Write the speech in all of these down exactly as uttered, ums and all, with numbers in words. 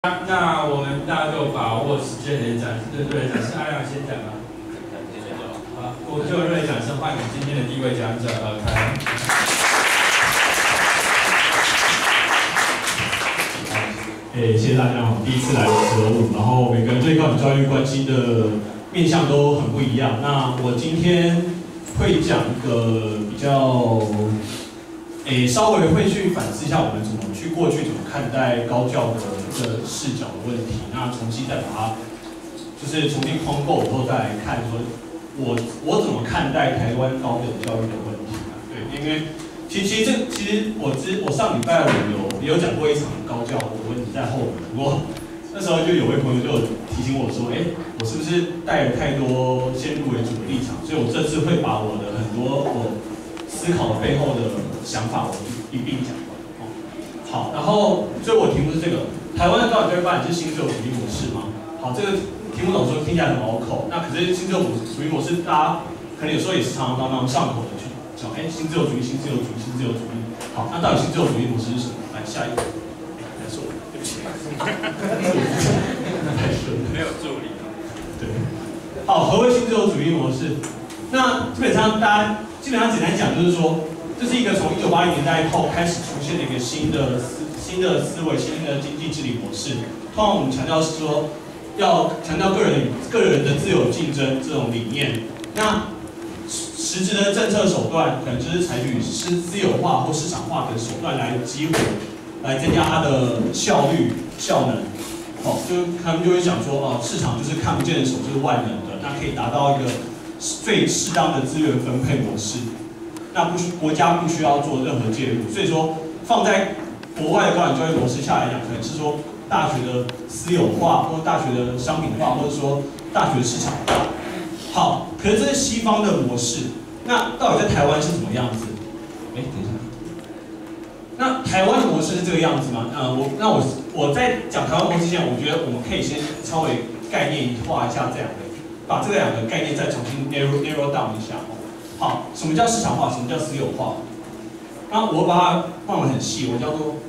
那那我们大家就把握时间来展示，对对，展示阿亮先讲吧。好，我就热烈掌声欢迎今天的第一位讲者，呃，凯恩。 诶，谢谢大家好，第一次来德舞，然后每个人对高等教育关心的面向都很不一样。那我今天会讲一个比较，诶，稍微会去反思一下我们怎么去过去怎么看待高教的一个视角的问题，那重新再把它，就是重新框构之后再来看说，我我怎么看待台湾高等教育的问题啊？对，因为其实其实这其实我之我上礼拜五有有讲过一场高教的问题在后面，不过那时候就有位朋友就提醒我说，哎，我是不是带了太多先入为主的立场？所以我这次会把我的很多我思考背后的想法，我一一并讲完。哦，好，然后所以我题目是这个。台湾的高等教育发展是新自由主义模式吗？好，这个听不懂说听起来很拗口。那可是新自由主义模式，大家可能有时候也是常常当当上口的去讲，哎，新自由主义、新自由主义、新自由主义。好，那到底新自由主义模式是什么？来，下一个。来说，对不起， 没有助理。 对。好，何谓新自由主义模式？那基本上大家基本上简单讲就是说，这是一个从一九八零年代后开始出现的一个新的思。新的思维、新的经济治理模式，通常我们强调是说，要强调个人个人的自由竞争这种理念。那实质的政策手段，可能就是采取是私有化或市场化的手段来激活，来增加它的效率、效能。哦，就他们就会讲说，哦，市场就是看不见的手，就是万能的，那可以达到一个最适当的资源分配模式。那不需国家不需要做任何介入，所以说放在国外的高等教育模式下来讲，可能是说大学的私有化，或者大学的商品化，或者说大学的市场化。好，可是这是西方的模式，那到底在台湾是怎么样子？哎，等一下，那台湾的模式是这个样子吗？呃，我那我我在讲台湾模式之前，我觉得我们可以先稍微概念化一下这两个，把这两个概念再重新 narrow narrow down 一下。好，什么叫市场化？什么叫私有化？那我把它放得很细，我叫做。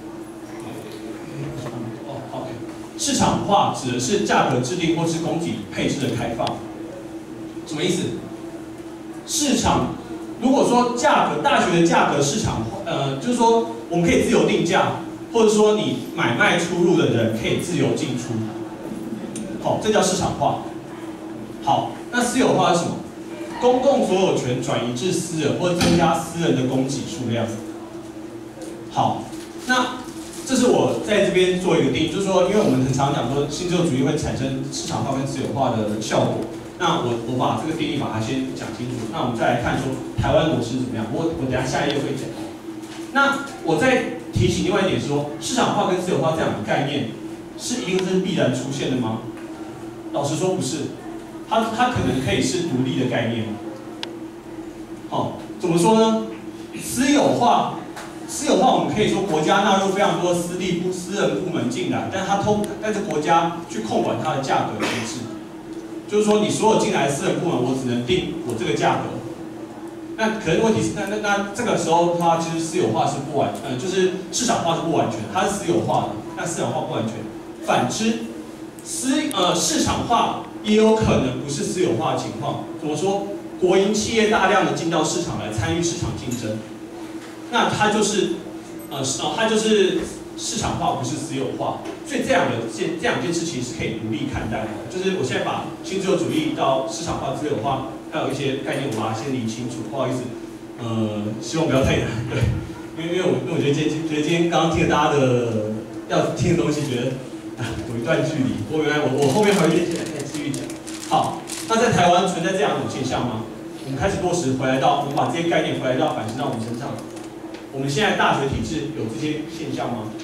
市场化指的是价格制定或是供给配置的开放，什么意思？市场如果说价格大学的价格市场，呃，就是说我们可以自由定价，或者说你买卖出入的人可以自由进出，好，这叫市场化。好，那私有化是什么？公共所有权转移至私人，或增加私人的供给数量。好，那。这是我在这边做一个定义，就是说，因为我们很常讲说新自由主义会产生市场化跟私有化的效果。那我我把这个定义把它先讲清楚。那我们再来看说台湾模式怎么样。我我等一下下一页会讲。那我再提醒另外一点说，市场化跟私有化这两个概念是一定是必然出现的吗？老实说不是，它它可能可以是独立的概念。好，哦，怎么说呢？私有化。私有化，我们可以说国家纳入非常多私立部、私人部门进来，但它通，但是国家去控管它的价格机制，就是说你所有进来的私人部门，我只能定我这个价格。那可能问题是，那那那这个时候它其实私有化是不完，呃，就是市场化是不完全，它是私有化的，那市场化不完全。反之，私呃市场化也有可能不是私有化的情况。怎么说？国营企业大量的进到市场来参与市场竞争。那它就是，呃，哦，它就是市场化，不是私有化，所以这两个件这两件事情是可以独立看待的。就是我现在把新自由主义到市场化、私有化，还有一些概念，我把它先理清楚。不好意思，呃，希望不要太难，对，因为因为我因为我觉得今天觉得今天刚刚听了大家的要听的东西，觉得啊有一段距离。我原来我我后面还会再再继续讲。好，那在台湾存在这两种现象吗？我们开始落实回来到，我们把这些概念回来到反映到我们身上。我们现在大学体制有这些现象吗？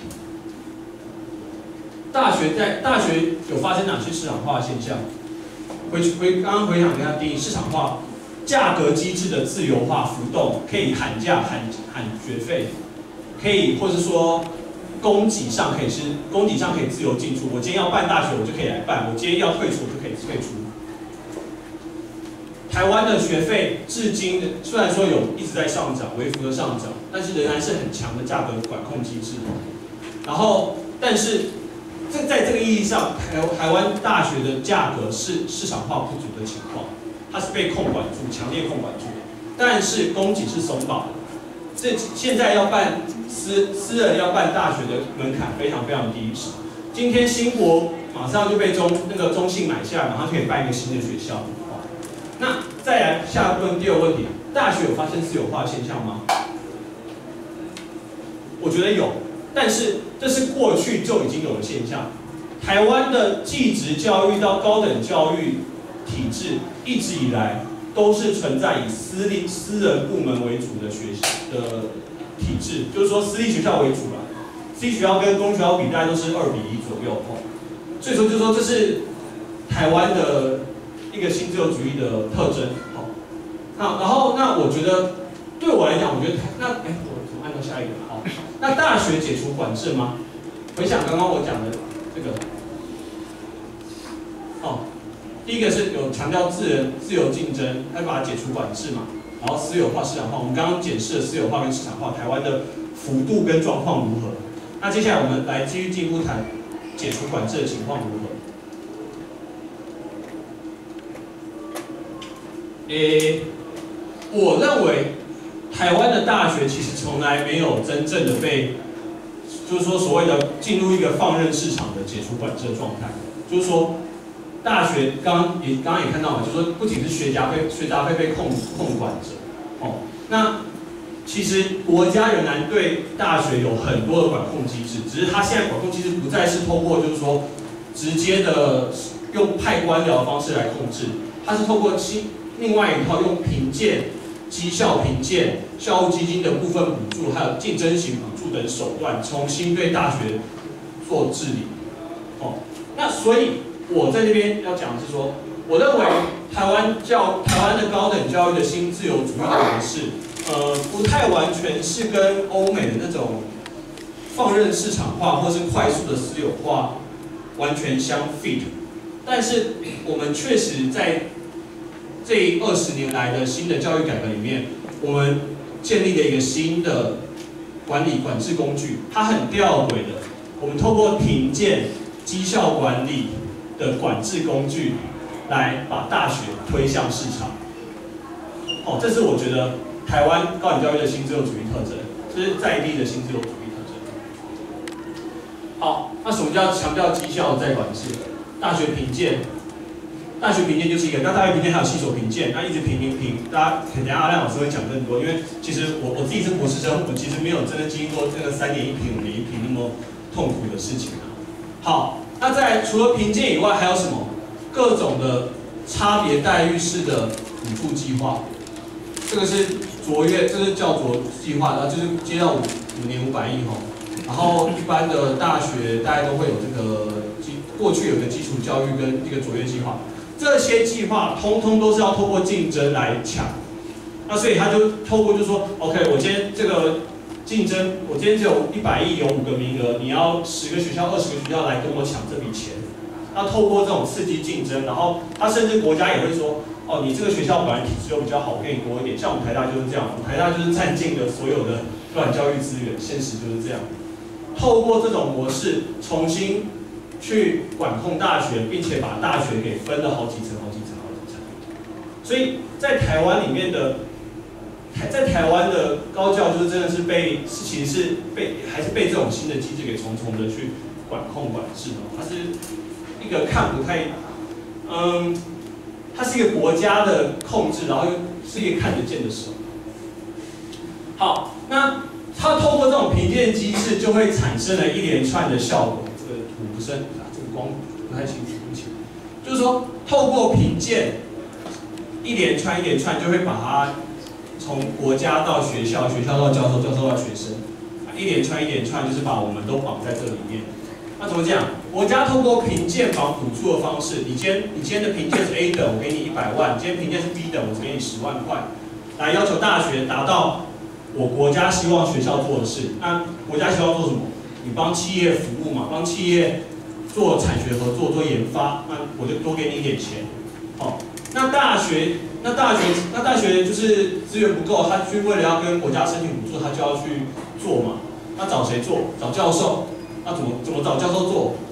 大学在大学有发生哪些市场化的现象？回回刚刚回想一下定义，市场化价格机制的自由化浮动，可以喊价喊喊学费，可以或是说供给上可以是供给上可以自由进出。我今天要办大学，我就可以来办；我今天要退出，我就可以退出。台湾的学费至今虽然说有一直在上涨，微幅的上涨，但是仍然是很强的价格管控机制。然后，但是这在这个意义上，台台湾大学的价格是市场化不足的情况，它是被控管住，强烈控管住的。但是供给是松绑的，这现在要办私私人要办大学的门槛非常非常低。今天新国马上就被中那个中信买下来，马上就可以办一个新的学校。那再来下一问第二个问题，大学有发生私有化现象吗？我觉得有，但是这是过去就已经有的现象。台湾的技职教育到高等教育体制一直以来都是存在以私立私人部门为主的学的体制，就是说私立学校为主啦。私立学校跟公学校比，大概都是二比一左右哦。所以说，就是说这是台湾的一个新自由主义的特征。好，那然后那我觉得对我来讲，我觉得那哎，我怎么按照下一个？好，那大学解除管制吗？回想刚刚我讲的这个，哦，第一个是有强调自人自由竞争，要把它解除管制嘛，然后私有化、市场化。我们刚刚检视了私有化跟市场化，台湾的幅度跟状况如何？那接下来我们来继续进一步谈解除管制的情况如何？诶，我认为台湾的大学其实从来没有真正的被，就是说所谓的进入一个放任市场的解除管制的状态。就是说，大学刚刚也刚刚也看到嘛，就是说不仅是学杂费，学杂费被控控管着，哦，那其实国家仍然对大学有很多的管控机制，只是它现在管控机制不再是透过就是说直接的用派官僚的方式来控制，它是透过新另外一套用评鉴、绩效评鉴、校务基金的部分补助，还有竞争型补助等手段，重新对大学做治理。哦，那所以我在这边要讲的是说，我认为台湾教台湾的高等教育的新自由主义的模式，呃，不太完全是跟欧美的那种放任市场化或是快速的私有化完全相 fit， 但是我们确实在这二十年来的新的教育改革里面，我们建立了一个新的管理管制工具，它很吊诡的，我们透过评鉴、绩效管理的管制工具，来把大学推向市场。哦，这是我觉得台湾高等教育的新自由主义特征，这是在地的新自由主义特征。好，那什么叫强调绩效再管制？大学评鉴。大学评鉴就是一个，那大学评鉴还有系所评鉴，那一直评评评，大家等一下阿亮老师会讲更多，因为其实我我自己是博士生，我其实没有真的经历过这个三年一评、五年一评那么痛苦的事情啊。好，那在除了评鉴以外，还有什么？各种的差别待遇式的补助计划，这个是卓越，这是叫做计划，然后就是接到五五年五百亿吼，然后一般的大学大家都会有这个基，过去有个基础教育跟一个卓越计划。这些计划通通都是要透过竞争来抢，那所以他就透过就说 ，OK， 我今天这个竞争，我今天只有一百亿，有五个名额，你要十个学校、二十个学校来跟我抢这笔钱。那透过这种刺激竞争，然后他甚至国家也会说，哦，你这个学校本来体质又比较好，我给你多一点。像我们台大就是这样，我们台大就是占尽了所有的高等教育资源，现实就是这样。透过这种模式，重新去管控大学，并且把大学给分了好几层、好几层、好几层。所以在台湾里面的，台在台湾的高教就是真的是被，是其实是被还是被这种新的机制给重重的去管控管制的。它是一个看不太，嗯，它是一个国家的控制，然后又是一个看得见的手。好，那它透过这种评鉴机制，就会产生了一连串的效果。图不是啊，这个光不太清楚，对不起。就是说，透过评鉴，一连串一连串，就会把它从国家到学校，学校到教授，教授到学生，一连串一连串，就是把我们都绑在这里面。那怎么讲？国家透过评鉴绑补助的方式，你今天你今天的评鉴是 A 等，我给你一百万；今天评鉴是 B 等，我只给你十万块，来要求大学达到我国家希望学校做的事。那国家希望做什么？你帮企业服务嘛，帮企业做产学合作、做研发，那我就多给你一点钱。好，那大学，那大学，那大学就是资源不够，他去为了要跟国家申请补助，他就要去做嘛。那找谁做？找教授。那怎么怎么找教授做？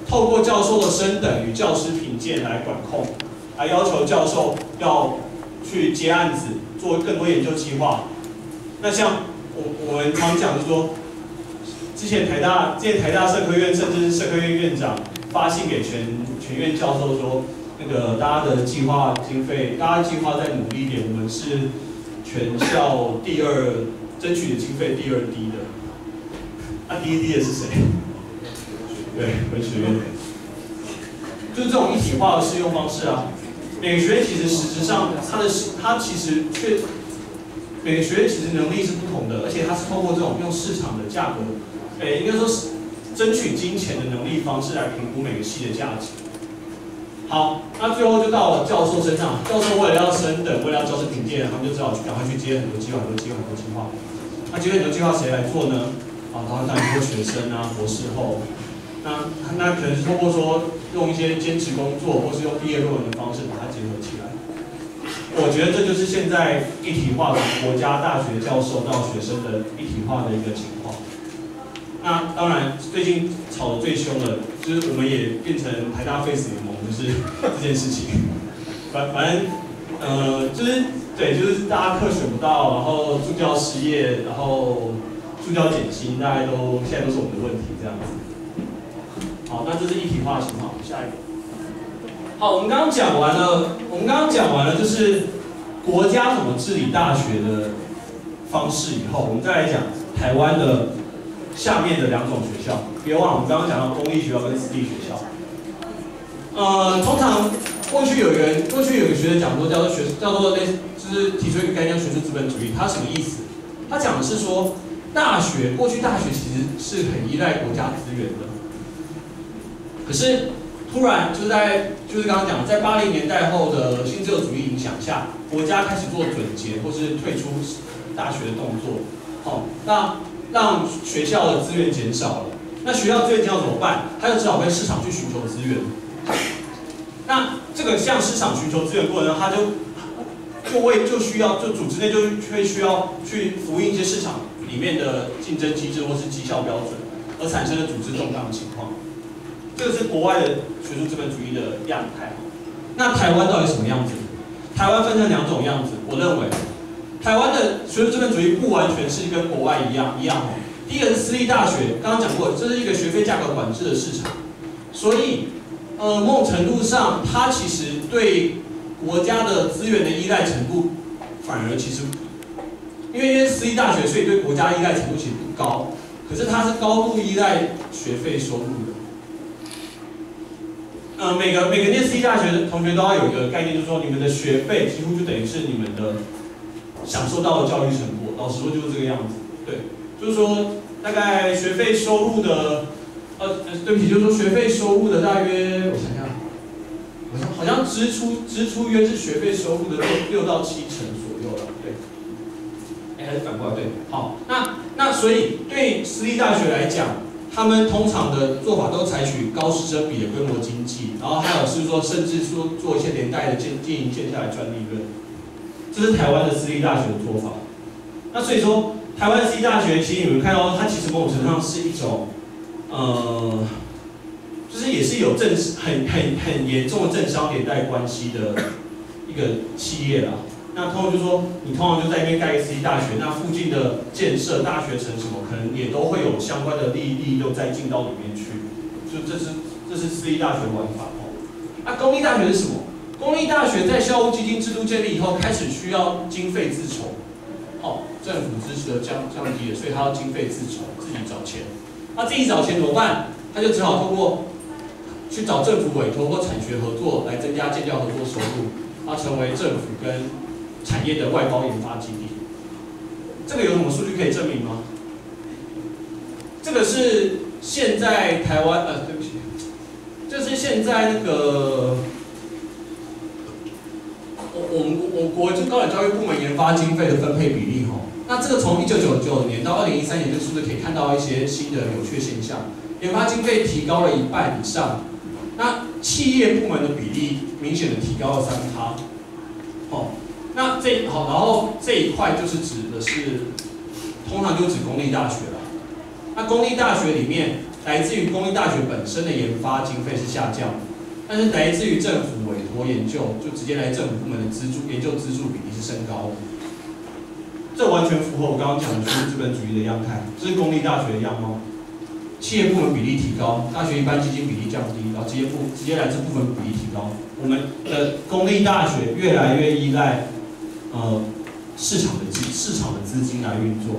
透过教授的升等与教师评鉴来管控，来要求教授要去接案子，做更多研究计划。那像我我们常讲就是说，之前台大之前台大社科院甚至是社科院院长发信给全全院教授说，那个大家的计划经费，大家计划再努力一点，我们是全校第二争取的经费第二低的。啊，第一低的是谁？对，文学院。就是这种一体化的适用方式啊。每个学院其实实质上它的它其实确每个学院其实能力是不同的，而且它是透过这种用市场的价格，诶，应该说是争取金钱的能力方式来评估每个系的价值。好，那最后就到了教授身上，教授为了要升等，为了要教师评鉴，他们就只好去赶快去接很多计划、很多计划、很多计划。那接很多计划谁来做呢？啊，当然当然是学生啊，博士后。那那可能是通过说用一些兼职工作，或是用毕业论文的方式把它结合起来。我觉得这就是现在一体化从国家大学教授到学生的一体化的一个情况。那当然，最近吵得最凶的，就是我们也变成台大 Face 联盟，就是这件事情。反反正，呃，就是对，就是大家课选不到，然后助教失业，然后助教减薪，大概都现在都是我们的问题这样子。好，那这是一体化的情况，下一个。好，我们刚刚讲完了，我们刚刚讲完了就是国家怎么治理大学的方式以后，我们再来讲台湾的下面的两种学校。别忘了，我们刚刚讲到公立学校跟私立学校。呃，通常过去有人，过去有个学者讲说叫做学，叫做类，就是提出一个概念叫学术资本主义。它什么意思？它讲的是说，大学过去大学其实是很依赖国家资源的。可是，突然就是在就是刚刚讲，在八零年代后的新自由主义影响下，国家开始做准结或是退出大学的动作，好、哦，那让学校的资源减少了。那学校资源减少怎么办？他就只好跟市场去寻求资源。那这个向市场寻求资源过程中，他就就为就需要就组织内就会需要去符应一些市场里面的竞争机制或是绩效标准，而产生的组织动荡的情况。这个是国外的学术资本主义的样态。那台湾到底什么样子？台湾分成两种样子。我认为，台湾的学术资本主义不完全是跟国外一样一样哦。第一个是私立大学，刚刚讲过，这是一个学费价格管制的市场，所以，呃，某种程度上，它其实对国家的资源的依赖程度，反而其实，因为因为私立大学，所以对国家依赖程度其实不高，可是它是高度依赖学费收入的。呃，每个每个念私立大学的同学都要有一个概念，就是说你们的学费几乎就等于是你们的享受到的教育成果。老实说就是这个样子，对，就是说大概学费收入的，呃，对不起，就是说学费收入的大约，我想想，好像好像支出支出约是学费收入的六六到七成左右了，对。哎，还是反过来对，好，那那所以对私立大学来讲。他们通常的做法都采取高师生比的规模经济，然后还有是说，甚至说做一些连带的经经营线下来赚利润，这是台湾的私立大学的做法。那所以说，台湾的私立大学，其实你们看到，它其实某种程度上是一种，呃，就是也是有政很很很严重的政商连带关系的一个企业啦。那通常就说，你通常就在那边盖一个私立大学，那附近的建设、大学城什么，可能也都会有相关的利利又再进到里面去。就这是这是私立大学玩法哦。那公立大学是什么？公立大学在校务基金制度建立以后，开始需要经费自筹。哦，政府支持的降降低了，所以他要经费自筹，自己找钱。那自己找钱怎么办？他就只好通过去找政府委托或产学合作来增加建教合作收入，它成为政府跟产业的外包研发基地。这个有什么数据可以证明吗？这个是现在台湾呃，对不起，这是现在那个我我们我国就高等教育部门研发经费的分配比例哈。那这个从一九九九年到二零一三年，这个是不是可以看到一些新的有趣现象？研发经费提高了一半以上，那企业部门的比例明显的提高了三趴。哦。那这好，然后这一块就是指的是，通常就指公立大学了。那公立大学里面， 来自于公立大学本身的研发经费是下降，但是来自于政府委托研究，就直接来政府部门的资助研究资助比例是升高的。这完全符合我刚刚讲的就是资本主义的样态，这是公立大学的样貌。企业部门比例提高，大学一般基金比例降低，然后直接部直接来自部门比例提高。我们的公立大学越来越依赖呃市场的资市场的资金来运作。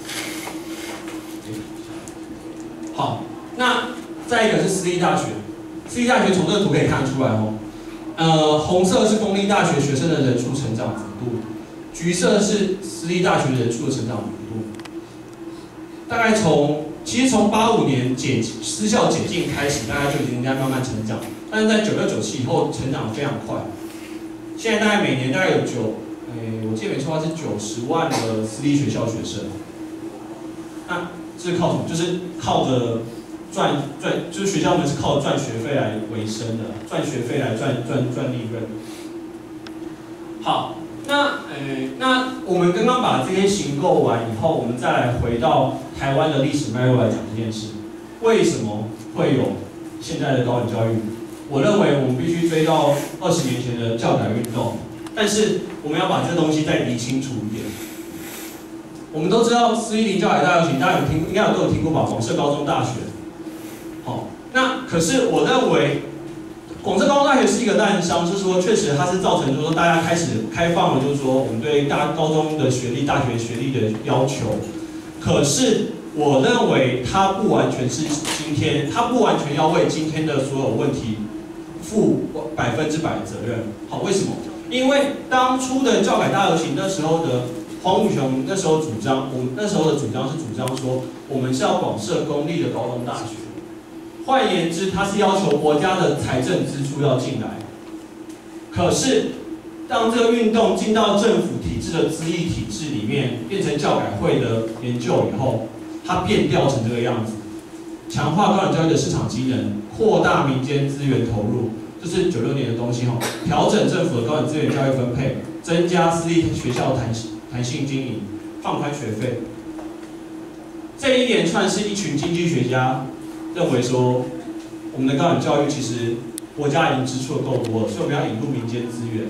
好，那再一个是私立大学，私立大学从这个图可以看出来哦，呃，红色是公立大学学生的人数成长幅度，橘色是私立大学人数的成长幅度。大概从其实从八五年解私校解禁开始，大概就已经在慢慢成长，但是在九六九七以后成长非常快，现在大概每年大概有九，诶，我记得没错的话是九十万的私立学校学生。那这是靠什么？就是靠着赚赚，就是学校们是靠赚学费来为生的，赚学费来赚赚赚利润。好，那呃，那我们刚刚把这些形构完以后，我们再来回到台湾的历史脉络来讲这件事。为什么会有现在的高等教育？我认为我们必须追到二十年前的教改运动，但是我们要把这东西再理清楚一点。我们都知道四一零教改大游行，大家有听，应该有都有听过吧？广设高中大学。好，那可是我认为，广设高中大学是一个滥觞，就是说确实它是造成，就是说大家开始开放了，就是说我们对大高中的学历、大学学历的要求。可是我认为它不完全是今天，它不完全要为今天的所有问题负百分之百的责任。好，为什么？因为当初的教改大游行那时候的。黄武雄那时候主张，我们那时候的主张是主张说，我们是要广设公立的高中大学。换言之，他是要求国家的财政支出要进来。可是，当这个运动进到政府体制的资议体制里面，变成教改会的研究以后，它变调成这个样子，强化高等教育的市场机能，扩大民间资源投入，这是九六年的东西哈。调整政府的高等资源教育分配，增加私立学校弹性。弹性经营，放宽学费，这一连串是一群经济学家认为说，我们的高等教育其实国家已经支出的够多了，所以我们要引入民间资源。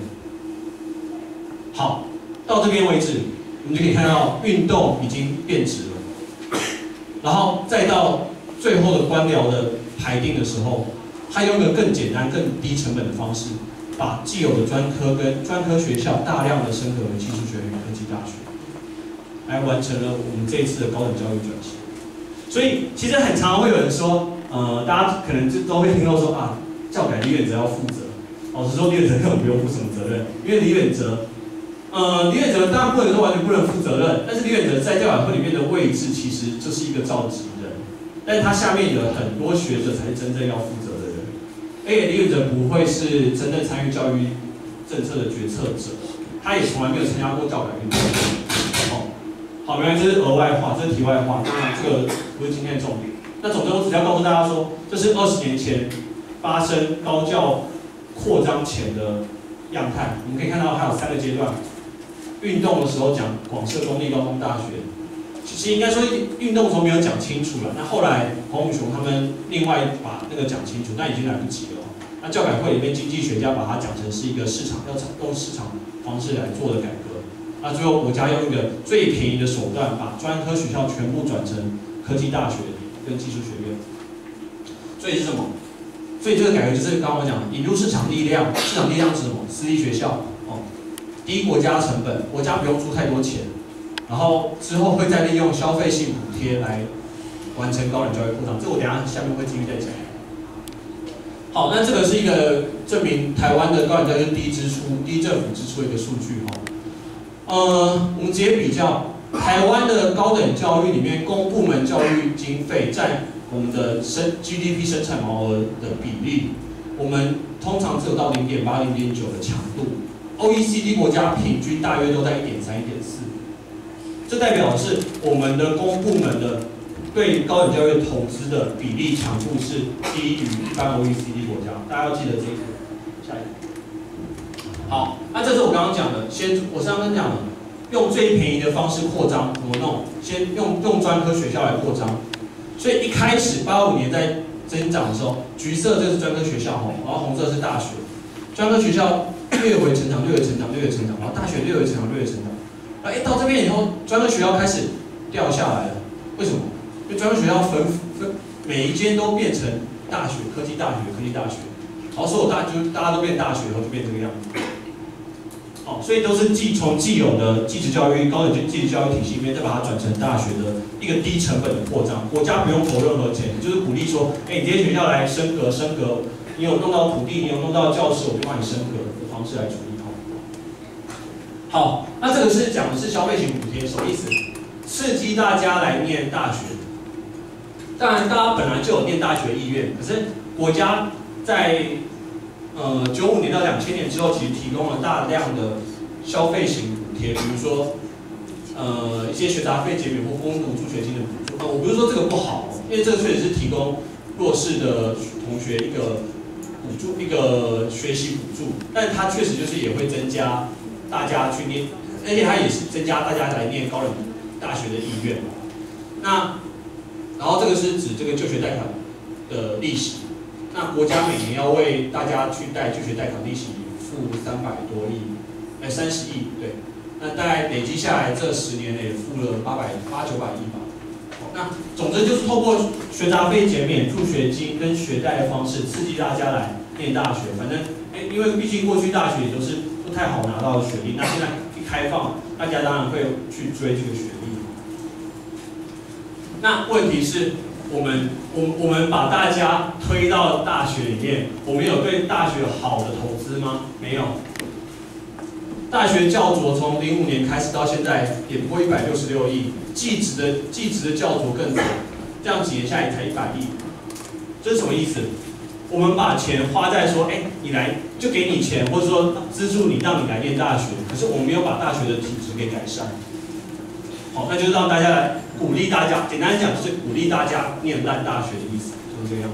好，到这边为止，我们就可以看到运动已经变质了，然后再到最后的官僚的排定的时候，他用一个更简单、更低成本的方式。把既有的专科跟专科学校大量的升格为技术学院、科技大学，来完成了我们这一次的高等教育转型。所以其实很常会有人说，呃，大家可能就都会听到说啊，教改李远哲要负责。老实说，李远哲根本不用负什么责任，因为李远哲，呃，李远哲当然不能说完全不能负责任，但是李远哲在教改会里面的位置其实就是一个召集人，但是他下面有很多学者才是真正要负责的。而且李远哲不会是真正参与教育政策的决策者，他也从来没有参加过教改运动。好，好，原来这是额外话，这是题外话，当然这个不是今天的重点。那总之我只要告诉大家说，这是二十年前发生高教扩张前的样态。我们可以看到还有三个阶段，运动的时候讲广设公立高中大学。其实应该说运动的时候没有讲清楚了，那后来黄武雄他们另外把那个讲清楚，那已经来不及了。那教改会里面经济学家把它讲成是一个市场，要用市场方式来做的改革。那最后国家用一个最便宜的手段，把专科学校全部转成科技大学跟技术学院。所以是什么？所以这个改革就是刚刚我讲的，引入市场力量。市场力量是什么？私立学校哦，低国家成本，国家不用出太多钱。然后之后会再利用消费性补贴来完成高等教育扩张，这我等一下下面会继续再讲。好，那这个是一个证明台湾的高等教育低支出、低政府支出的一个数据哈。呃，我们直接比较台湾的高等教育里面，公部门教育经费占我们的生 G D P 生产毛额的比例，我们通常只有到零点八、零点九的强度。O E C D 国家平均大约都在一点三、一点四。这代表的是我们的公部门的对高等教育投资的比例强度是低于一般 O E C D 国家，大家要记得这一点。下一个。好，那这是我刚刚讲的，先我刚刚讲的，用最便宜的方式扩张怎么弄？先用用专科学校来扩张。 所以一开始八五年在增长的时候，橘色这是专科学校吼，然后红色是大学。专科学校略微成长，略微成长，略微成长，然后大学略微成长，略微成长。哎，到这边以后，专科学校开始掉下来了。为什么？因为专科学校分分每一间都变成大学，科技大学，科技大学，然后所有大就大家都变大学以后就变这个样子。好，所以都是既从既有的技职教育、高等技职教育体系里面，再把它转成大学的一个低成本的扩张，国家不用投任何钱，就是鼓励说，哎，你这些学校来升格升格，你有弄到土地，你有弄到教室，我就帮你升格的方式来处理它。好，那这个是讲的是消费型补贴，什么意思？刺激大家来念大学。当然，大家本来就有念大学意愿，可是国家在呃九五年到两千年之后，其实提供了大量的消费型补贴，比如说呃一些学杂费减免或攻读助学金的补助。呃，我不是说这个不好，因为这个确实是提供弱势的同学一个补助，一个学习补助，但它确实就是也会增加大家去念，而且它也是增加大家来念高等大学的意愿。那然后这个是指这个就学贷款的利息。那国家每年要为大家去贷就学贷款利息付三百多亿，哎，三十亿，对。那大概累积下来这十年内付了八百八九百亿吧。那总之就是透过学杂费减免、助学金跟学贷的方式，刺激大家来念大学。反正，哎，因为毕竟过去大学也都是不太好拿到的学历，那现在一开放，大家当然会去追这个学历。那问题是，我们我我们把大家推到大学里面，我们有对大学好的投资吗？没有。大学教卓从零五年开始到现在也不过一百六十六亿，技职的技职的教卓更多，这样几年下来才一百亿，这是什么意思？我们把钱花在说，哎，你来就给你钱，或者说资助你，让你来念大学，可是我们没有把大学的体制给改善。好，那就是让大家来鼓励大家，简单讲就是鼓励大家念烂大学的意思，就是这个样子。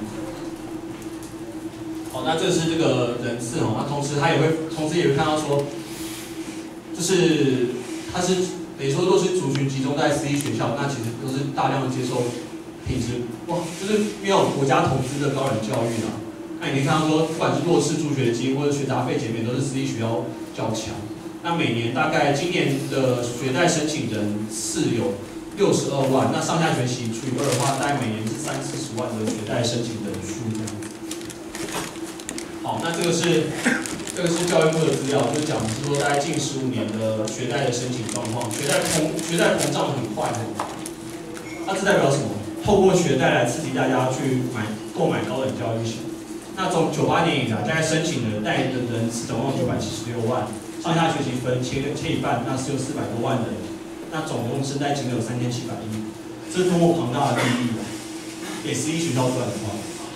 好，那这是这个人次哦，那同时他也会，同时也会看到说，就是他是等于说都是族群集中在私立学校，那其实都是大量的接受品质哇，就是没有国家投资的高等教育啦。那你可以看到说，不管是弱势助学金或者学杂费减免，都是私立学校较强。那每年大概今年的学贷申请人次有六十二万，那上下学期除以二的话，大概每年是三四十万的学贷申请人数这样。好，那这个是这个是教育部的资料，就是讲是说大概近十五年的学贷的申请状况，学贷膨学贷膨胀很快哦。那这代表什么？透过学贷来刺激大家去买购买高等教育型。那从九八年以来，大概申请的贷的人次总共九百七十六万。上下学期分切切一半，那是有四百多万人，那总共生贷金额有三千七百亿，这是多么庞大的利益啊！给私立学校赚的话，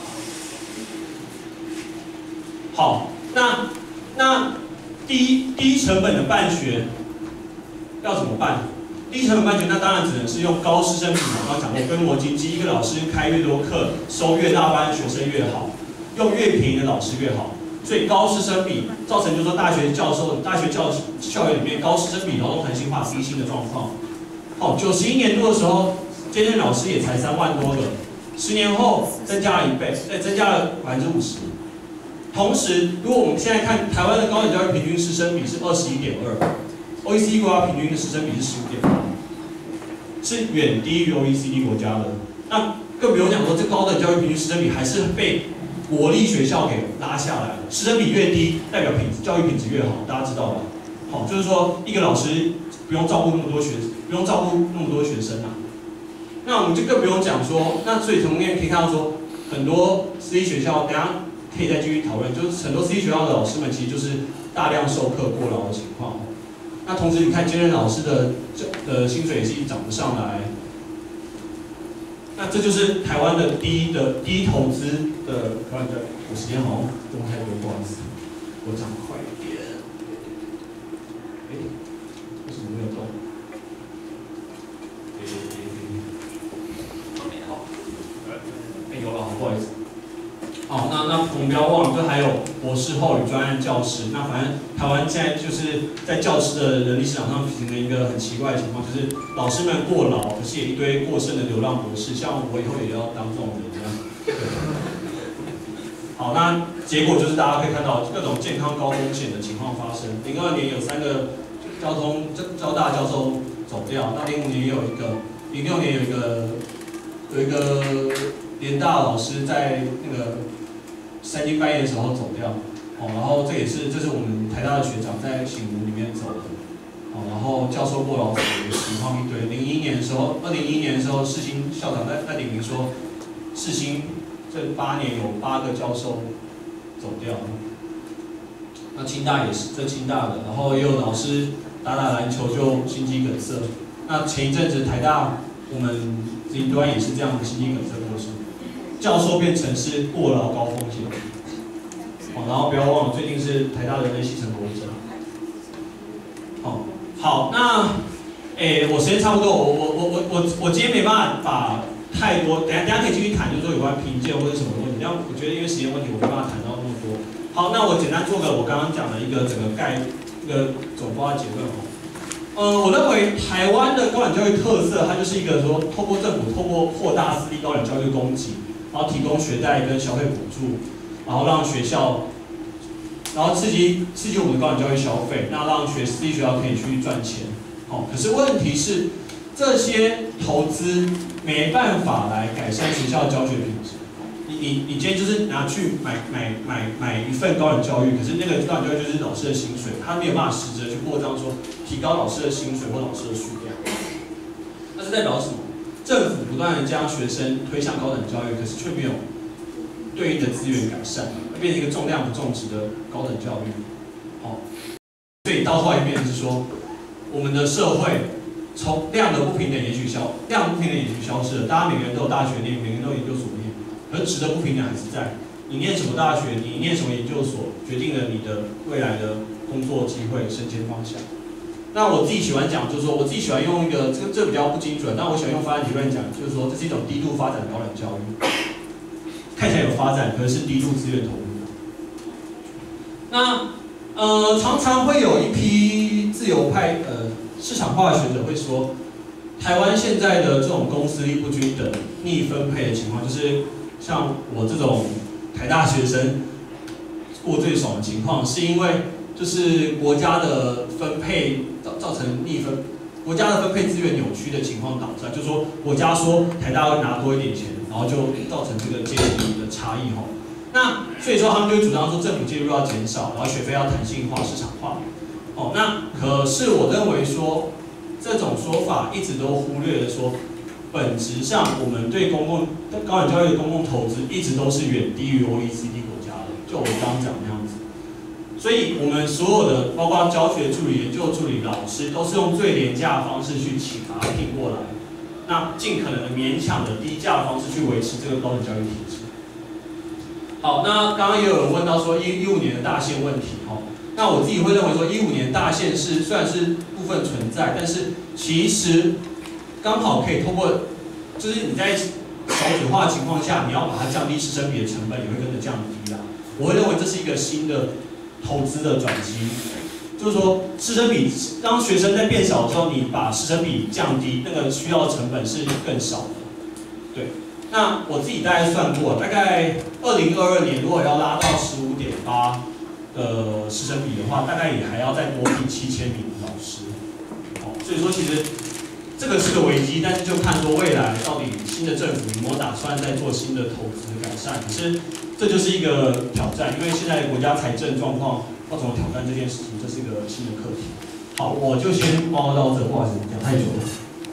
好，那那低低成本的办学要怎么办？低成本办学，那当然只能是用高师生比，我刚刚讲过规模经济，一个老师开越多课，收越大班学生越好，用越便宜的老师越好。所以高师生比造成就是说大学教授、大学教校园里面高师生比劳动弹性化低薪的状况。哦，九十一年度的时候，兼任老师也才三万多个，十年后增加了一倍，再增加了百分之五十。同时，如果我们现在看台湾的高等教育平均师生比是二十一点二 ，O E C D 国家平均的师生比是十五点八，是远低于 O E C D 国家的。那更不用讲说，这高等教育平均师生比还是被国立学校给拉下来了，师生比越低，代表品质教育品质越好，大家知道吧？好，就是说一个老师不用照顾那么多学，不用照顾那么多学生啊。那我们就更不用讲说，那所以从面可以看到说，很多私立学校，等下可以再继续讨论，就是很多私立学校的老师们其实就是大量授课过劳的情况。那同时你看兼任老师的的薪水也是一直涨不上来。那这就是台湾的低的低投资的，突然的，我时间好像用太多，不好意思，我讲快一点。哎，为什么没有动？哎，好，哎有了，不好意思。好，那那我我们不要忘了，就还有博士后与专案教师。那反正台湾现在就是在教师的人力市场上形成一个很奇怪的情况，就是老师们过劳，可是也一堆过剩的流浪博士，像我以后也要当这种人这样。好，那结果就是大家可以看到各种健康高风险的情况发生。零二年有三个交通交大教授走掉，那零五年也有一个，零六年有一个有一个联大老师在那个三更半夜的时候走掉，哦，然后这也是这是我们台大的学长在醒吾里面走的，哦，然后教授过劳死的情况一堆。零一年的时候，二零一一年的时候，世新校长在在点名说，世新这八年有八个教授走掉，那清大也是，这清大的，然后也有老师打打篮球就心肌梗塞。那前一阵子台大我们云端也是这样的心肌梗塞过世，教授变成是过劳高风险。哦，然后不要忘了，最近是台大人类系成国者。好，好，那，诶，我时间差不多，我我我我我我今天没办法把太多，等下等下可以继续谈，就是说有关评鉴或者什么问题。但我觉得因为时间问题，我没办法谈到那么多。好，那我简单做个我刚刚讲的一个整个概一个总括的结论哦。呃，我认为台湾的高等教育特色，它就是一个说，透过政府透过扩大私立高等教育供给，然后提供学贷跟消费补助，然后让学校，然后刺激刺激我们的高等教育消费，那让学私立学校可以去赚钱。哦，可是问题是，这些投资没办法来改善学校的教学品质。你你你今天就是拿去买买买买一份高等教育，可是那个高等教育就是老师的薪水，他没有办法实质的去扩张说提高老师的薪水或老师的数量。那是代表什么？政府不断的将学生推向高等教育，可是却没有对应的资源改善，变成一个重量不重质的高等教育。哦，所以到后来变成是说，我们的社会从量的不平等也许消，量不平等也许消失了，大家每个人都有大学念，每个人都有研究所念。而质的不平等还是在，你念什么大学，你念什么研究所，决定了你的未来的工作机会、升迁方向。那我自己喜欢讲，就是说我自己喜欢用一个这个这个比较不精准，但我喜欢用发展理论讲，就是说这是一种低度发展的高等教育，看起来有发展，可是低度资源投入。那呃，常常会有一批自由派呃市场化的学者会说，台湾现在的这种公私立不均等、逆分配的情况，就是像我这种台大学生过最爽的情况，是因为就是国家的分配造造成逆分，国家的分配资源扭曲的情况导致，就是说国家说台大会拿多一点钱，然后就造成这个阶级的差异哈。那所以说他们就会主张说政府介入要减少，然后学费要弹性化、市场化。哦，那可是我认为说这种说法一直都忽略了说。本质上，我们对公共高等教育的公共投资一直都是远低于 O E C D 国家的，就我刚刚讲的那样子。所以，我们所有的包括教学助理、研究助理、老师，都是用最廉价的方式去请把他聘过来，那尽可能的勉强的低价的方式去维持这个高等教育体制。好，那刚刚也有人问到说一一五年的大限问题，哈，那我自己会认为说一五年大限是虽然是部分存在，但是其实。刚好可以通过，就是你在少子化的情况下，你要把它降低师生比的成本，也会跟着降低啦。我会认为这是一个新的投资的转机，就是说师生比，当学生在变少的时候，你把师生比降低，那个需要的成本是更少的。对，那我自己大概算过，大概二零二二年如果要拉到十五点八的师生比的话，大概也还要再多聘七千名老师。哦，所以说其实。这个是个危机，但是就看说未来到底新的政府有没有打算在做新的投资改善。可是这就是一个挑战，因为现在国家财政状况要怎么挑战这件事情，这是一个新的课题。好，我就先报告到这，不好意思讲太久了。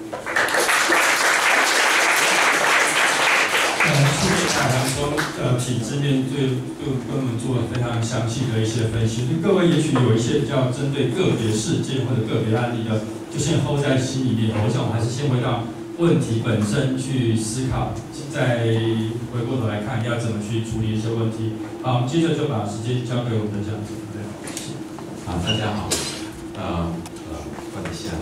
呃，谢谢凯阳说，呃，体制面对对跟我们做了非常详细的一些分析。各位也许有一些比较针对个别事件或者个别案例的。就先 hold 在心里面，我想我还是先回到问题本身去思考，再回过头来看要怎么去处理一些问题。好，我们接着就把时间交给我们的讲者。 好，大家好，呃呃，换一下，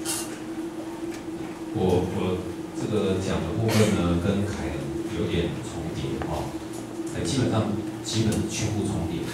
我我这个讲的部分呢，跟凯恩有点重叠哈，哎，基本上基本全部重叠，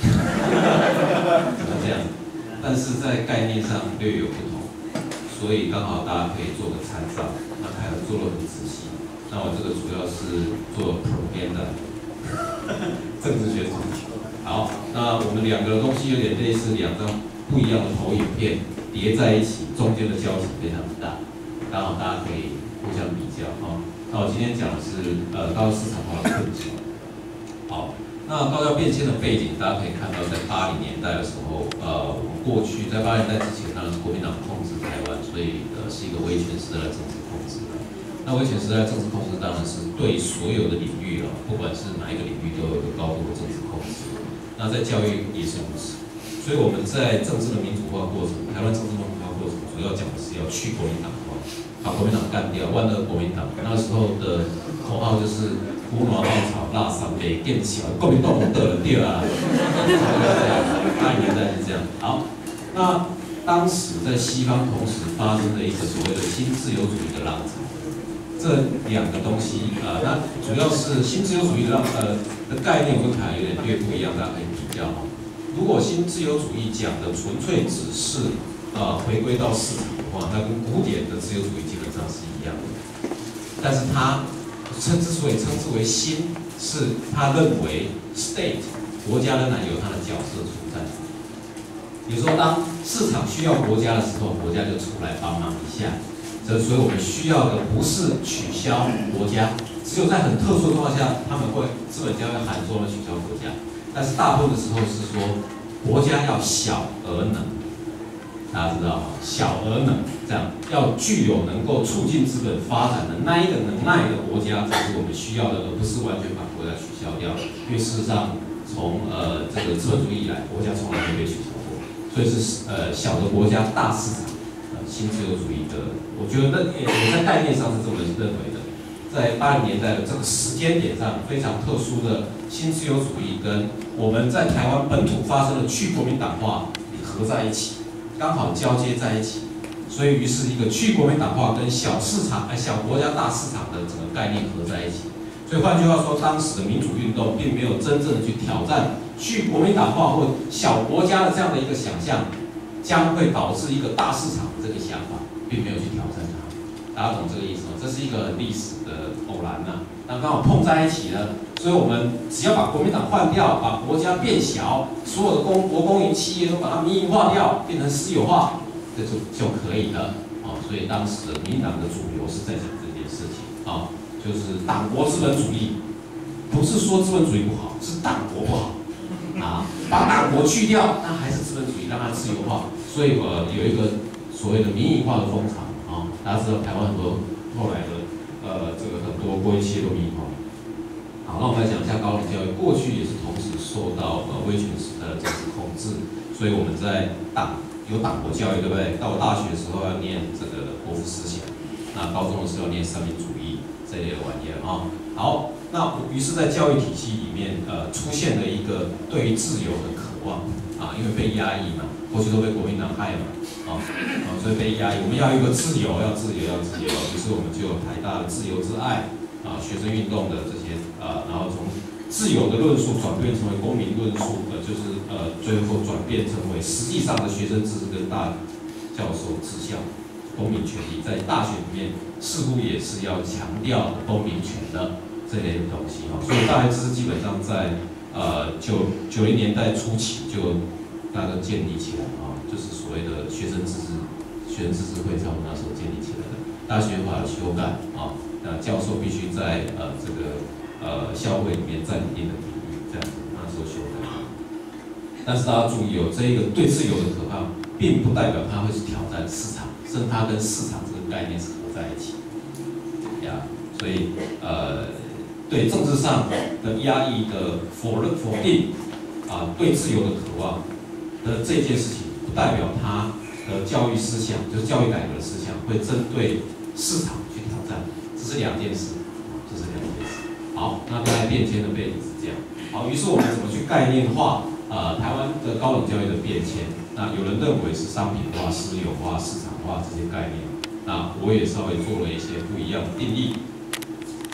怎么这样？但是在概念上略有不同，所以刚好大家可以做个参照。那凯尔做得很仔细，那我这个主要是做 propaganda 政治学主题。好，那我们两个的东西有点类似，两张不一样的投影片叠在一起，中间的交集非常大，刚好大家可以互相比较啊。那我今天讲的是呃高市场化的困境。好，那高教变迁的背景，大家可以看到，在八零年代的时候，呃，我们过去在八零年代之前，当然是国民党控制台湾，所以呃是一个威权时代的政治控制的。那威权时代的政治控制当然是对所有的领域了，不管是哪一个领域都有一个高度的政治控制。那在教育也是如此，所以我们在政治的民主化过程，台湾政治民主化过程，主要讲的是要去国民党化，把国民党干掉，万恶国民党。那时候的口号就是“胡暖稻草，辣三杯，变小，国民党得了掉啊”，八零年代是这样。好，那当时在西方同时发生的一个所谓的新自由主义的浪潮。这两个东西，呃，那主要是新自由主义的呃的概念，我跟凯有点略不一样，大家可以比较哈。如果新自由主义讲的纯粹只是呃回归到市场的话，那跟古典的自由主义基本上是一样的。但是它称之所以称之为新，是他认为 state 国家仍然有它的角色存在。比如说，当市场需要国家的时候，国家就出来帮忙一下。这所以我们需要的不是取消国家，只有在很特殊的状况下，他们会资本家会喊说取消国家，但是大部分的时候是说国家要小而能，大家知道吗？小而能，这样要具有能够促进资本发展的那一个能耐的国家，才是我们需要的，而不是完全把国家取消掉。因为事实上，从呃这个资本主义以来，国家从来没被取消过，所以是呃小的国家大市场。新自由主义的，我觉得那我在概念上是这么认为的，在八零年代的这个时间点上，非常特殊的新自由主义跟我们在台湾本土发生的去国民党化合在一起，刚好交接在一起，所以于是一个去国民党化跟小市场、哎小国家大市场的整个概念合在一起。所以换句话说，当时的民主运动并没有真正的去挑战去国民党化或小国家的这样的一个想象。将会导致一个大市场的这个想法，并没有去挑战它。大家懂这个意思吗？这是一个历史的偶然呐、啊，那刚好碰在一起了。所以我们只要把国民党换掉，把国家变小，所有的公国公营企业都把它民营化掉，变成私有化，这就就可以了。哦，所以当时的民进党的主流是在讲这件事情啊、哦，就是党国资本主义，不是说资本主义不好，是党国不好。啊，把党国去掉，那还是资本主义，让它自由化。所以呃，有一个所谓的民营化的风潮啊，大家知道台湾很多后来的呃这个很多国营企业都民营化。好，那我们来讲一下高等教育，过去也是同时受到呃威权时代的政治控制，所以我们在党有党国教育，对不对？到我大学的时候要念这个国父思想，那高中的时候要念三民主义这类的玩意儿啊。好。那于是，在教育体系里面，呃，出现了一个对于自由的渴望啊，因为被压抑嘛，过去都被国民党害嘛，啊，啊，所以被压抑。我们要有一个自由，要自由，要自由。于是我们就有台大的自由之爱啊，学生运动的这些呃，然后从自由的论述转变成为公民论述，呃，就是呃，最后转变成为实际上的学生自治跟大教授治校，公民权利在大学里面似乎也是要强调公民权的。这类的东西哈，所以大学知识基本上在呃九九零年代初期就大概建立起来啊，就是所谓的学生自治、学生自治会，差不多那时候建立起来的。大学法的修改啊，那教授必须在呃这个呃校会里面占一定的比例，这样子那时候修改。但是大家注意哦，这一个对自由的渴望，并不代表它会是挑战市场，甚至它跟市场这个概念是合在一起。呀，所以呃。对政治上的压抑的否认、否定啊，对自由的渴望的这件事情，不代表他的教育思想，就是教育改革的思想，会针对市场去挑战，这是两件事，这是两件事。好，那大概变迁的背景是这样。好，于是我们怎么去概念化呃台湾的高等教育的变迁？那有人认为是商品化、私有化、市场化这些概念，那我也稍微做了一些不一样的定义。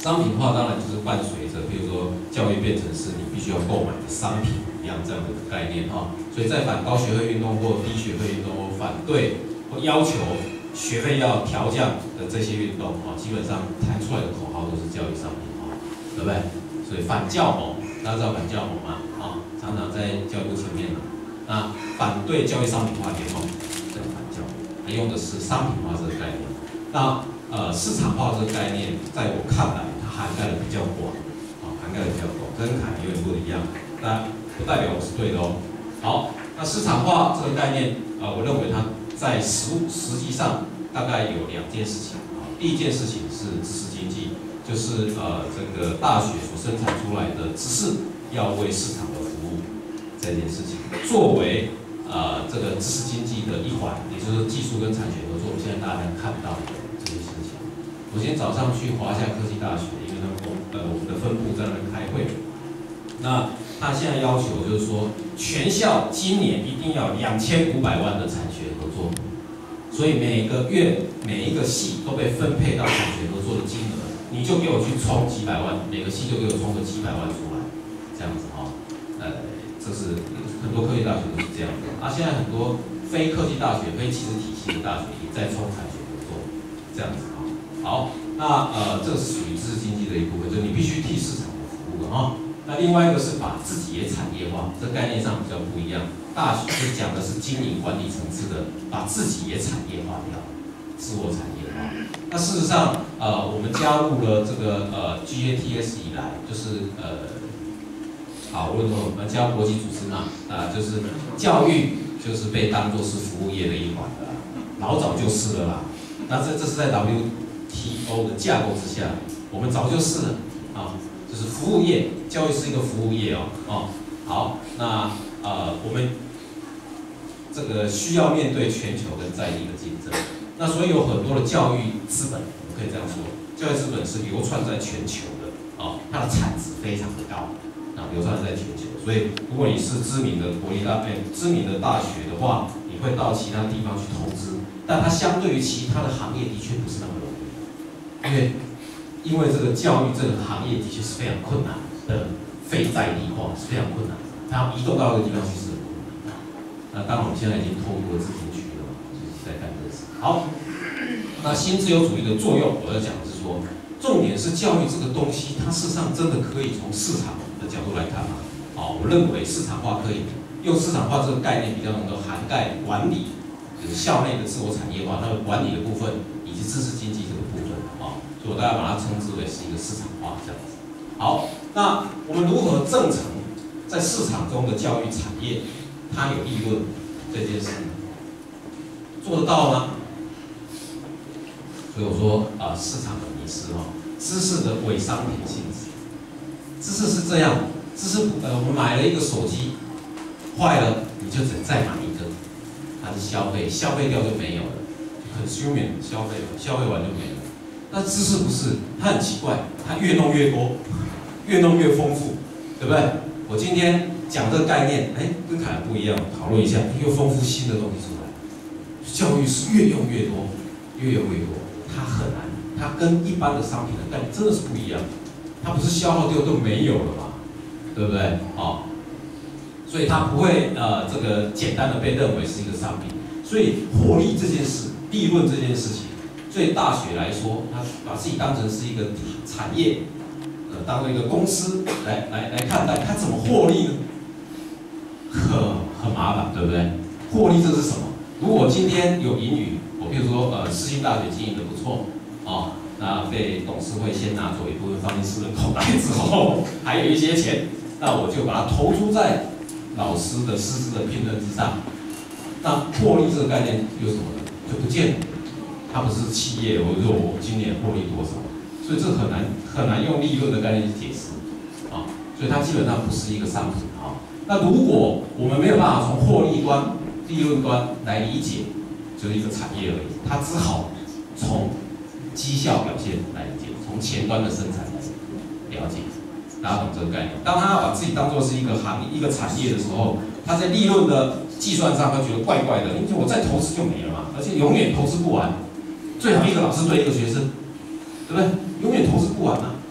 商品化当然就是伴随着，比如说教育变成是你必须要购买的商品一样这样的概念哈。所以在反高学费运动或低学费运动或反对或要求学费要调降的这些运动啊，基本上弹出来的口号都是教育商品化，对不对？所以反教盟，大家知道反教盟吗？啊，常常在教育部前面。那反对教育商品化联盟这个反教盟，它用的是商品化这个概念。那呃市场化这个概念，在我看来，它涵盖的比较广，啊，涵盖的比较广，跟凯有点不一样，但不代表我是对的哦。好，那市场化这个概念，啊、呃，我认为它在实物实际上大概有两件事情啊。第一件事情是知识经济，就是呃这个大学所生产出来的知识要为市场而服务这件事情，作为呃这个知识经济的一环，也就是技术跟产学合作，现在大家看到的这些事情。我今天早上去华夏科技大学，因为他们呃我们的分部在那边开会，那他现在要求就是说，全校今年一定要两千五百万的产学合作，所以每个月每一个系都被分配到产学合作的金额，你就给我去冲几百万，每个系就给我冲个几百万出来，这样子哈、哦，呃，这是很多科技大学都是这样的。啊，现在很多非科技大学、非技术体系的大学也在冲产学合作，这样子哈、哦。好，那呃，这是属于知识经济的一部分，就是你必须替市场服务的哈。那另外一个是把自己也产业化，这概念上比较不一样。大学是讲的是经营管理层次的，把自己也产业化掉，自我产业化。那事实上，呃，我们加入了这个呃 G A T S 以来，就是呃，好，无论如何，我们加入国际组织嘛，啊、呃，就是教育就是被当作是服务业的一环的啦，老早就是了啦。那这这是在 W T O 的架构之下，我们早就是了啊。就是服务业，教育是一个服务业哦，哦，好，那呃，我们这个需要面对全球跟在地的竞争，那所以有很多的教育资本，我们可以这样说，教育资本是流窜在全球的，哦，它的产值非常的高，啊，流窜在全球，所以如果你是知名的国立大，哎，知名的大学的话，你会到其他地方去投资，但它相对于其他的行业的确不是那么容易，因为。因为这个教育这个行业的确是非常困难的，非在地化是非常困难的，它要移动到一个地方去是很困难的。那当然我们现在已经透过自行区了嘛，就是在干这个事。好，那新自由主义的作用，我要讲的是说，重点是教育这个东西，它事实上真的可以从市场的角度来看嘛。好，我认为市场化可以用市场化这个概念比较能够涵盖管理，就是校内的自我产业化，它的管理的部分以及知识经济这个部分啊。所以大家把它称之为是一个市场化这样子。好，那我们如何正成在市场中的教育产业，它有利润这件事呢？做得到吗？所以我说啊、呃，市场的迷失哈，知识的伪商品性质。知识是这样，知识呃，我们买了一个手机，坏了你就只能再买一个，它是消费，消费掉就没有了，很休免消费了，消费完就没了。那知识不是，它很奇怪，它越弄越多，越弄越丰富，对不对？我今天讲这个概念，哎，跟凯不一样，讨论一下，又丰富新的东西出来。教育是越用越多，越用越多，它很难，它跟一般的商品的概念真的是不一样，它不是消耗掉都没有了嘛，对不对？哦，所以它不会呃这个简单的被认为是一个商品，所以获利这件事，利润这件事情。对大学来说，他把自己当成是一个产业，呃，当做一个公司来来来看待，他怎么获利呢？很很麻烦，对不对？获利这是什么？如果今天有盈余，我比如说呃，世新大学经营的不错，哦，那被董事会先拿走一部分放进私人口袋之后，还有一些钱，那我就把它投注在老师的师资的聘任之上。那获利这个概念有什么呢？就不见了。它不是企业，我说我今年获利多少，所以这很难很难用利润的概念去解释啊，所以它基本上不是一个商品啊。那如果我们没有办法从获利端、利润端来理解，就是一个产业而已，它只好从绩效表现来理解，从前端的生产来了解，大家懂这个概念。当他把自己当作是一个行业、一个产业的时候，他在利润的计算上会觉得怪怪的，因为我再投资就没了嘛，而且永远投资不完。最好一个老师对一个学生，对不对？永远投资不完啊！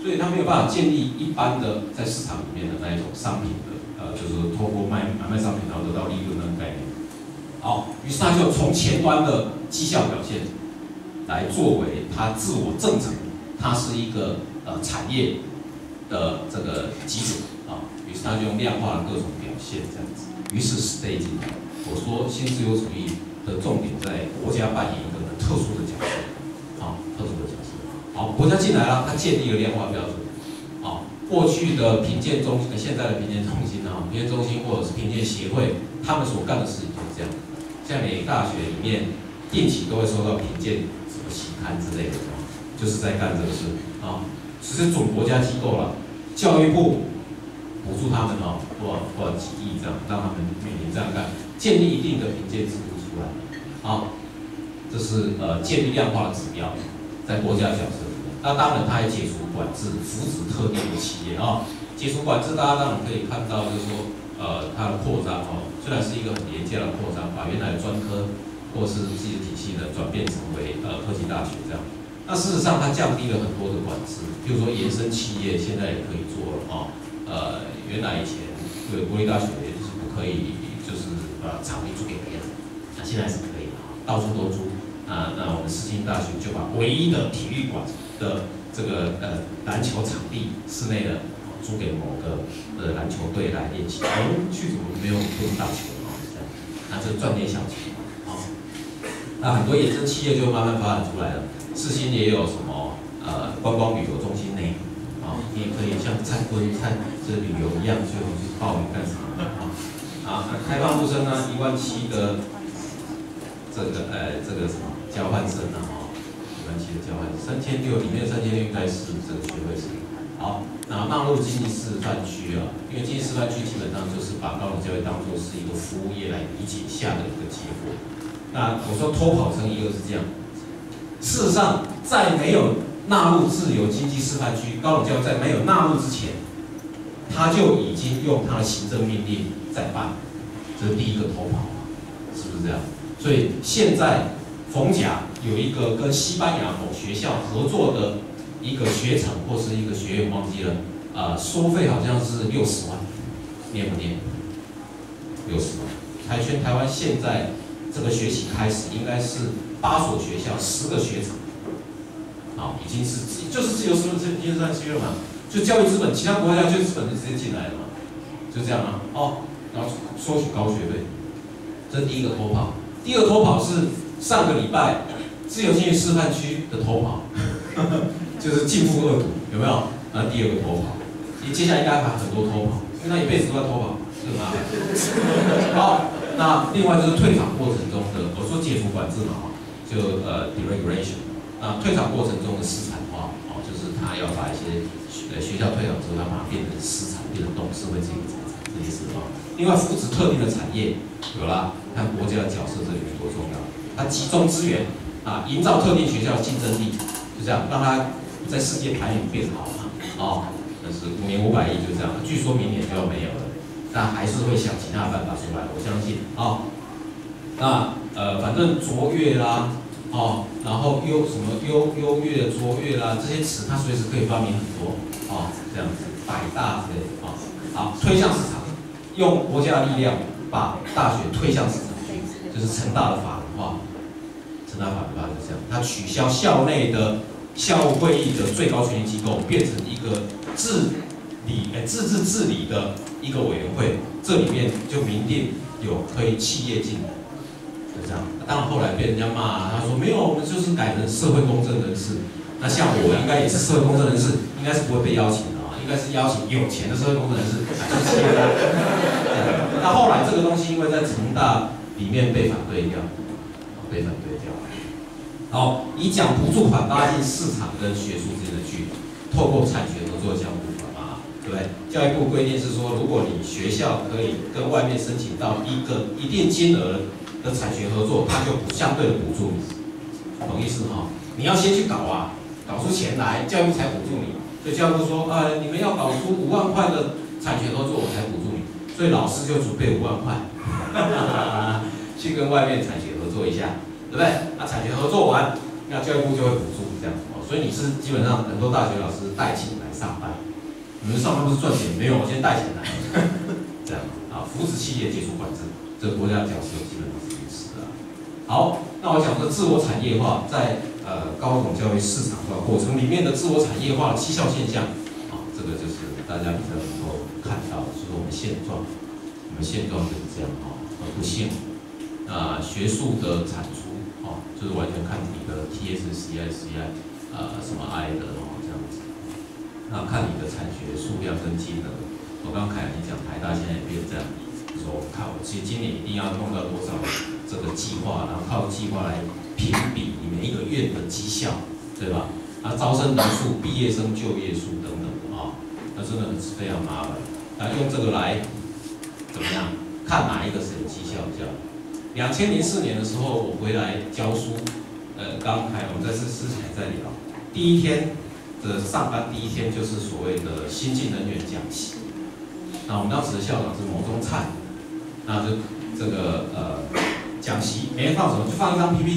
所以它没有办法建立一般的在市场里面的那一种商品的，呃，就是透过卖买卖商品然后得到利润那个概念。好，于是他就从前端的绩效表现来作为他自我证成，它是一个呃产业的这个基础啊。于是他就用量化的各种表现这样子。于是 stay 进来，我说新自由主义的重点在国家扮演一个很特殊的角色，啊，特殊的角色。好，国家进来了，它建立了量化标准。啊，过去的评鉴中心，现在的评鉴中心啊，评鉴中心或者是评鉴协会，他们所干的事情就是这样。像美大学里面定期都会收到评鉴什么期刊之类的，就是在干这个事啊。其实准国家机构了，教育部补助他们哦，多少多少几亿这样，让他们每年这样干，建立一定的评鉴制度出来。好，这是呃建立量化的指标，在国家角色里面。那当然，它也解除管制，扶持特定的企业啊。解除管制，大家当然可以看到，就是说呃它的扩张哦。虽然是一个很廉价的扩张，把原来的专科或是自己的体系呢转变成为呃科技大学这样。那事实上它降低了很多的管制，比如说延伸企业现在也可以做了哦。呃，原来以前这个国立大学就是不可以，就是把场地租给别人，那现在是可以的，到处都租。啊，那我们世新大学就把唯一的体育馆的这个呃篮球场地室内的。租给某个呃篮球队来练习，我们去怎么没有不能打球啊？这样，那就赚点小钱啊。那很多衍生企业就慢慢发展出来了。世新也有什么呃观光旅游中心内啊，你也可以像参观参这旅游一样，就去报名干什么啊？啊，开放陆生呢，一万七的这个呃这个什么交换生啊，哦，一万七的交换生，三千六里面三千六应该是这个学位生。好，那纳入经济示范区啊，因为经济示范区基本上就是把高等教育当作是一个服务业来理解下的一个结果。那我说偷跑生一个是这样，事实上在没有纳入自由经济示范区，高等教育在没有纳入之前，他就已经用他的行政命令在办，这是第一个偷跑，是不是这样？所以现在逢甲有一个跟西班牙某学校合作的。一个学程或是一个学院忘记了，呃，收费好像是六十万，念不念？六十万。台全台湾现在这个学期开始，应该是八所学校，十个学程，啊，已经是就是自由市场经济上区了嘛，就教育资本，其他国家教育资本就直接进来了嘛，就这样啊，哦，然后收取高学费，这是第一个偷跑。第二个偷跑是上个礼拜自由经济示范区的偷跑。就是尽复恶毒，有没有？那第二个偷跑，你接下来应该还很多偷跑，因为他一辈子都在偷跑，是吗？好，那另外就是退场过程中的，我说解除管制嘛，就呃 deregulation， 那退场过程中的私产化，哦，就是他要把一些呃学校退场之后，他把它变成私产，变成董事会这个财产，这些事啊。另外扶持特定的产业，有啦，看国家的角色这里面多重要，它集中资源啊，营造特定学校的竞争力，就这样让它。在世界排名变好嘛，哦，但是五年五百亿就这样，据说明年就要没有了，但还是会想其他办法出来，我相信啊、哦。那呃，反正卓越啦，哦，然后优什么优优越、卓越啦，这些词它随时可以发明很多，哦，这样子百大之类的，啊、哦，好，推向市场，用国家的力量把大学推向市场，就是成大的法人化，成大法人化就这样，它取消校内的。校务会议的最高权力机构变成一个治理、哎自治治理的一个委员会，这里面就明定有可以企业进来，就这样。当然后来被人家骂，他说没有，我们就是改成社会公正人士。那像我应该也是社会公正人士，应该是不会被邀请的啊，应该是邀请有钱的社会公正人士，就是企业家。那后来这个东西因为在成大里面被反对掉，被反对掉。好，以讲补助款拉进市场跟学术之间的距离，透过产学合作讲补款嘛，对不对？教育部规定是说，如果你学校可以跟外面申请到一个一定金额的产学合作，它就相对的补助你，懂意思哈？你要先去搞啊，搞出钱来，教育才补助你。所以教育部说，呃，你们要搞出五万块的产学合作，我才补助你。所以老师就准备五万块，去跟外面产学合作一下。对不对？那产学合作完， 那教育部就会补助这样哦。所以你是基本上很多大学老师带钱来上班，你们上班不是赚钱？没有，我先带钱来，这样啊，扶持企业接触管制，这个国家的角色基本上是如此的。好，那我讲说自我产业化在呃高等教育市场化过程里面的自我产业化的绩效现象，啊，这个就是大家比较能够看到，就是我们现状，我们现状就是这样啊，很不幸，啊、呃，学术的产出。哦，就是完全看你的 T S C I C I， 呃，什么 I 的哦这样子，那看你的产学数量跟金额。我刚刚凯你讲台大现在也变这样，说我看我其实今年一定要弄到多少这个计划，然后靠计划来评比你每一个院的绩效，对吧？啊，招生人数、毕业生就业数等等的啊、哦，那真的是非常麻烦。那用这个来怎么样看哪一个是有绩效比较？两千零四年的时候，我回来教书，呃，刚开我们在这之前在聊，第一天的上班第一天就是所谓的新进人员讲习。那我们当时的校长是牟宗灿，那就这个呃讲习没放什么，就放一张 P P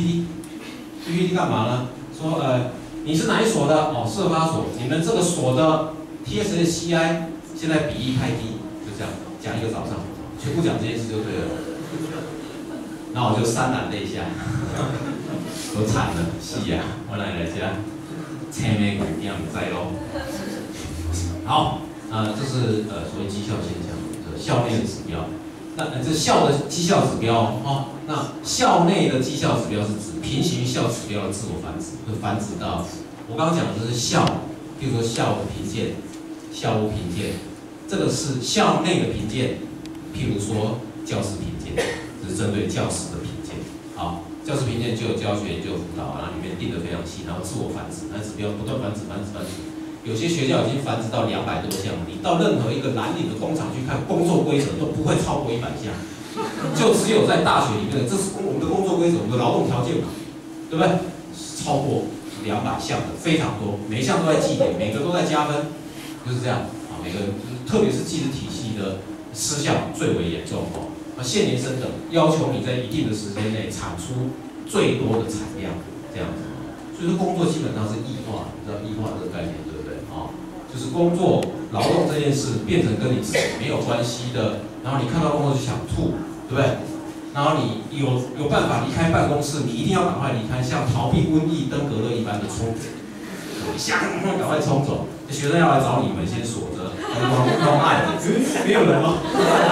T，P P T 干嘛呢？说呃你是哪一所的？哦，社发所，你们这个所的 T S C I 现在比例太低，就这样讲一个早上，全部讲这件事就对了。然后我就潸然泪下，都惨了，是呀，我来来家，青梅骨样在咯。好，啊、呃，这是呃所谓绩效现象，这校内的指标。那呃这校的绩效指标哦，那校内的绩效指标是指平行于校指标的自我繁殖，会繁殖到我刚刚讲的是校，譬如说校的评鉴、校务评鉴，这个是校内的评鉴，譬如说教师评鉴。是针对教师的评鉴，好，教师评鉴就有教学，就有辅导，然后里面定得非常细，然后自我繁殖，那指标不断繁殖、繁殖、繁殖。有些学校已经繁殖到两百多项，你到任何一个蓝领的工厂去看工作规则都不会超过一百项，就只有在大学里面的，这是我们的工作规则，我们的劳动条件嘛，对不对？超过两百项的非常多，每一项都在记点，每个都在加分，就是这样啊，每个特别是技职体系的失效最为严重哦。现年升等要求你在一定的时间内产出最多的产量，这样子。所以说工作基本上是异化，你知道异化这个概念对不对？啊、哦，就是工作劳动这件事变成跟你自己没有关系的，然后你看到工作就想吐，对不对？然后你有有办法离开办公室，你一定要赶快离开，像逃避瘟疫登革热一般的冲，想赶快冲走。学生要来找你们，先锁着，光光爱，没有人吗？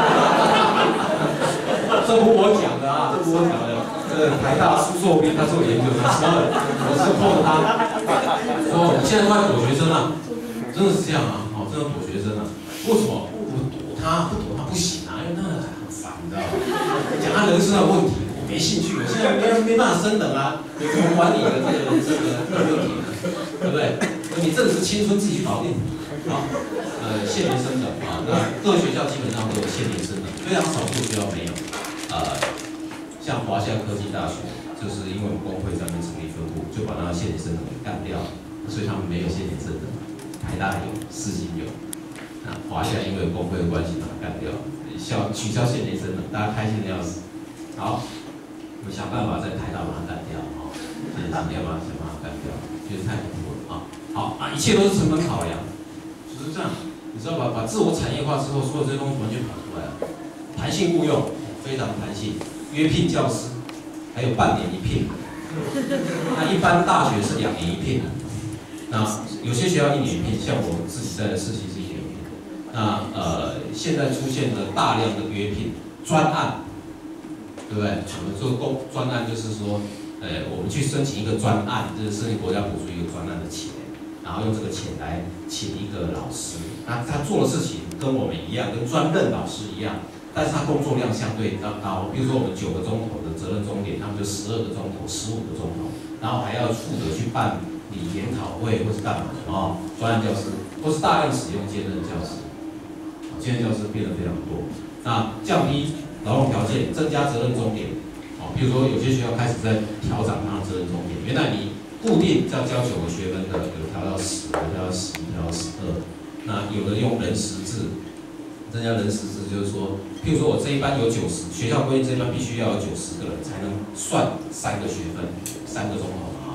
这不我讲的啊，这不我讲的。这个台大苏硕斌他做研究的时候，我是碰他，说你现在都在躲学生啊，真的是这样啊，哦，真的躲学生啊。为什么？不躲他，不躲他不行啊，因为那很烦，你知道吗？讲他人生的问题，我没兴趣，我现在没没办法升等啊，你怎么管你的这个人生的问题呢？对不对？你这个是青春自己去搞定。好，呃，现年升等啊，那各学校基本上都有现年升等，非常少数学校没有。呃，像华夏科技大学，就是因为我们工会上面成立分部，就把那现年升等给干掉，所以他们没有现年升等。台大有，世新有，那华夏因为工会的关系把它干掉，消取消现年升等，大家开心的要死。好，我们想办法在台大把它干掉啊，现在今天把它想办法干掉，觉得太恐怖了啊。好啊，一切都是成本考量，就是这样。你知道吧？把自我产业化之后，所有这些东西完全跑出来了，弹性雇用。非常弹性，约聘教师，还有半年一聘。那一般大学是两年一聘，那有些学校一年一聘，像我自己在的世新是一年一聘。那呃，现在出现了大量的约聘专案，对不对？我们做公专案就是说，呃，我们去申请一个专案，就是申请国家补助一个专案的钱，然后用这个钱来请一个老师，那他做的事情跟我们一样，跟专任老师一样。但是他工作量相对比较高，比如说我们九个钟头的责任钟点，他们就十二个钟头、十五个钟头，然后还要负责去办理研讨会或是干嘛的哦，专案教师或是大量使用兼任教师，兼任教师变得非常多。那降低劳动条件，增加责任钟点，哦，比如说有些学校开始在调整它的责任钟点，原来你固定要教九个学分的，有调到十，有调到十一，调到十二，那有的用人时制。增加人时制就是说，譬如说我这一班有九十，学校规定这一班必须要有九十个人才能算三个学分，三个钟头嘛啊。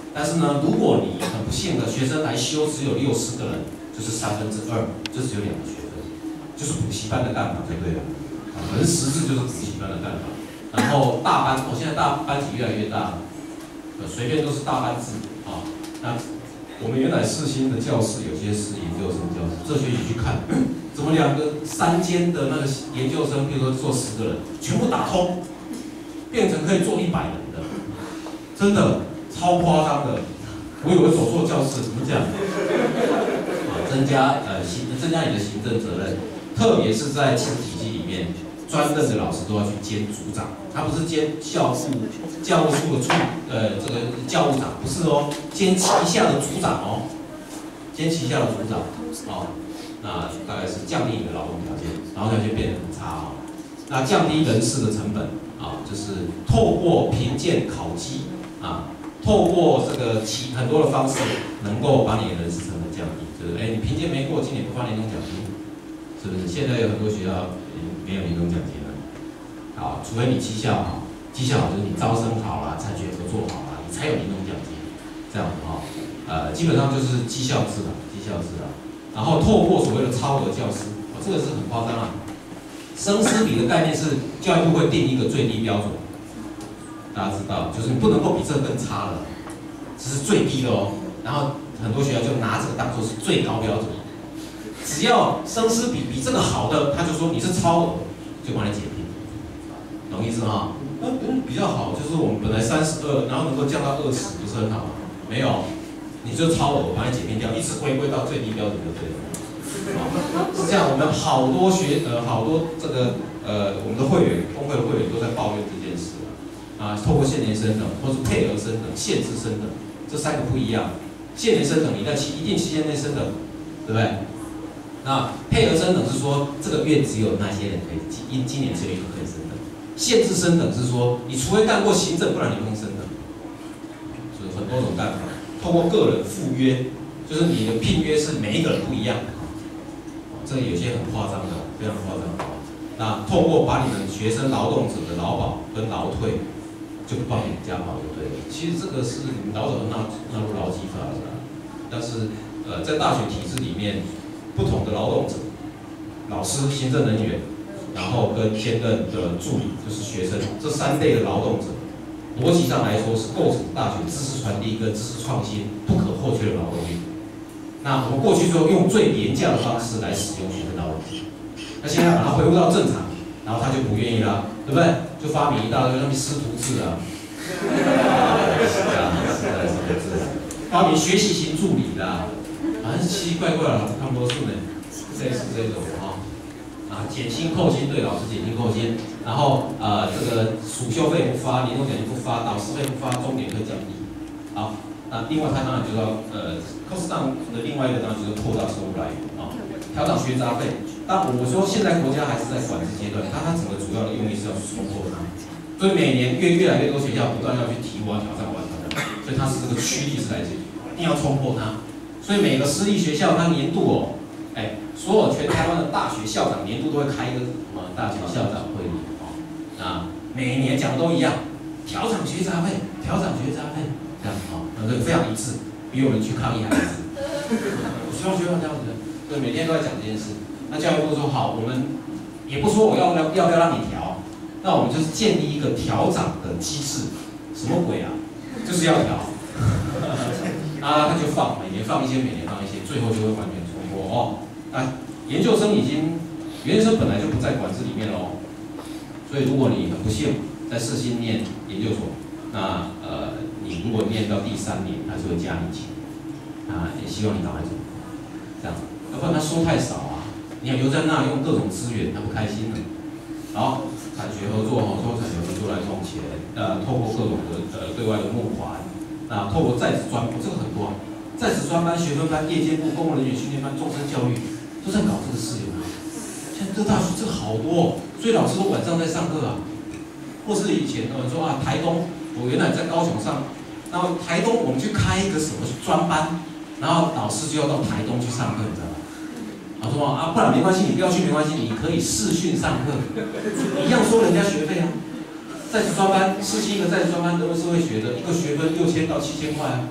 但是呢，如果你很不幸的学生来修只有六十个人，就是三分之二，就只有两个学分，就是补习班的干法就对了。啊，可是实质就是补习班的干法。然后大班，我、哦、现在大班级越来越大，呃，随便都是大班制啊。那我们原来世新的教室有些是研究生教室，这学期去看，怎么两个三间的那个研究生，比如说做十个人，全部打通，变成可以做一百人的，真的超夸张的。我以为走错教室，怎么讲？啊，增加呃行增加你的行政责任，特别是在体系里面，专任的老师都要去兼组长，他不是兼教务教务处的处呃这个教务长，不是哦，兼旗下的组长哦，兼旗下的组长哦，那大概是降低你的劳动条件，劳动条件变得很差哦，那降低人事的成本啊，就是透过评鉴考绩啊。透过这个其很多的方式，能够把你的人事成本降低，就是哎，你评鉴没过，今年不发年终奖金，是不是？现在有很多学校没有年终奖金了，好，除非你绩效好，绩效好就是你招生好啦，产学合作好啦，你才有年终奖金，这样子哈，呃，基本上就是绩效制啦，绩效制啦，然后透过所谓的超额教师，哦，这个是很夸张啊，生师比的概念是教育部会定一个最低标准。大家知道，就是你不能够比这个更差了，这是最低的哦。然后很多学校就拿这个当做是最高标准，只要生师比比这个好的，他就说你是超额，就帮你解聘，懂意思吗？那嗯比较好，就是我们本来三十二，然后能够降到二十，不是很好吗？没有，你就超额，我帮你解聘掉，一直回归到最低标准就对了。是这样，我们好多学呃好多这个呃我们的会员工会的会员都在抱怨这件事。啊，透过现年升等，或是配额升等、限制升等，这三个不一样。现年升等，你在期一定期间内升等，对不对？那配额升等是说，这个月只有那些人可以，今今年只有一个可以升等。限制升等是说，你除非干过行政，不然你不能升等。所以很多种干法，透过个人附约，就是你的聘约是每一个人不一样的。这个有些很夸张的，非常夸张。那透过把你们学生劳动者的劳保跟劳退。就不帮你加保就对了。其实这个是你们老早纳纳入劳基法的，但是呃，在大学体制里面，不同的劳动者、老师、行政人员，然后跟兼任的助理，就是学生，这三类的劳动者，逻辑上来说是构成大学知识传递跟知识创新不可或缺的劳动力。那我们过去就用最廉价的方式来使用学生劳动力，那现在把它恢复到正常，然后他就不愿意啦，对不对？就发明一大堆他们师徒制啊，是啊，是啊，师徒制，发明学习型助理啦，反正奇奇怪怪的，看不多数呢，类似这种啊，啊，减薪扣薪，对老师减薪扣薪，然后呃这个暑修费不发，年终奖金不发，导师费不发，钟点会降低，好，那另外他当然就要呃 cost down 的另外一个当然就是扩大收入来源啊，调整学杂费。但我说现在国家还是在管制阶段，它它整个主要的用意是要去冲破它，所以每年越越来越多学校不断要去提我要挑战我要挑战，所以它是这个驱力是来自于一定要冲破它，所以每个私立学校它年度哦，哎，所有全台湾的大学校长年度都会开一个什么大学校长会议哦，那每年讲的都一样，调整学杂费，调整学杂费，这样哦，那这个非常一致，比我们去抗议还一致，我希望学校这样子，对，每天都在讲这件事。那教育部说好，我们也不说我要要要不要让你调，那我们就是建立一个调涨的机制，什么鬼啊？就是要调，啊，他就放，每年放一些，每年放一些，最后就会完全冲破哦。那研究生已经，研究生本来就不在管制里面喽，所以如果你很不幸在世新念研究所，那呃，你如果念到第三年，他就会加你钱，啊，也希望你赶快走，这样，要不然他收太少啊。你要留在那用各种资源，他不开心了。好，产学合作哈，透过产学合作来赚钱，呃，透过各种的呃对外的募款，那透过在职专班，这个很多、啊，在职专班、学分班、夜间部、公务人员训练班、终身教育，都在搞这个事有没有？现在这大学这个好多、哦，所以老师都晚上在上课啊，或是以前有人说啊，台东，我原来在高雄上，然后台东我们去开一个什么专班，然后老师就要到台东去上课，你知道吗？他说啊，不然没关系，你不要去没关系，你可以视讯上课，一样收人家学费啊。在职专班，世新一个在职专班德文社会学的一个学分六千到七千块啊，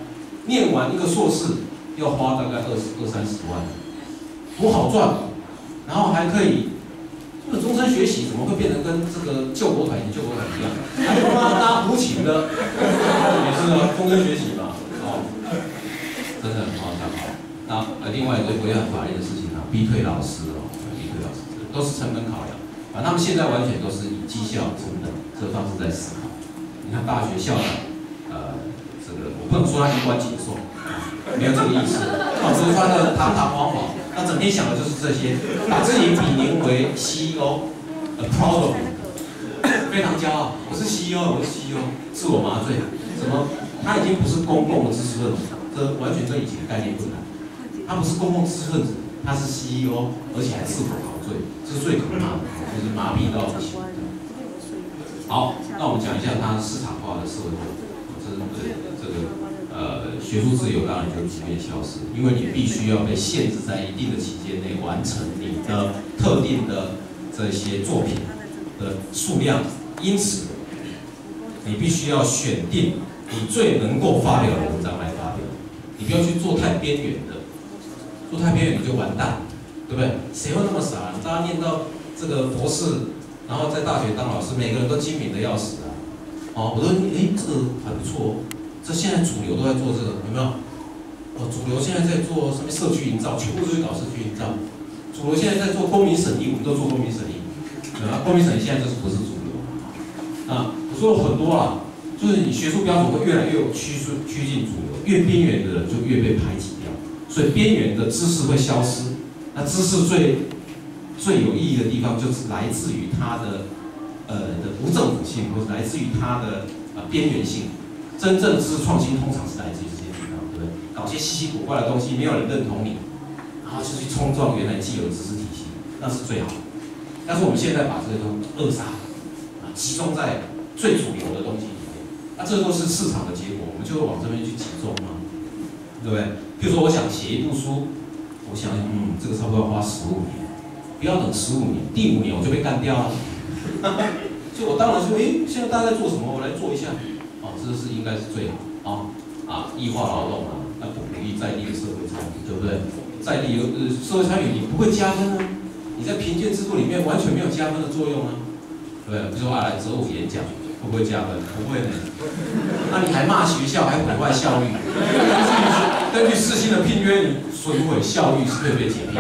念完一个硕士要花大概二十二三十万，不好赚，然后还可以，这个终身学习怎么会变成跟这个救国团、救国团一样？还他妈拉胡琴的，也是啊，终身学习嘛，哦，真的很夸张啊。那呃，另外一个违反法律的事情啊，逼退老师哦，逼退老师都是成本考量，反正他们现在完全都是以绩效成本这个方式在思考。你看大学校长，呃，这个我不能说他衣冠禽兽。没有这个意思，我只是穿的堂堂皇皇，他整天想的就是这些，把自己比拟为 C E O， proud of， 非常骄傲，我是 C E O， 我是 C E O， 自我麻醉，怎么？他已经不是公共的知识分子，这完全跟以前的概念不同。他不是公共知识分子，他是 C E O， 而且还自我陶醉，这是最可怕的，就是麻痹到不行。好，那我们讲一下它市场化的社会化，这是对这个。呃，学术自由当然就逐渐消失，因为你必须要被限制在一定的期间内完成你的特定的这些作品的数量，因此你必须要选定你最能够发表的文章来发表，你不要去做太边缘的，做太边缘你就完蛋，对不对？谁会那么傻？大家念到这个博士，然后在大学当老师，每个人都精明的要死啊！哦，我说，哎，这个还不错哦。这现在主流都在做这个，有没有？哦，主流现在在做什么社区营造，全部都去搞社区营造。主流现在在做公民审议，我们都做公民审议。啊，公民审议现在就是不是主流。啊，我说了很多啦，就是你学术标准会越来越趋趋近主流，越边缘的人就越被排挤掉，所以边缘的知识会消失。那知识最最有意义的地方，就是来自于它的呃的无政府性，或者来自于它的呃边缘性。真正的知识创新通常是来自于这些地方，对不对？搞些稀奇古怪的东西，没有人认同你，然后就去冲撞原来既有的知识体系，那是最好的。但是我们现在把这些东西扼杀，啊，集中在最主流的东西里面，那这都是市场的结果，我们就会往这边去集中嘛，对不对？比如说我想写一部书，我想，嗯，这个差不多要花十五年，不要等十五年，第五年我就被干掉了。所以我当然说，诶，现在大家在做什么？我来做一下。这是应该是最好啊啊，异化劳动啊，那不鼓励在地的社会参与，对不对？在地有呃社会参与，你不会加分啊，你在评鉴制度里面完全没有加分的作用啊，对不对？比如说啊，来择偶演讲会不会加分？不会呢。那你还骂学校，还毁坏校誉，根据世新的聘约，你损毁校誉是会被解聘，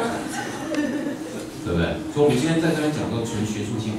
对不对？所以我们今天在这边讲都纯学术性。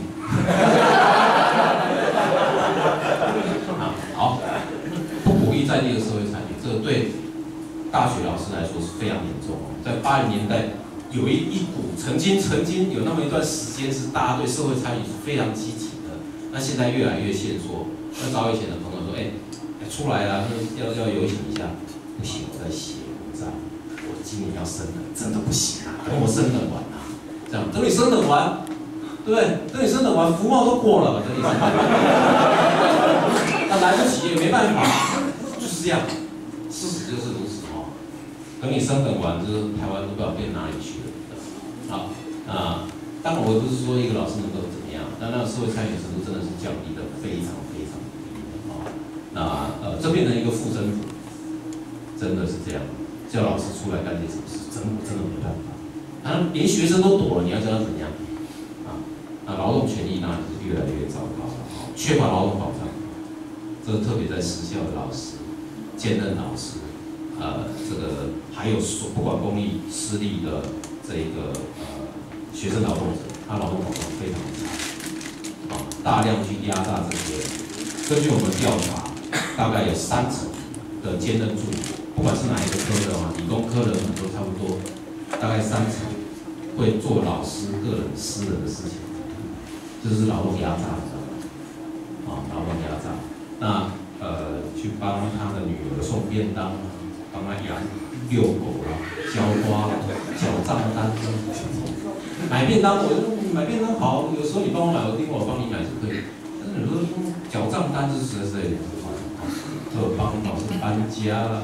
好，不鼓励在地的社会参与，这个对大学老师来说是非常严重。在八零年代，有一一股曾经曾经有那么一段时间是大家对社会参与是非常积极的，那现在越来越限缩。那早以前的朋友说，哎、欸，出来啊，要要游行一下，不行，我在写文章，我今年要升等，真的不行啊，等我升等完啊，这样等你升等完。对不对？等你升等完，服贸都过了，等你升等完，那来不及也没办法，就是这样，事实就是如此哦。等你升等完，就是台湾都不知道变哪里去了。好，那当然我不是说一个老师能够怎么样，但那个社会参与程度真的是降低的非常非常低的哦。那呃，这变成一个附身符，真的是这样，叫老师出来干点什么事，真的真的没办法。啊，连学生都躲了，你要叫他怎样？那劳动权益当然是越来越糟糕了，缺乏劳动保障，这特别在私校的老师、兼任老师，呃，这个还有所不管公立、私立的这个呃学生劳动者，他劳动保障非常差，啊，大量去压榨这些人。根据我们调查，大概有三成的兼任助理，不管是哪一个科的啊，理工科的很多差不多，大概三成会做老师个人私人的事情。这是劳动压榨，知道吗？啊，劳动压榨。那呃，去帮他的女儿送便当啊，帮他养遛狗啦、浇花啦、缴账单。买便当，我就买便当好，有时候你帮我买，我另外我帮你买是可以。但是你说缴账单，这是实在是有点夸张。还有帮老师搬家啦、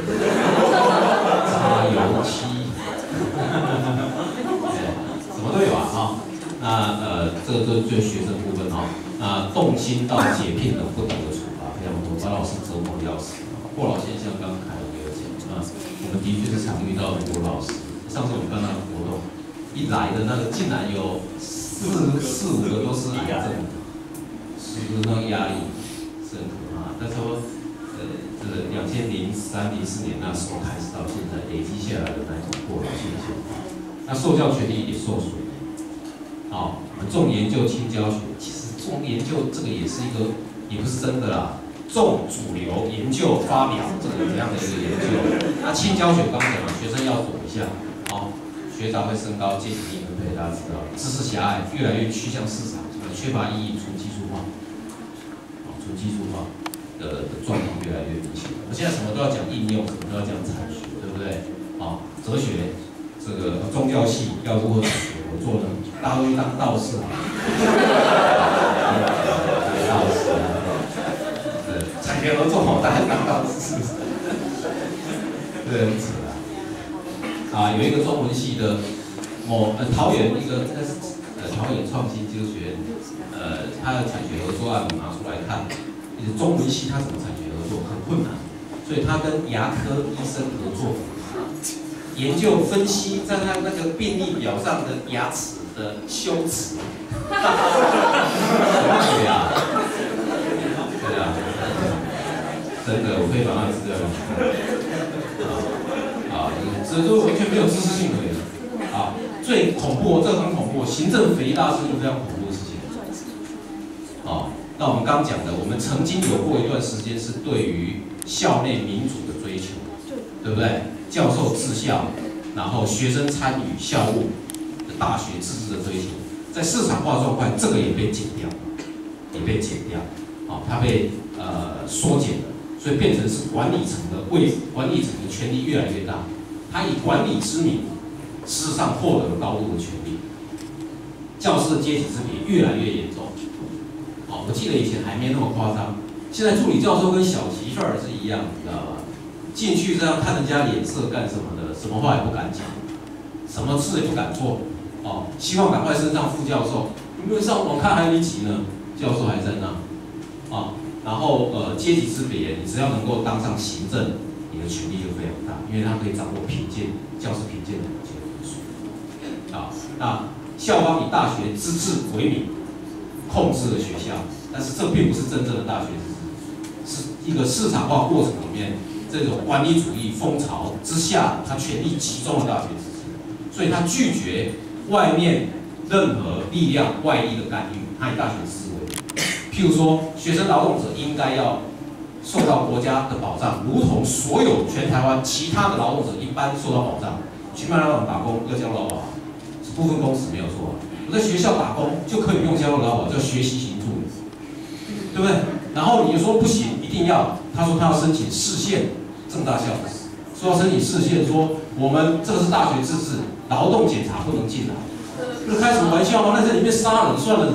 擦油漆，什么都有啊，哈。那呃，这个这就是学生部分哦。那动心到解聘等不同的处罚非常多，把老师折磨的要死哦。 过劳现象，刚刚凯文也有讲啊，我们的确是常遇到很多老师。上次我们刚刚活动一来的那个，竟然有四四五个都是癌症，是不是那个压力是很可怕？但是说，呃，这个两千零三零四年那时候开始到现在累积下来的那种过劳现象，那受教权利也受损。好，重研究轻教学，其实重研究这个也是一个，也不是真的啦。重主流研究发表这个这样的一个研究，那轻教学刚讲了，学生要躲一下，好，学长会升高阶级地分配，大家知道，知识狭隘，越来越趋向市场，缺乏意义，纯技术化，啊，纯技术化的的状况越来越明显。我现在什么都要讲应用，什么都要讲产学，对不对？啊，哲学，这个宗教系要如何产学合作呢？大家都去当道士啊，道士啊。产学合作，大家当道士是不是？对，很扯啊！啊，有一个中文系的某呃桃园一个，那是呃桃园创新技术学院，呃，他的产学合作案拿出来看，中文系他怎么产学合作很困难，所以他跟牙科医生合作，研究分析在他那个病历表上的牙齿的修辞。对呀，对呀。真的，我可以把那个资料给你看。啊啊，这就完全没有知识性可言。啊，最恐怖，这个很恐怖，行政肥大是一个非常恐怖的事情。啊，那我们刚刚讲的，我们曾经有过一段时间是对于校内民主的追求，对不对？教授治校，然后学生参与校务，大学自治的追求，在市场化状况，这个也被减掉，也被减掉。啊，它被呃缩减了。所以变成是管理层的为管理层的权力越来越大，他以管理之名，事实上获得了高度的权力，教师的阶级之别越来越严重。好，我记得以前还没那么夸张，现在助理教授跟小媳妇儿是一样，你知道吧？进去这样看人家脸色干什么的，什么话也不敢讲，什么事也不敢做，哦，希望赶快升上副教授。你没有上网看还有一集呢，教授还在那，啊。然后呃阶级之别，你只要能够当上行政，你的权力就非常大，因为他可以掌握评鉴、教师评鉴的某些分数。啊，那校方以大学自治为名，控制了学校，但是这并不是真正的大学自治，是一个市场化过程里面这种管理主义风潮之下，他权力集中了大学自治，所以他拒绝外面任何力量外力的干预，他以大学自治为名。譬如说，学生劳动者应该要受到国家的保障，如同所有全台湾其他的劳动者一般受到保障。去麦当劳打工要交劳保，是部分工时没有错。我在学校打工就可以不用交劳保，叫学习型助理，对不对？然后你说不行，一定要，他说他要申请市县政大校址，说要申请市县，说我们这个是大学自治，劳动检查不能进来。这开什么玩笑吗？那在里面杀人算了。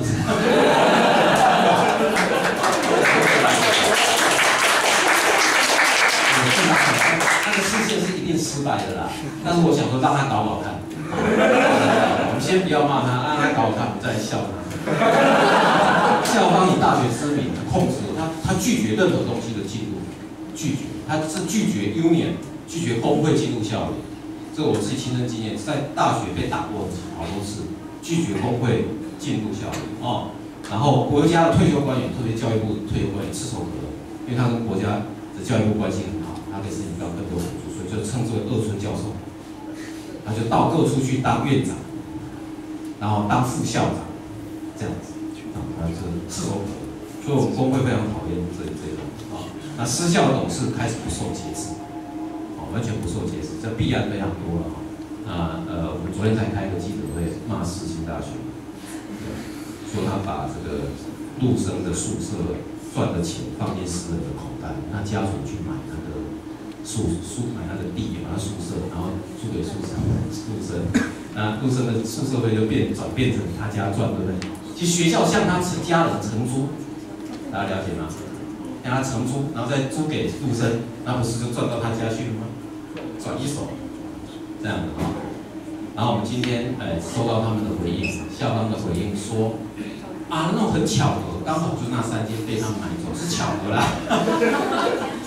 那个事件是一定失败的啦，但是我想说让他搞搞看。我们先不要骂他，让他搞搞看，我们再笑他。校方以大学之名控制他，他拒绝任何东西的进入，拒绝，他是拒绝 union， 拒绝工会进入校园。这个我自己亲身经验，在大学被打过好多次。拒绝工会进入校园哦，然后国家的退休官员，特别教育部退休官员炙手可热，因为他跟国家的教育部关系很好，他给申请到更多补助，所以就称之为二村教授。他就到各处去当院长，然后当副校长，这样子，啊，他是炙手可热。所以我们工会非常讨厌这这种啊。那私校的董事开始不受节制，啊，完全不受节制，这弊案非常多了啊。啊呃，我们昨天才开个记者会，骂世新大学，说他把这个陆生的宿舍赚的钱放进私人的口袋，那家属去买那个宿宿买那个地，买那宿舍，然后租给宿舍陆生，那陆生的宿舍费就变转变成他家赚，对不对？其实学校向他家人承租，大家了解吗？向他承租，然后再租给陆生，那不是就赚到他家去了吗？转一手。这样的啊，然后我们今天呃收到他们的回应，校方的回应说，啊那种很巧合，刚好就那三间被他们买走，是巧合啦。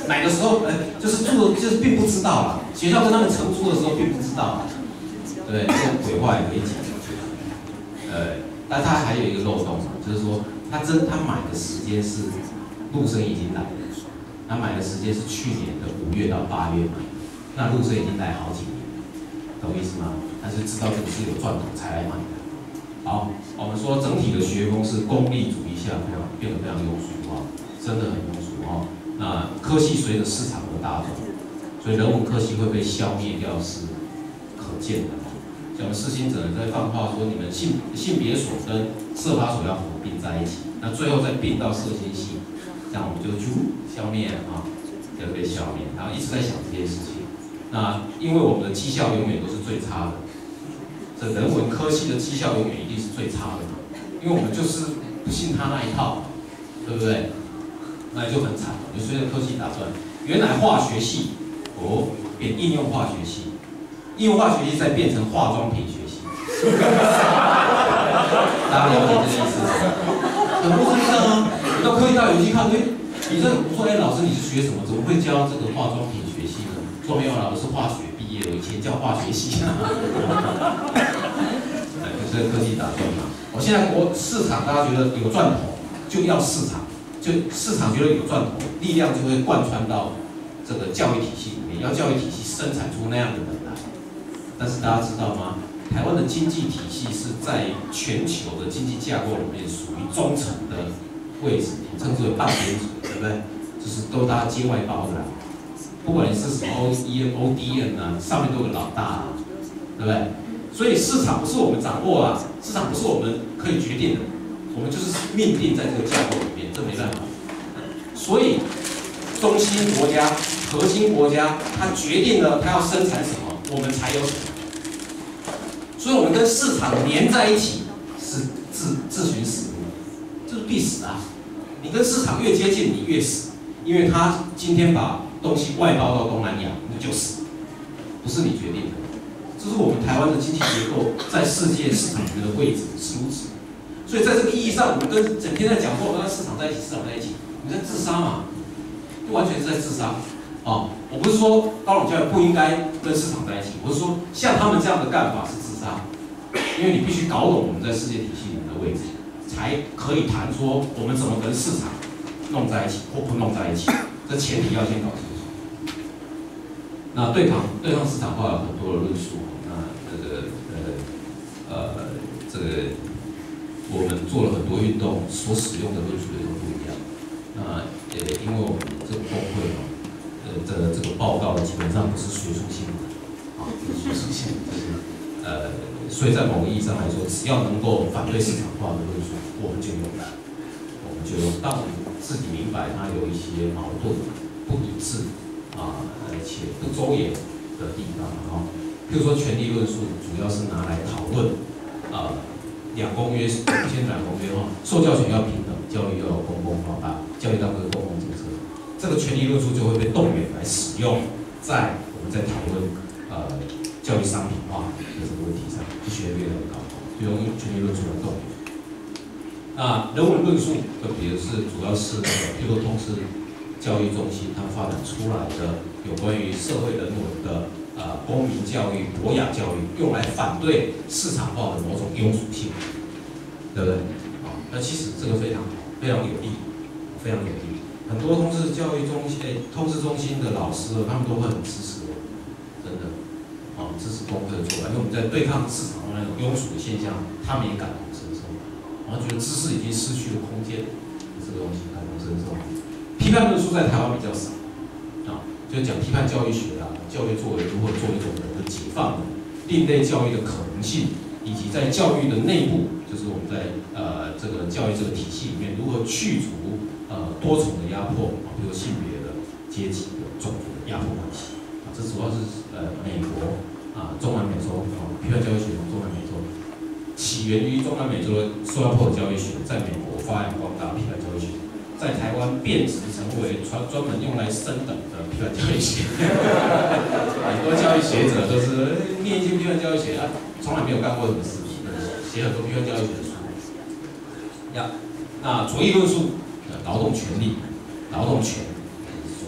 买的时候，呃，就是住就是并不知道啦，学校跟他们承租的时候并不知道啦，对，这鬼话也可以讲。呃，但他还有一个漏洞，就是说他真他买的时间是陆生已经来了，他买的时间是去年的五月到八月买，那陆生已经来好几年，懂意思吗？但是知道这个是有赚头才来买的。好，我们说整体的学风是功利主义下非常变得非常庸俗啊，真的很庸俗哦。那科系随着市场而大转，所以人文科系会被消灭掉是可见的。像我们世新者在放话说，你们性性别所跟社发所要合并在一起，那最后再并到社经系，这样我们就就消灭了啊，就被消灭。然后一直在想这件事情。那因为我们的绩效永远都是最差的。这人文科系的绩效永远一定是最差的，因为我们就是不信他那一套，对不对？那就很惨，就随着科系打转，原来化学系哦变应用化学系，应用化学系再变成化妆品学系，大家了解这个意思吗？很多是这样啊，你到科技大学去看，哎，你这我说哎老师你是学什么？怎么会教这个化妆品学系呢？说没有啦，我是化学毕业，我以前叫化学系。这个科技打转嘛，我现在国市场大家觉得有赚头，就要市场，就市场觉得有赚头，力量就会贯穿到这个教育体系里面，要教育体系生产出那样的人来。但是大家知道吗？台湾的经济体系是在全球的经济架构里面属于中层的位置，称之为半边主，对不对？就是都大家接外包的啦，不管你是什么 O E M、O D M 啊，上面都有老大啊，对不对？所以市场不是我们掌握啊，市场不是我们可以决定的，我们就是命定在这个架构里面，这没办法。所以中心国家、核心国家，它决定了它要生产什么，我们才有什么。所以我们跟市场粘在一起是自自寻死路，这是必死啊！你跟市场越接近，你越死，因为他今天把东西外包到东南亚，你就死，不是你决定的。这是我们台湾的经济结构在世界市场里面的位置是如此，所以在这个意义上，我们跟整天在讲说我们跟市场在一起，市场在一起，你在自杀嘛？就完全是在自杀。哦，我不是说高等教育不应该跟市场在一起，我是说像他们这样的干法是自杀，因为你必须搞懂我们在世界体系里面的位置，才可以谈说我们怎么跟市场弄在一起或不弄在一起，这前提要先搞清楚。那对抗对抗市场化有很多的论述。这个呃呃，这个我们做了很多运动，所使用的论述也都不一样。那呃，因为我们这个工会哦，呃，这个这个报告基本上不是学术性的，啊，不是学术性的，就是呃，所以在某个意义上来说，只要能够反对市场化的论述，我们就用，我们就用。当我们自己明白它有一些矛盾、不一致啊，而且不周延的地方，哈。譬如说，权力论述主要是拿来讨论，呃，两公约，先两公约哈，受教权要平等，教育要公共化，啊，教育当个公共政策，这个权力论述就会被动员来使用在我们在讨论呃教育商品化的这个问题上，就学得越来越高，就用权力论述来动员。那人文论述，就比如是主要是譬如说通识教育中心它发展出来的有关于社会人文的。呃，公民教育、博雅教育，用来反对市场化的某种庸俗性，对不对？啊、哦，那其实这个非常好，非常有利，非常有利。很多通识教育中心、诶，通识中心的老师，他们都会很支持我，真的，啊、哦，支持功课的做法，因为我们在对抗市场的那种庸俗的现象，他们也感同身受，然后觉得知识已经失去了空间，这个东西感同身受。批判论述在台湾比较少，啊、哦，就讲批判教育学啦。教育作为如何做一种人的解放的另类教育的可能性，以及在教育的内部，就是我们在呃这个教育这个体系里面如何去除呃多重的压迫啊，比如性别的、阶级的、种族的压迫关系啊，这主要是呃美国啊中南美洲啊批判教育学从中南美洲起源于中南美洲的受压迫教育学，在美国发扬光大批判教育学。在台湾变质成为专专门用来升等的批判教育学，很多教育学者都是念一些批判教育学啊，从来没有干过什么事情，写很多批判教育学的书。呀，那左翼论述，劳动权利、劳动权，左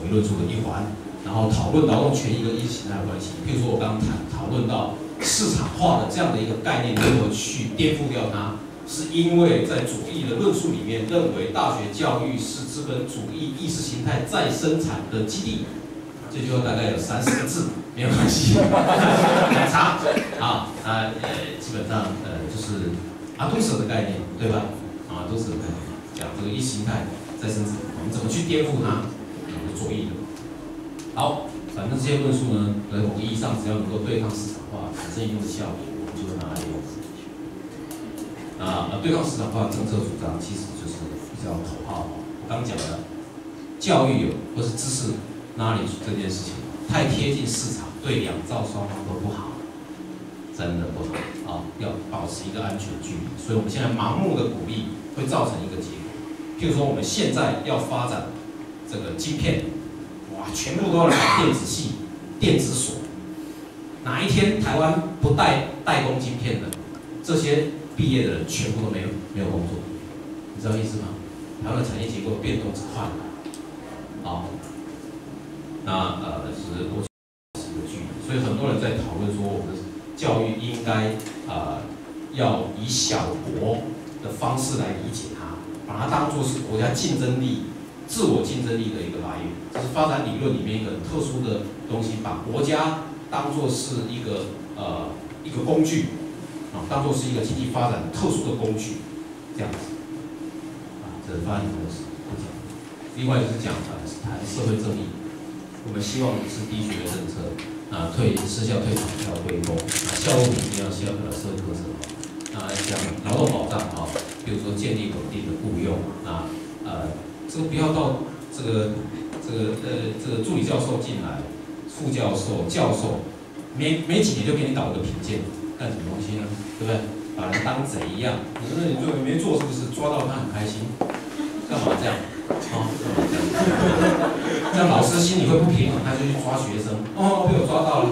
为论述的一环，然后讨论劳动权益跟意识形态的关系。譬如说我刚刚谈讨论到市场化的这样的一个概念，如何去颠覆掉它，是因为在左翼的论述里面认为大学教育是资本主义意识形态再生产的基地。这句话大概有三十个字，没有关系，很长啊。那呃，基本上呃就是阿杜舍的概念，对吧？啊，阿杜舍的概念讲这个意识形态再生产，我们怎么去颠覆它？我们左翼的。好，反正这些论述呢，在某个意义上，只要能够对抗市场化，产生一定的效果，我们就会拿来用。啊，呃，对抗市场化政策主张其实就是比较口号。我刚讲的，教育有或是知识。knowledge 这件事情太贴近市场，对两造双方都不好，真的不好啊！要保持一个安全距离。所以我们现在盲目的鼓励，会造成一个结果。譬如说，我们现在要发展这个晶片，哇，全部都要来电子系、电子所。哪一天台湾不代代工晶片的，这些毕业的人全部都没有没有工作，你知道意思吗？台湾的产业结构变动之快，好。那呃是过去是一个距离，所以很多人在讨论说，我们的教育应该呃要以小国的方式来理解它，把它当作是国家竞争力、自我竞争力的一个来源。这是发展理论里面一个很特殊的东西，把国家当作是一个呃一个工具啊，当作是一个经济发展特殊的工具，这样子啊，这是发展理论是不讲。另外就是讲呃谈社会正义。我们希望是低学历政策，啊，退私校退场要归公，啊，校务一定要校呃社会课程，啊，讲劳动保障啊，比如说建立稳定的雇佣，啊，呃，这个不要到这个这个呃这个助理教授进来，副教授、教授，没没几年就给你搞个评鉴，干什么东西呢？对不对？把人当贼一样，你说你做没做是不是？抓到他很开心，干嘛这样？啊，干嘛这样？这样老师心里会不平衡，他就去抓学生。哦，被我抓到了。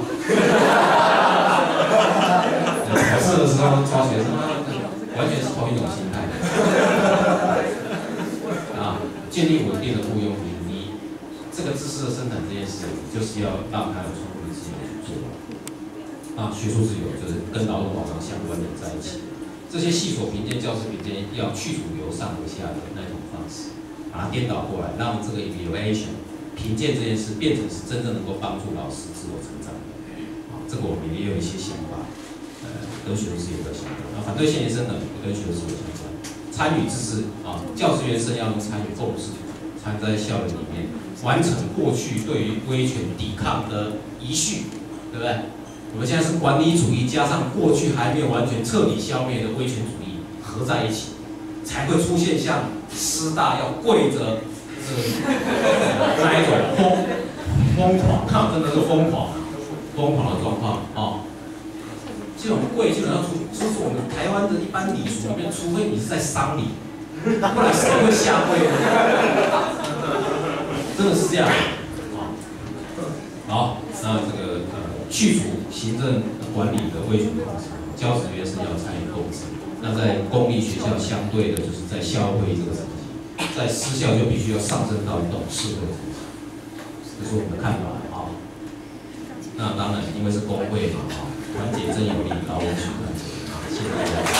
考试的时候抓学生，完全是同一种心态。啊，建立稳定的雇佣比例，这个知识的生产这件事，就是要让它有充分的自由去做。啊，学术自由就是跟劳动保障相关联在一起。这些系所评鉴、教师评鉴要去除由上而下的那种方式，把它颠倒过来，让这个 evaluation。评鉴这件事变成是真正能够帮助老师自我成长的，啊，这个我们也有一些想法，呃，跟学术自由的相关。啊，反对现学生等也跟学术自由相关。参与知识啊，教职员生要能参与共识，参在校园里面完成过去对于威权抵抗的遗绪，对不对？我们现在是管理主义加上过去还没有完全彻底消灭的威权主义合在一起，才会出现像师大要跪着。是那一种疯疯狂，看真的是疯狂，疯狂的状况啊、哦！这种跪基本上出，就是我们台湾的一般礼俗里面，除非你是在丧礼，不然谁会下跪呢？真的是这样啊！好，那这个呃，去除行政管理的威权控制，教职员是要参与共治。那在公立学校，相对的就是在校会这个层级。在私校就必须要上升到董事会，这是我们的看法啊。那当然，因为是工会嘛，啊，团结真有力，劳动取团结啊。谢谢大家。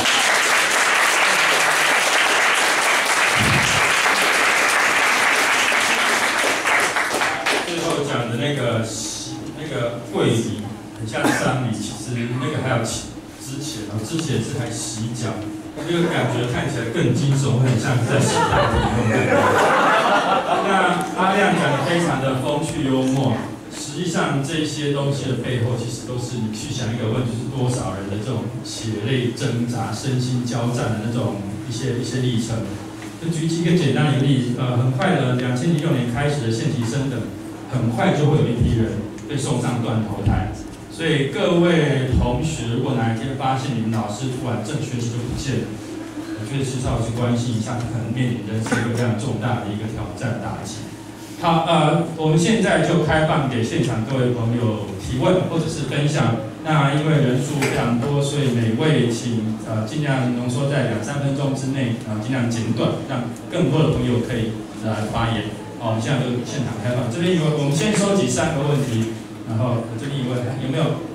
最后讲的那个那个跪礼，很像丧礼，其实那个还有之前，然后之前是还洗脚。这个感觉看起来更惊悚，很像在洗大腿那种感觉。那阿亮讲的非常的风趣幽默，实际上这些东西的背后，其实都是你去想一个问题，就是多少人的这种血泪挣扎、身心交战的那种一些一些历程。就举几个简单的一个例子，呃，很快的，两千零六年开始的县级升等，很快就会有一批人被送上断头台。所以各位同学，如果哪一天发现你们老师突然这学期就不见了，我觉得至少去关心一下，可能面临的是一个非常重大的一个挑战打击。好，呃，我们现在就开放给现场各位朋友提问或者是分享。那因为人数非常多，所以每位请呃尽量浓缩在两三分钟之内，啊、呃、尽量简短，让更多的朋友可以来发言。 哦，我们现在就现场开放。这边有，我们先收集三个问题，然后这边一问有没有？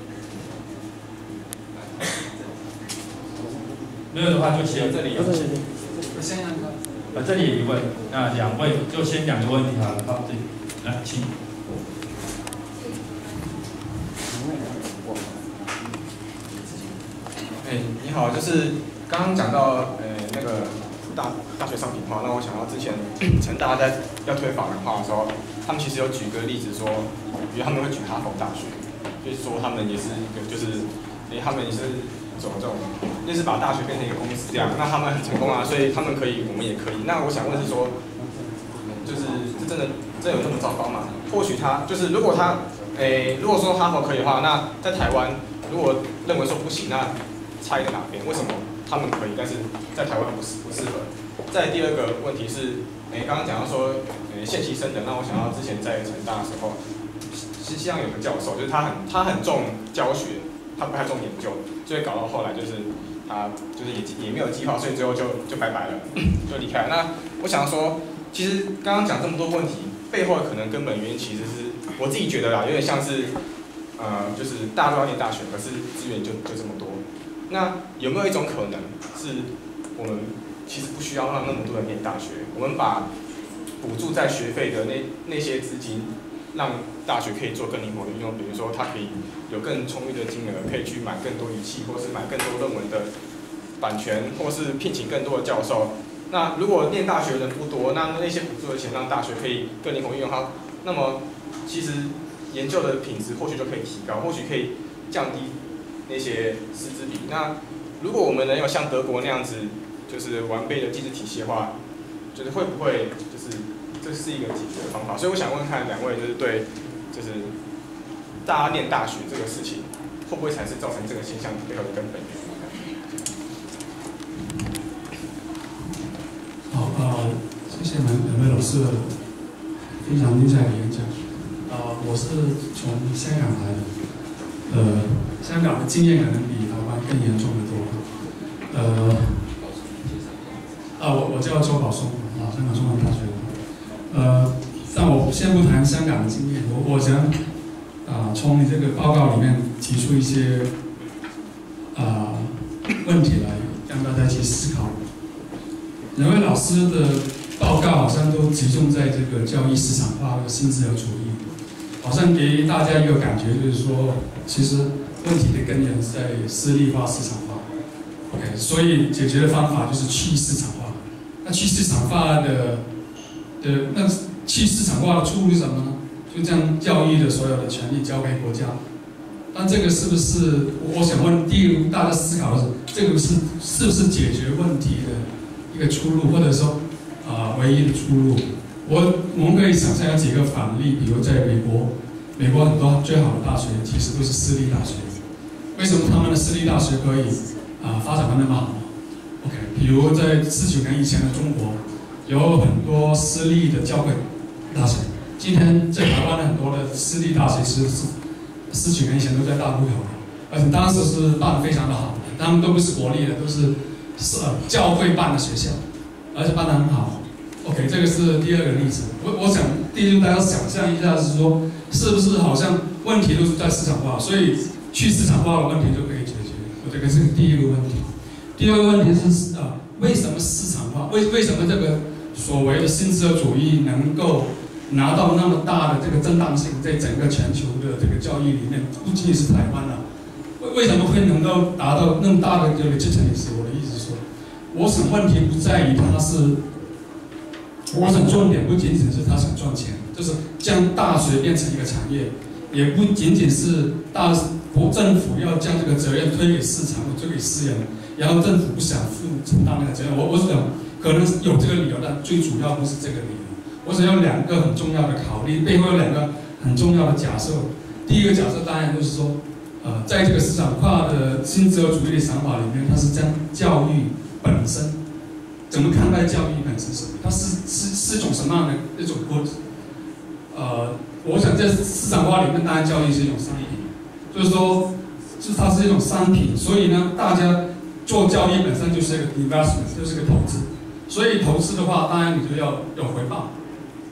没有的话就先这里。 我先两个。 呃，这里一问，那两位就先两个问题好了。好，这里来，请。 哎，你好，就是刚刚讲到呃那个大大学商品化，那我想到之前成大在要推法人化的时候，他们其实有举个例子说，比如他们会举哈佛大学，就是说他们也是一个就是，哎他们也是走这种，就是把大学变成一个公司这样，那他们很成功啊，所以他们可以，我们也可以。那我想问是说，就是这真的真的有这么糟糕吗？或许他就是如果他，哎如果说哈佛可以的话，那在台湾如果认为说不行，那差异在哪边？为什么他们可以，但是在台湾不适不适合？再第二个问题是，诶，刚刚讲到说，诶，见习生的，那我想到之前在成大的时候，实际上有个教授，就是他很他很重教学，他不太重研究，所以搞到后来就是他就是也也没有计划，所以最后就就拜拜了，就离开了。那我想说，其实刚刚讲这么多问题，背后可能根本原因其实是我自己觉得啦，有点像是，呃，就是大家都要念大学，可是资源就就这么多。那有没有一种可能是，我们其实不需要让那么多人念大学，我们把补助在学费的那那些资金，让大学可以做更灵活的运用，比如说它可以有更充裕的金额，可以去买更多仪器，或是买更多论文的版权，或是聘请更多的教授。那如果念大学的人不多，那那些补助的钱让大学可以更灵活运用它，那么其实研究的品质或许就可以提高，或许可以降低那些师资比。那如果我们能有像德国那样子，就是完备的机制体系的话，就是会不会就是这是一个解决的方法？所以我想问看两位，就是对，就是大家念大学这个事情，会不会才是造成这个现象背后的根本原因？ 好，呃，谢谢两两位老师的非常精彩的演讲。呃，我是从香港来的，呃，香港的经验可能比台湾更严重的多。呃，啊，我我叫周宝松，啊，香港中文大学的。呃，但我先不谈香港的经验，我我想啊、呃，从你这个报告里面提出一些啊、呃、问题来让大家去思考。两位老师的报告好像都集中在这个教育市场化和新自由主义，好像给大家一个感觉，就是说，其实问题的根源是在私立化、市场化。OK， 所以解决的方法就是去市场化。那去市场化的的那去市场化的出路是什么呢？就将教育的所有的权利交给国家。但这个是不是？我想问，第一，大家思考的是，这个是是不是解决问题的一个出路，或者说啊、呃、唯一的出路？我我们可以想象有几个反例，比如在美国，美国很多最好的大学其实都是私立大学。为什么他们的私立大学可以啊、呃、发展的那么好 ？OK， 比如在四九年以前的中国，有很多私立的教会大学。今天在台湾的很多的私立大学其实是四九年以前都在大陆有的，而且当时是办得非常的好，他们都不是国立的，都是是呃教会办的学校，而且办得很好。OK， 这个是第二个例子。我我想第一，大家想象一下，是说是不是好像问题都是在市场化，所以去市场化的问题就可以解决。我这个是第一个问题。第二个问题是啊、呃，为什么市场化？为为什么这个所谓的新自由主义能够拿到那么大的这个正当性，在整个全球的这个教育里面，不仅仅是台湾了、啊，为为什么会能够达到那么大的这个支撑力？是我的意思是说，我想问题不在于它是，我想重点不仅仅是他想赚钱，就是将大学变成一个产业，也不仅仅是大国政府要将这个责任推给市场或推给私人，然后政府不想负承担那个责任。我我想可能有这个理由，但最主要不是这个理由。我想有两个很重要的考虑，背后有两个很重要的假设。第一个假设当然就是说，呃，在这个市场化的新自由主义的想法里面，它是将教育本身怎么看待教育本身是，它是是是一种什么样的一种过程？呃，我想在市场化里面，当然教育是一种商品，就是说，是它是一种商品，所以呢，大家做教育本身就是一个 investment， 就是一个投资。所以投资的话，当然你就要有回报。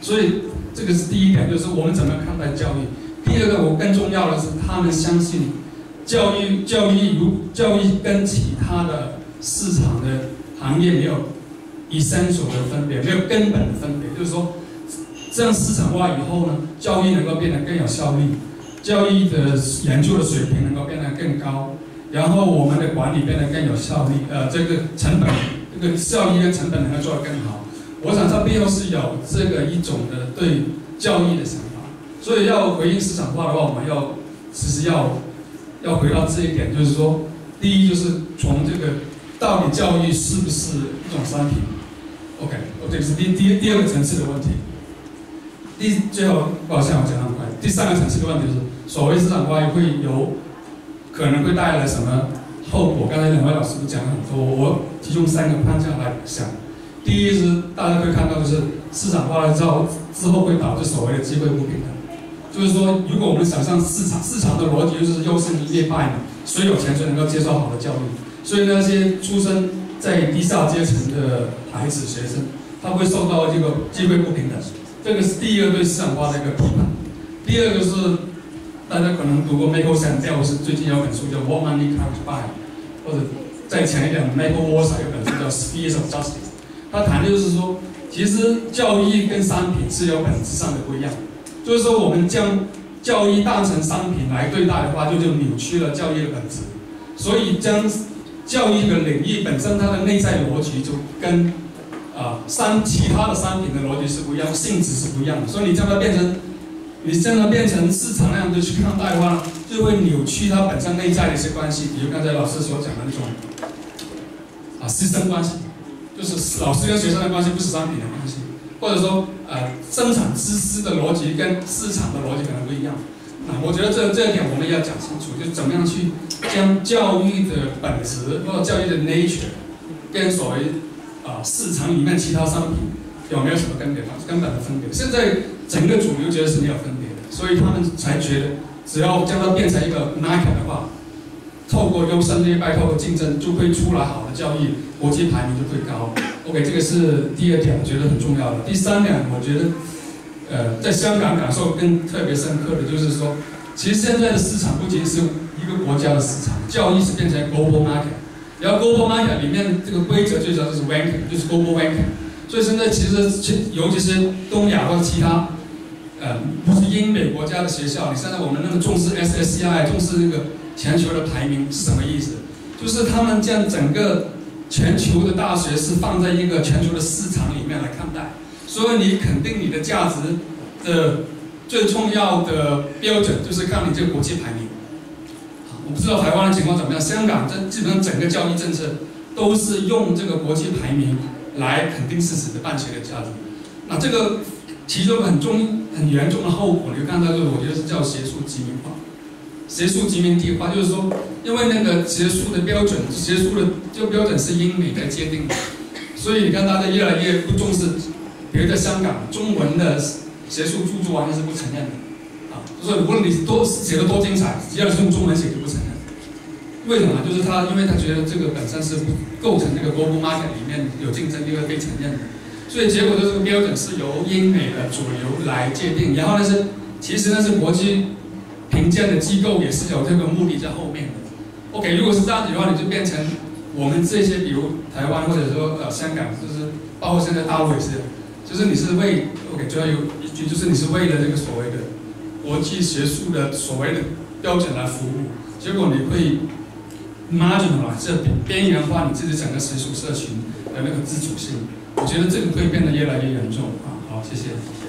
所以这个是第一点，就是我们怎么看待教育。第二个，我更重要的是，他们相信教育教育如教育跟其他的市场的行业没有essential的分别，没有根本的分别。就是说，这样市场化以后呢，教育能够变得更有效率，教育的研究的水平能够变得更高，然后我们的管理变得更有效率，呃，这个成本，这个效益跟成本能够做得更好。我想它背后是有这个一种的对教育的想法，所以要回应市场化的话，我们要其实要要回到这一点，就是说，第一就是从这个到底教育是不是一种商品 ？OK， 这个是第第第二个层次的问题。第最后，不好意思，我讲得很快。第三个层次的问题是，所谓市场化会有可能会带来什么后果？刚才两位老师都讲了很多，我提供三个框架来想。第一是大家会看到，就是市场化了之后，之后会导致所谓的机会不平等。就是说，如果我们想象市场市场的逻辑就是优胜劣败嘛，谁有钱谁能够接受好的教育，所以那些出生在低下阶层的孩子学生，他会受到这个机会不平等。这个是第一个对市场化的一个批判。第二个是大家可能读过 Michael Sandel 是最近有本书叫 What Money Can't Buy， 或者再前一点 Michael Walzer 有本书叫 Spheres of Justice。他谈的就是说，其实教育跟商品是有本质上的不一样。就是说，我们将教育当成商品来对待的话，就就扭曲了教育的本质。所以，将教育的领域本身它的内在逻辑就跟啊商其他的商品的逻辑是不一样，性质是不一样的。所以你将它变成，你将它变成市场那样的去看待的话，就会扭曲它本身内在的一些关系。比如刚才老师所讲的那种啊师生关系。就是老师跟学生的关系不是商品的关系，或者说呃生产知识的逻辑跟市场的逻辑可能不一样。啊，我觉得这这一点我们要讲清楚，就是怎么样去将教育的本质或者教育的 nature 跟所谓啊、呃、市场里面其他商品有没有什么根本根本的分别？现在整个主流觉得是没有分别的，所以他们才觉得只要将它变成一个 market 的话，透过优胜劣败，透过竞争，就会出来好的教育。国际排名就会高。OK， 这个是第二点，我觉得很重要的。第三点，我觉得，呃，在香港感受更特别深刻的就是说，其实现在的市场不仅是一个国家的市场，教育是变成 global market， 然后 global market 里面这个规则最主要就是 ranking， 就是 global ranking。所以现在其实，尤其是东亚或者其他，呃，不是英美国家的学校，你现在我们那么重视 S S C I， 重视那个全球的排名是什么意思？就是他们将整个全球的大学是放在一个全球的市场里面来看待，所以你肯定你的价值的最重要的标准就是看你这个国际排名。我不知道台湾的情况怎么样，香港这基本上整个教育政策都是用这个国际排名来肯定事实的办学的价值。那这个其中很重很严重的后果，你就看到就是我觉得是叫学术殖民化。学术殖民地化就是说，因为那个学术的标准，学术的这个标准是英美来界定的，所以你看大家越来越不重视。比如在香港，中文的学术著作完全是不承认的，啊，就是无论你多写得多精彩，只要是用中文写就不承认。为什么？就是他，因为他觉得这个本身是不构成这个 global market 里面有竞争力会被承认的，所以结果就是这个标准是由英美的主流来界定，然后呢是其实呢是国际评鉴的机构也是有这个目的在后面的。OK， 如果是这样子的话，你就变成我们这些，比如台湾或者说呃香港，就是包括现在大陆也是，就是你是为 OK， 主要有一句就是你是为了这个所谓的国际学术的所谓的标准来服务，结果你会 marginalize 这边缘化你自己整个学术社群的那个自主性。我觉得这个会变得越来越严重啊。好，谢谢。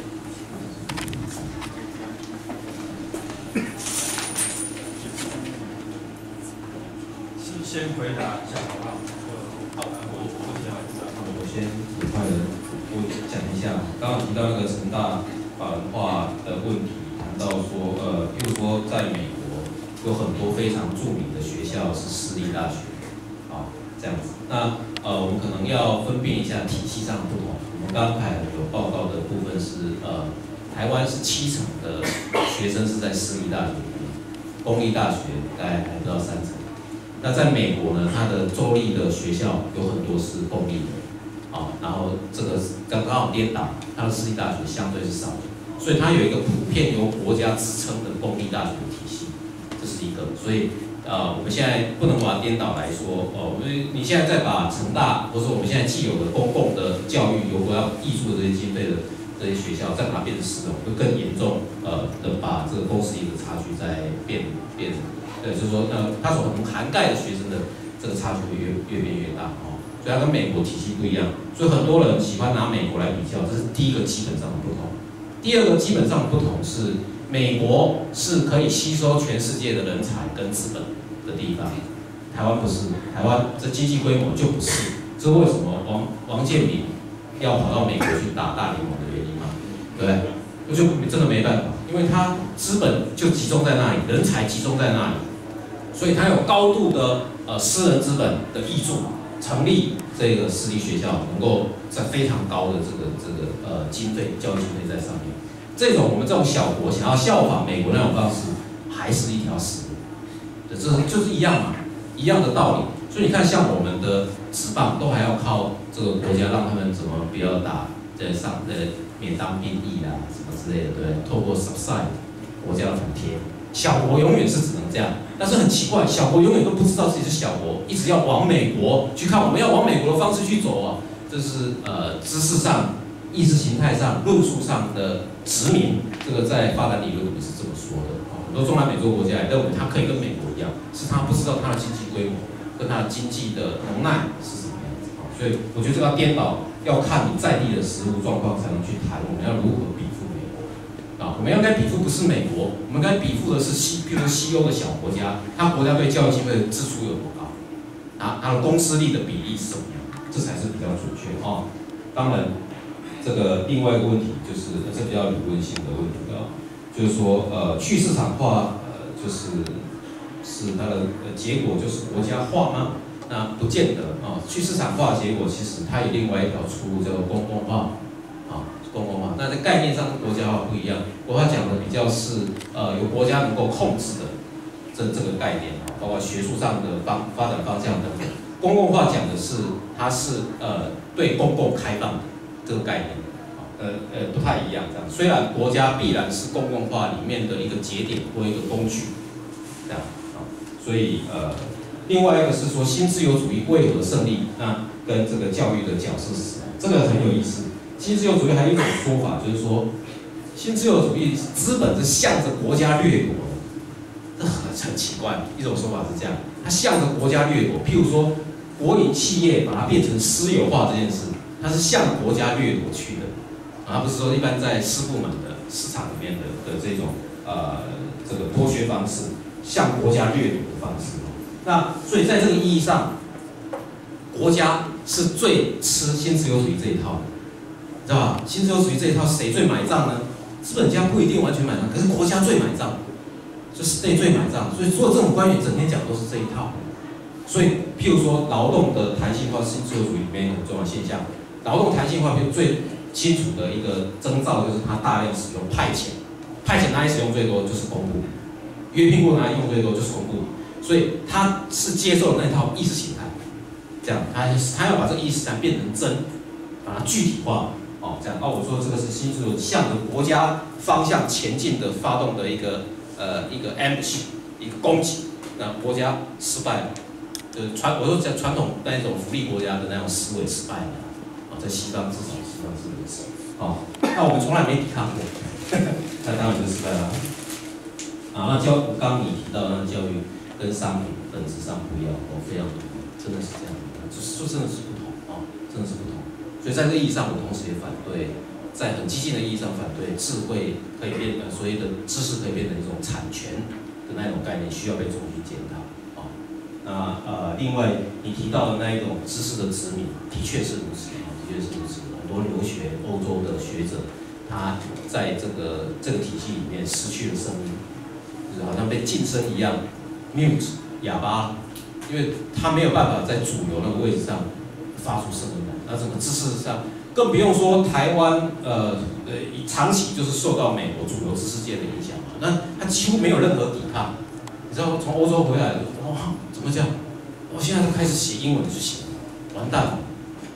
先回答一下好不好？好，我我先我先很快的我讲一下，刚刚提到那个成大法人化的问题，谈到说，呃，譬如说在美国有很多非常著名的学校是私立大学，啊，这样子。那呃，我们可能要分辨一下体系上的不同。我们刚才有报告的部分是，呃，台湾是七成的学生是在私立大学里面，公立大学大概还不到三成。那在美国呢，它的州立的学校有很多是公立的， 啊，然后这个刚刚好颠倒，它的私立大学相对是少的，所以它有一个普遍由国家支撑的公立大学的体系，这是一个。所以呃，我们现在不能把它颠倒来说，哦，因为你现在再把成大或者说我们现在既有的公共的教育由国家挹注的这些经费的这些学校，再把它变成私立，会更严重呃的把这个公私立的差距再变变。对，就是说，呃，它所能涵盖的学生的这个差距会越越变越大哦，所以它跟美国体系不一样，所以很多人喜欢拿美国来比较，这是第一个基本上的不同。第二个基本上的不同是，美国是可以吸收全世界的人才跟资本的地方，台湾不是，台湾这经济规模就不是，这是为什么王王建民要跑到美国去打大联盟的原因嘛，对不对？我就真的没办法，因为他资本就集中在那里，人才集中在那里。所以它有高度的呃私人资本的挹注，成立这个私立学校，能够在非常高的这个这个呃经费教育经费在上面。这种我们这种小国想要效仿美国那种方式，还是一条死路。这就是一样嘛，一样的道理。所以你看，像我们的职棒都还要靠这个国家让他们怎么不要打在上呃免当兵役啦什么之类的，对不对？透过 subside 国家的补贴。小国永远是只能这样，但是很奇怪，小国永远都不知道自己是小国，一直要往美国去看，我们要往美国的方式去走啊，这是呃知识上、意识形态上、论述上的殖民。这个在发展理论里面是这么说的啊，很多中南美洲国家也认为它可以跟美国一样，是他不知道它的经济规模跟它的经济的能耐是什么样子啊，所以我觉得这个要颠倒，要看你在地的实务状况才能去谈我们要如何比附美国。啊，我们应该比附不是美国，我们应该比附的是西，譬如西欧的小国家，它国家对教育经费的支出有多高，啊，它的公私立的比例是怎么样，这才是比较准确哦。当然，这个另外一个问题就是，这比较理论性的问题啊，就是说，呃，去市场化，呃，就是是它的呃结果就是国家化吗？那不见得啊，去市场化的结果其实它有另外一条出路，叫做公共化。公共化，那在概念上跟国家化不一样。国家讲的比较是呃由国家能够控制的这这个概念啊，包括学术上的方发展方向等等。公共化讲的是它是呃对公共开放的这个概念，呃呃不太一样这样。虽然国家必然是公共化里面的一个节点或一个工具，这样啊，所以呃另外一个是说新自由主义为何胜利？那跟这个教育的角色是什么？这个很有意思。新自由主义还有一种说法，就是说，新自由主义资本是向着国家掠夺的，这很很奇怪。一种说法是这样，它向着国家掠夺，譬如说，国营企业把它变成私有化这件事，它是向国家掠夺去的，而不是说一般在私部门的市场里面的的这种呃这个剥削方式，向国家掠夺的方式。那所以在这个意义上，国家是最吃新自由主义这一套的。知道吧？新自由主义这一套谁最买账呢？资本家不一定完全买账，可是国家最买账，就是 state 最买账。所以所有这种官员整天讲都是这一套。所以，譬如说劳动的弹性化是新自由主义里面一个很重要的现象。劳动弹性化，譬如最清楚的一个征兆就是它大量使用派遣，派遣哪里使用最多就是公部，约聘雇哪里用最多就是公部。所以它是接受那套意识形态，这样它它要把这个意识形态变成真，把它具体化。哦，这样哦，我说这个是新自由向着国家方向前进的发动的一个呃一个 ambush， 一个攻击，那国家失败了，呃传我说讲传统那种福利国家的那种思维失败了，啊、哦，在西方至少西方是如此，哦，那我们从来没抵抗过，那当然就失败了。啊，那教我刚刚你提到那教育跟商品本质上不一样，哦，非常不一样，真的是这样，就是就真的是不同啊、哦，真的是不同。所以在这个意义上，我同时也反对，在很激进的意义上反对智慧可以变呃，所谓的知识可以变成一种产权的那种概念，需要被重新检讨。啊，那呃，另外你提到的那一种知识的殖民，的确是如此啊，的确是如此。很多留学欧洲的学者，他在这个这个体系里面失去了声音，就是好像被晋升一样 ，mute 哑巴，因为他没有办法在主流那个位置上发出声音来。那整个知识上，更不用说台湾，呃呃，长期就是受到美国主流知识界的影响嘛，那他几乎没有任何抵抗。你知道从欧洲回来，哇，怎么这样？我现在都开始写英文就行了，完蛋了，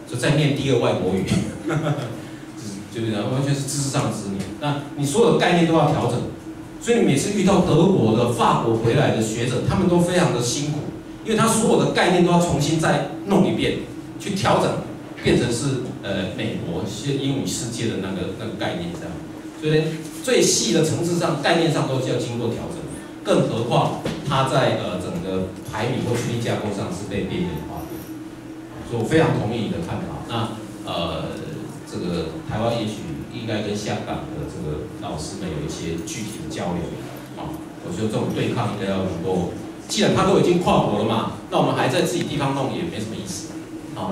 就在念第二外国语，就是这样，完全是知识上的执念。那你所有的概念都要调整，所以你每次遇到德国的、法国回来的学者，他们都非常的辛苦，因为他所有的概念都要重新再弄一遍，去调整，变成是呃美国英语世界的那个那个概念这样。所以连最细的层次上、概念上都是要经过调整，更何况它在呃整个排名或权力架构上是被边缘化的。所以我非常同意你的看法。那呃，这个台湾也许应该跟香港的这个老师们有一些具体的交流啊。我觉得这种对抗应该要能够，既然他都已经跨国了嘛，那我们还在自己地方弄也没什么意思啊。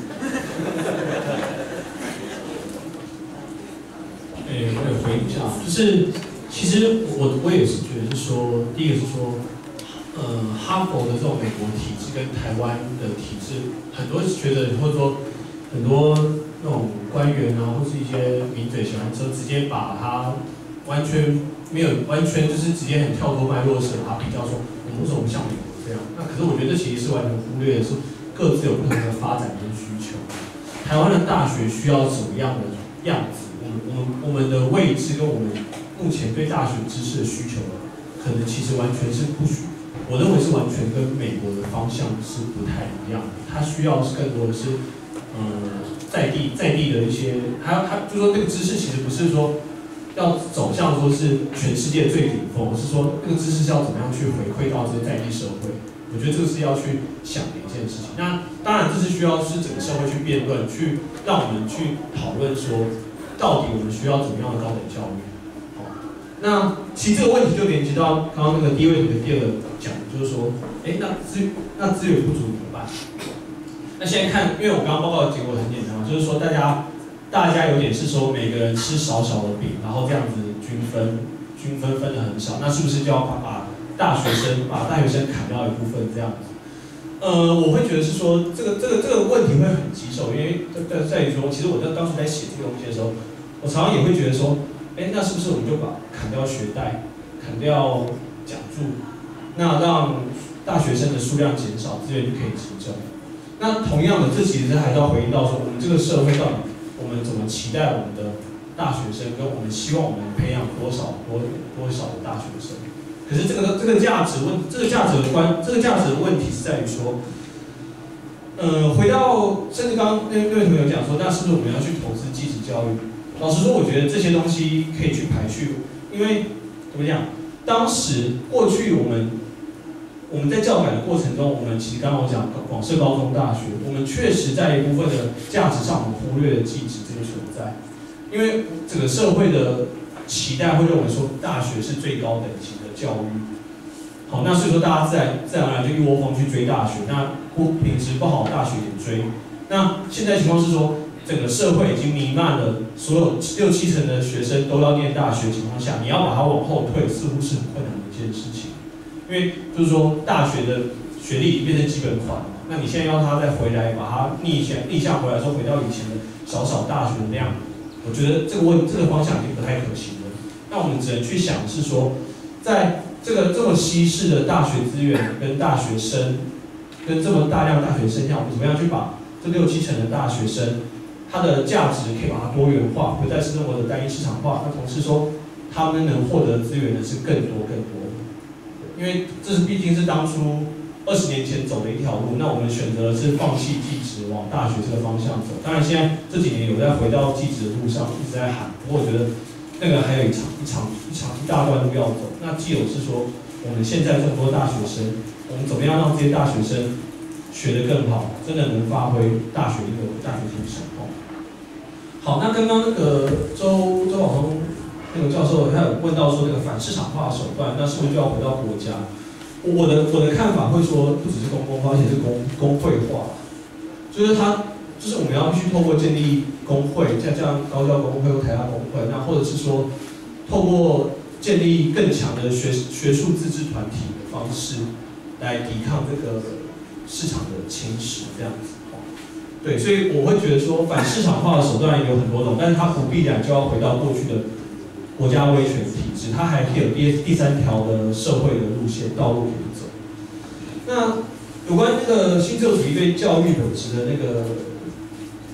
哎，我有回应一下，就是其实我我也是觉得是说，第一个是说，呃，哈佛的这种美国体制跟台湾的体制，很多觉得或者说很多那种官员啊，或是一些名嘴喜欢说，直接把它完全没有完全就是直接很跳脱脉络式把它比较说，我们为什么不像美国这样？那可是我觉得这其实是完全忽略的是各自有不同的发展跟需求。台湾的大学需要什么样的样子？我们我们的位置跟我们目前对大学知识的需求，可能其实完全是不需，我认为是完全跟美国的方向是不太一样的。它需要是更多的是，嗯，在地在地的一些，还有它就说那个知识其实不是说要走向说是全世界最顶峰，而是说那个知识是要怎么样去回馈到这个在地社会。我觉得这个是要去想的一件事情。那当然这是需要是整个社会去辩论，去让我们去讨论说。到底我们需要怎么样的高等教育？好，那其实这个问题就连接到刚刚那个第一位同学第二个讲，就是说，哎，那资那资源不足怎么办？那现在看，因为我刚刚报告的结果很简单嘛，就是说大家大家有点是说每个人吃少少的饼，然后这样子均分均分分的很少，那是不是就要把把大学生把大学生砍掉一部分这样子？呃，我会觉得是说，这个这个这个问题会很棘手，因为在在于说，其实我在当时在写这个东西的时候，我常常也会觉得说，哎，那是不是我们就把砍掉学贷，砍掉奖助，那让大学生的数量减少，资源就可以集中。那同样的，这其实还是要回应到说，我们这个社会到底我们怎么期待我们的大学生，跟我们希望我们培养多少多多少的大学生。可是这个这个价值问，这个价值的观，这个价值的问题是在于说，呃，回到甚至刚刚那位同学讲说，那是不是我们要去投资技职教育？老实说，我觉得这些东西可以去排序，因为怎么讲？当时过去我们我们在教改的过程中，我们其实刚刚我讲广设高中大学，我们确实在一部分的价值上，我们忽略了技职这个存在，因为整个社会的期待会认为说大学是最高等级的教育，好，那所以说大家自然自然而然就一窝蜂去追大学，那不品质不好的大学也追。那现在情况是说，整个社会已经弥漫了所有六七成的学生都要念大学的情况下，你要把它往后退，似乎是很困难的一件事情。因为就是说大学的学历变成基本款嘛，那你现在要他再回来把它逆向逆向回来，说回到以前的小小大学的那样。我觉得这个问这个方向已经不太可行了。那我们只能去想是说，在这个这么稀释的大学资源跟大学生，跟这么大量大学生下，我们怎么样去把这六七成的大学生，它的价值可以把它多元化，不再是那么的单一市场化。那同时说，他们能获得资源的是更多更多的。因为这是毕竟是当初二十年前走的一条路，那我们选择的是放弃技职，往大学这个方向走。当然，现在这几年有在回到技职的路上，一直在喊。不过我觉得那个还有一场一场一场一大段路要走。那既有是说，我们现在这么多大学生，我们怎么样让这些大学生学得更好，真的能发挥大学一个大学精神哦。好，那刚刚那个周周宝松那个教授他有问到说那个反市场化的手段，那是不是就要回到国家？我的我的看法会说，不只是公共化，而且是公公会化，就是它就是我们要必须透过建立工会，像这样高教工会或台大工会，那或者是说透过建立更强的学学术自治团体的方式，来抵抗这个市场的侵蚀，这样子。对，所以我会觉得说，反市场化的手段有很多种，但是它不必然就要回到过去的国家威权体制，它还可以有第第三条的社会的路线道路可以走。那有关那个新自由主义对教育本质的那个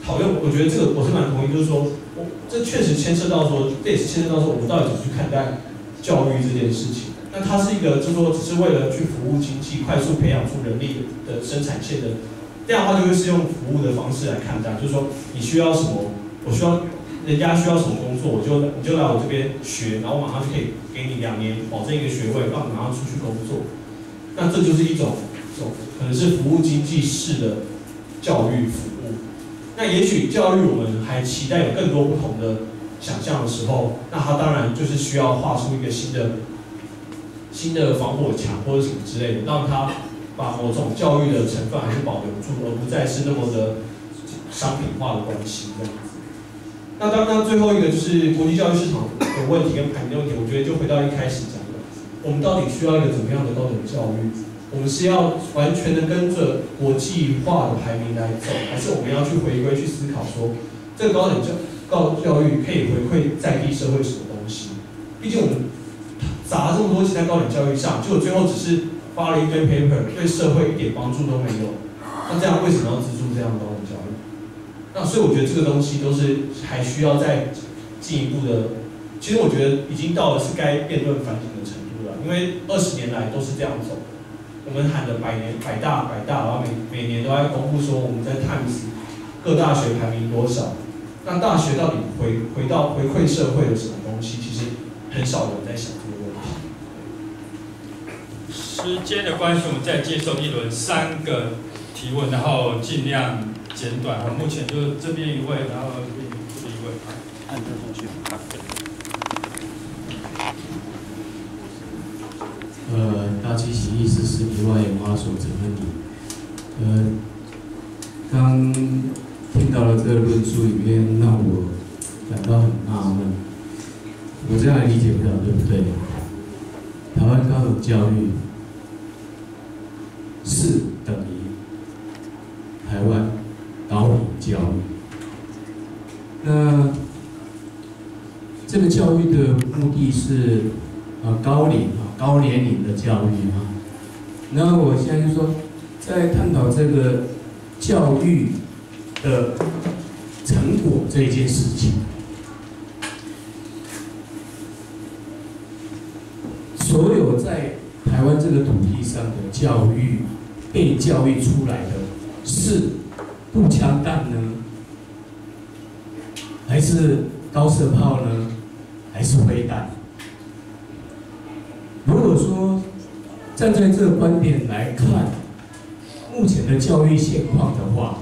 讨论，我觉得这个我是蛮同意，就是说，我这确实牵涉到说，这也是牵涉到说，我们到底怎么去看待教育这件事情。那它是一个，就是说，只是为了去服务经济，快速培养出人力的生产线的，这样的话就会是用服务的方式来看待，就是说，你需要什么，我需要，人家需要什么工作，我就你就来我这边学，然后我马上就可以给你两年保证一个学位，让你马上出去工作。那这就是一种，一种可能是服务经济式的教育服务。那也许教育我们还期待有更多不同的想象的时候，那它当然就是需要画出一个新的。新的防火墙或者什么之类的，让它把某种教育的成分还是保留住，而不再是那么的商品化的关系这样子。那当然，最后一个就是国际教育市场的问题跟排名的问题，我觉得就回到一开始讲的，我们到底需要一个怎么样的高等教育？我们是要完全的跟着国际化的排名来走，还是我们要去回归去思考说，这个高等教高教育可以回馈在地社会什么东西？毕竟我们砸这么多钱在高等教育上，结果最后只是发了一堆 paper， 对社会一点帮助都没有。那这样为什么要资助这样的高等教育？那所以我觉得这个东西都是还需要再进一步的。其实我觉得已经到了是该辩论反省的程度了，因为二十年来都是这样走。我们喊的百年百大百大，然后每每年都在公布说我们在 Times 各大学排名多少。那大学到底回回到回馈社会的什么东西？其实很少人在想这个问题。 时间的关系，我们再接受一轮三个提问，然后尽量简短。我目前就这边一位，然后这边这边一位。按这顺序。 呃，大气形意思是里外有花所怎么理？呃，刚听到了这个论述里面，让我感到很纳闷。我这样理解不了，对不对？台湾高等教育是等于台湾高龄教育。那这个教育的目的是啊高龄啊高年龄的教育啊。那我现在就说，在探讨这个教育的成果这一件事情。所有在台湾这个土地上的教育，被教育出来的是步枪弹呢，还是高射炮呢，还是飞弹？如果说站在这个观点来看目前的教育现况的话，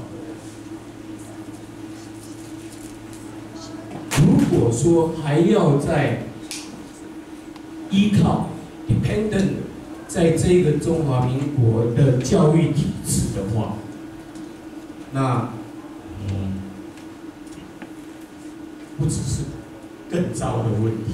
如果说还要在依靠 dependent 在这个中华民国的教育体制的话，那嗯，不只是更糟的问题。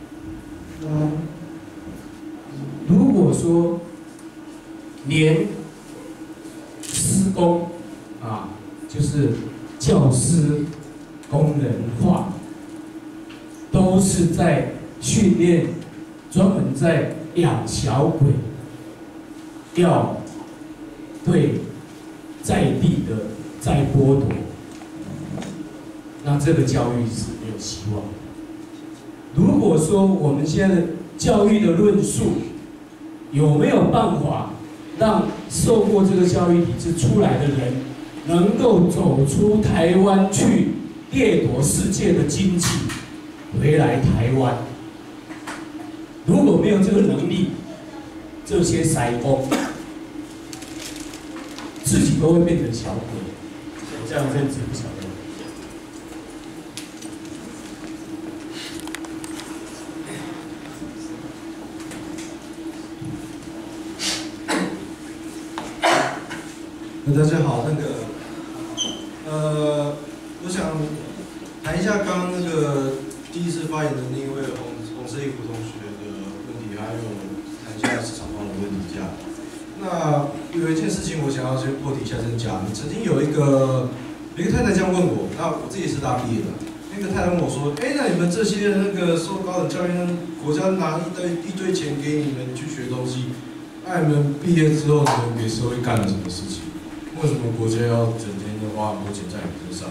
如果说连师公啊，就是教师工人化，都是在训练，专门在养小鬼，要对在地的再剥夺，那这个教育是没有希望的。如果说我们现在的教育的论述有没有办法让受过这个教育体制出来的人，能够走出台湾去掠夺世界的经济，回来台湾？如果没有这个能力，这些塞工自己都会变成小鬼。这样认知不晓得。 大家好，那个，呃，我想谈一下刚刚那个第一次发言的那一位洪洪世义副同学的问题，还有谈一下市场化的问题。这样，那有一件事情我想要先破题一下，先讲。曾经有一个有一个太太这样问我，那我自己也是大毕业的，那个太太问我说：“哎，那你们这些那个受高等教育，国家拿一堆一堆钱给你们去学东西，那你们毕业之后，你们给社会干了什么事情？为什么国家要整天的花很多钱在你身上？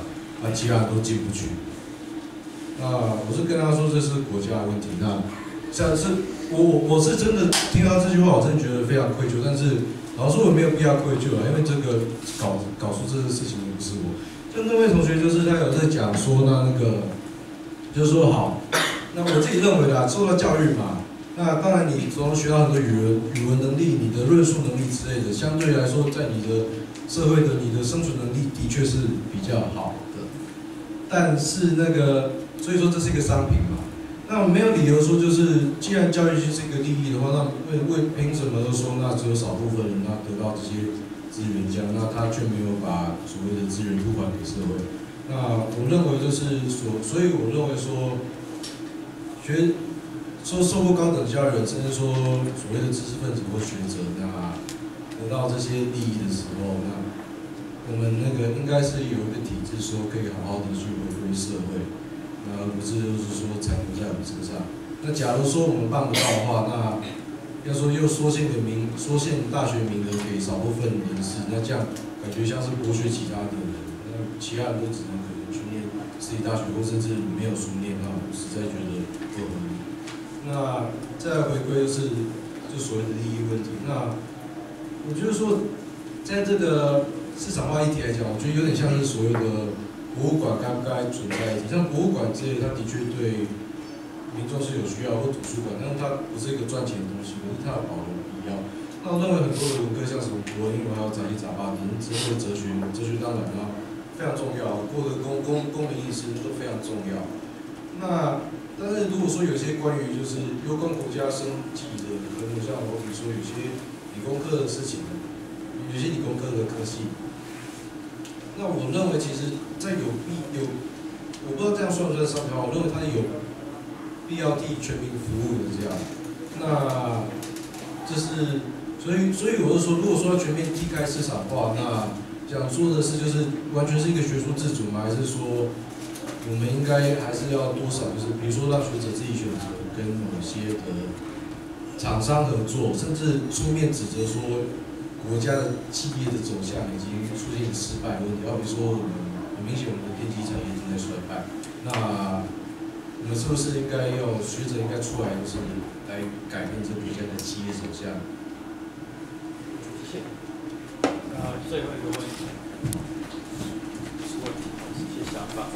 那其他人都进不去。那我是跟他说这是国家的问题。那像是我我我是真的听到这句话，我真的觉得非常愧疚。但是老实说我没有必要愧疚啊，因为这个搞搞出这个事情的不是我。就那位同学就是他有在讲说那那个，就是说好，那我自己认为啦，受到教育嘛。那当然，你从学到很多语文、语文能力、你的论述能力之类的，相对来说，在你的社会的你的生存能力的确是比较好的。但是那个，所以说这是一个商品嘛。那没有理由说，就是既然教育是一个利益的话，那为为凭什么说那只有少部分人他得到这些资源这样，那他却没有把所谓的资源付还给社会？那我认为就是所，所以我认为说，学。说受过高等教育，甚至说所谓的知识分子或学者，那得到这些利益的时候，那我们那个应该是有一个体制，说可以好好的去回归社会，那而不是就是说残留在我们身上。那假如说我们办不到的话，那要说又缩限个名，缩限大学名额给少部分人士，那这样感觉像是剥削其他的人，那其他人都只能可能去念私立大学，或甚至没有书念，那我实在觉得不合理。那再回归就是就所谓的利益问题。那我觉得说，在这个市场化议题来讲，我觉得有点像是所谓的博物馆该不该存在一起。像博物馆这些，它的确对民众是有需要，或图书馆，但是它不是一个赚钱的东西，可是它有保留必要。那我认为很多的文科，像什么国文、英文还有杂七杂八等之类的哲学，哲学当然呢非常重要，过的公公公民意识都非常重要。那但是如果说有些关于就是攸关国家生计的科目，像我比如说有些理工科的事情，有些理工科的科系，那我认为其实在有必有，我不知道这样算不算商品化，我认为它有必要替全民服务的这样。那这是所以所以我就说，如果说要全面踢开市场化，那想说的是就是完全是一个学术自主吗？还是说？我们应该还是要多少，就是比如说让学者自己选择跟某些的厂商合作，甚至出面指责说国家的企业的走向已经出现失败的问题。好比说，我们很明显我们的电机产业正在衰败，那我们是不是应该要学者应该出来，就是来改变这国家的企业走向？ 谢谢。呃，最后一个问题，是问题，一些想法。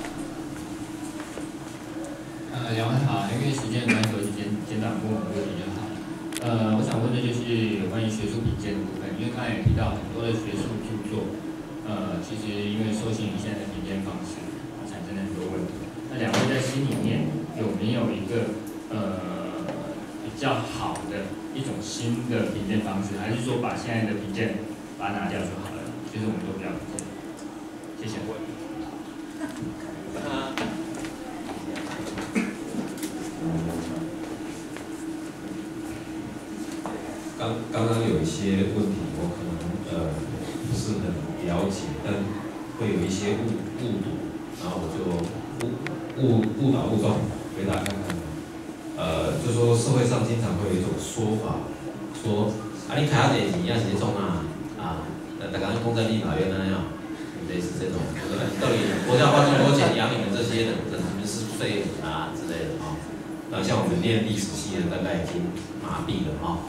呃，两位好，因为时间关系，我就简简短问我的问题就好了。呃，我想问的就是有关于学术评鉴的部分，因为刚才也提到很多的学术著作，呃，其实因为受限于现在的评鉴方式，产生了很多问题。那两位在心里面有没有一个呃比较好的一种新的评鉴方式，还是说把现在的评鉴把它拿掉就好了？其实我们都不要评鉴。谢谢。 那。 刚刚刚有一些问题，我可能呃不是很了解，但会有一些误误读，然后我就误误误导误撞回答看看。呃，就说社会上经常会有一种说法，说啊你卡点你要写中啊啊，大家公在立法院那样，类似这种，到底国家花这么多钱养你们这些人，你们是废物啊之类的啊。那像我们念历史系的，大概已经麻痹了啊。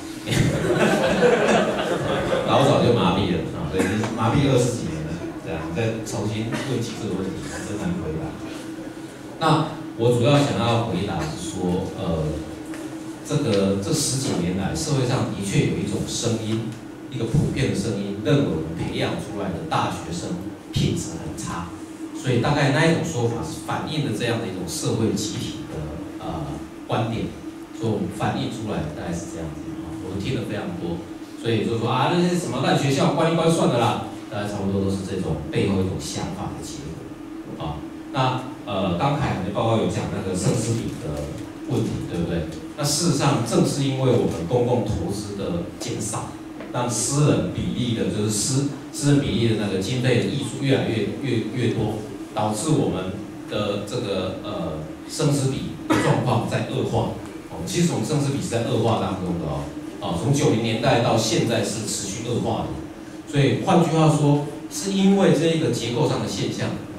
老早就麻痹了啊，所以麻痹二十几年了，这样再重新问起这个问题，真难回答。那我主要想要回答是说，呃，这个这十几年来，社会上的确有一种声音，一个普遍的声音，认为我们培养出来的大学生品质很差，所以大概那一种说法是反映了这样的一种社会集体的呃观点，所以我们反映出来的大概是这样子。我听了非常多，所以就说啊，那些什么烂学校关一关算了啦，大概差不多都是这种背后一种想法的结果啊。那呃，刚凯涵的报告有讲那个圣斯比的问题，对不对？那事实上，正是因为我们公共投资的减少，让私人比例的，就是私私人比例的那个经费的溢出越来越越越多，导致我们的这个呃圣斯比状况在恶化。哦，其实我们圣斯比是在恶化当中的哦。啊，从九零年代到现在是持续恶化的，所以换句话说，是因为这一个结构上的现象，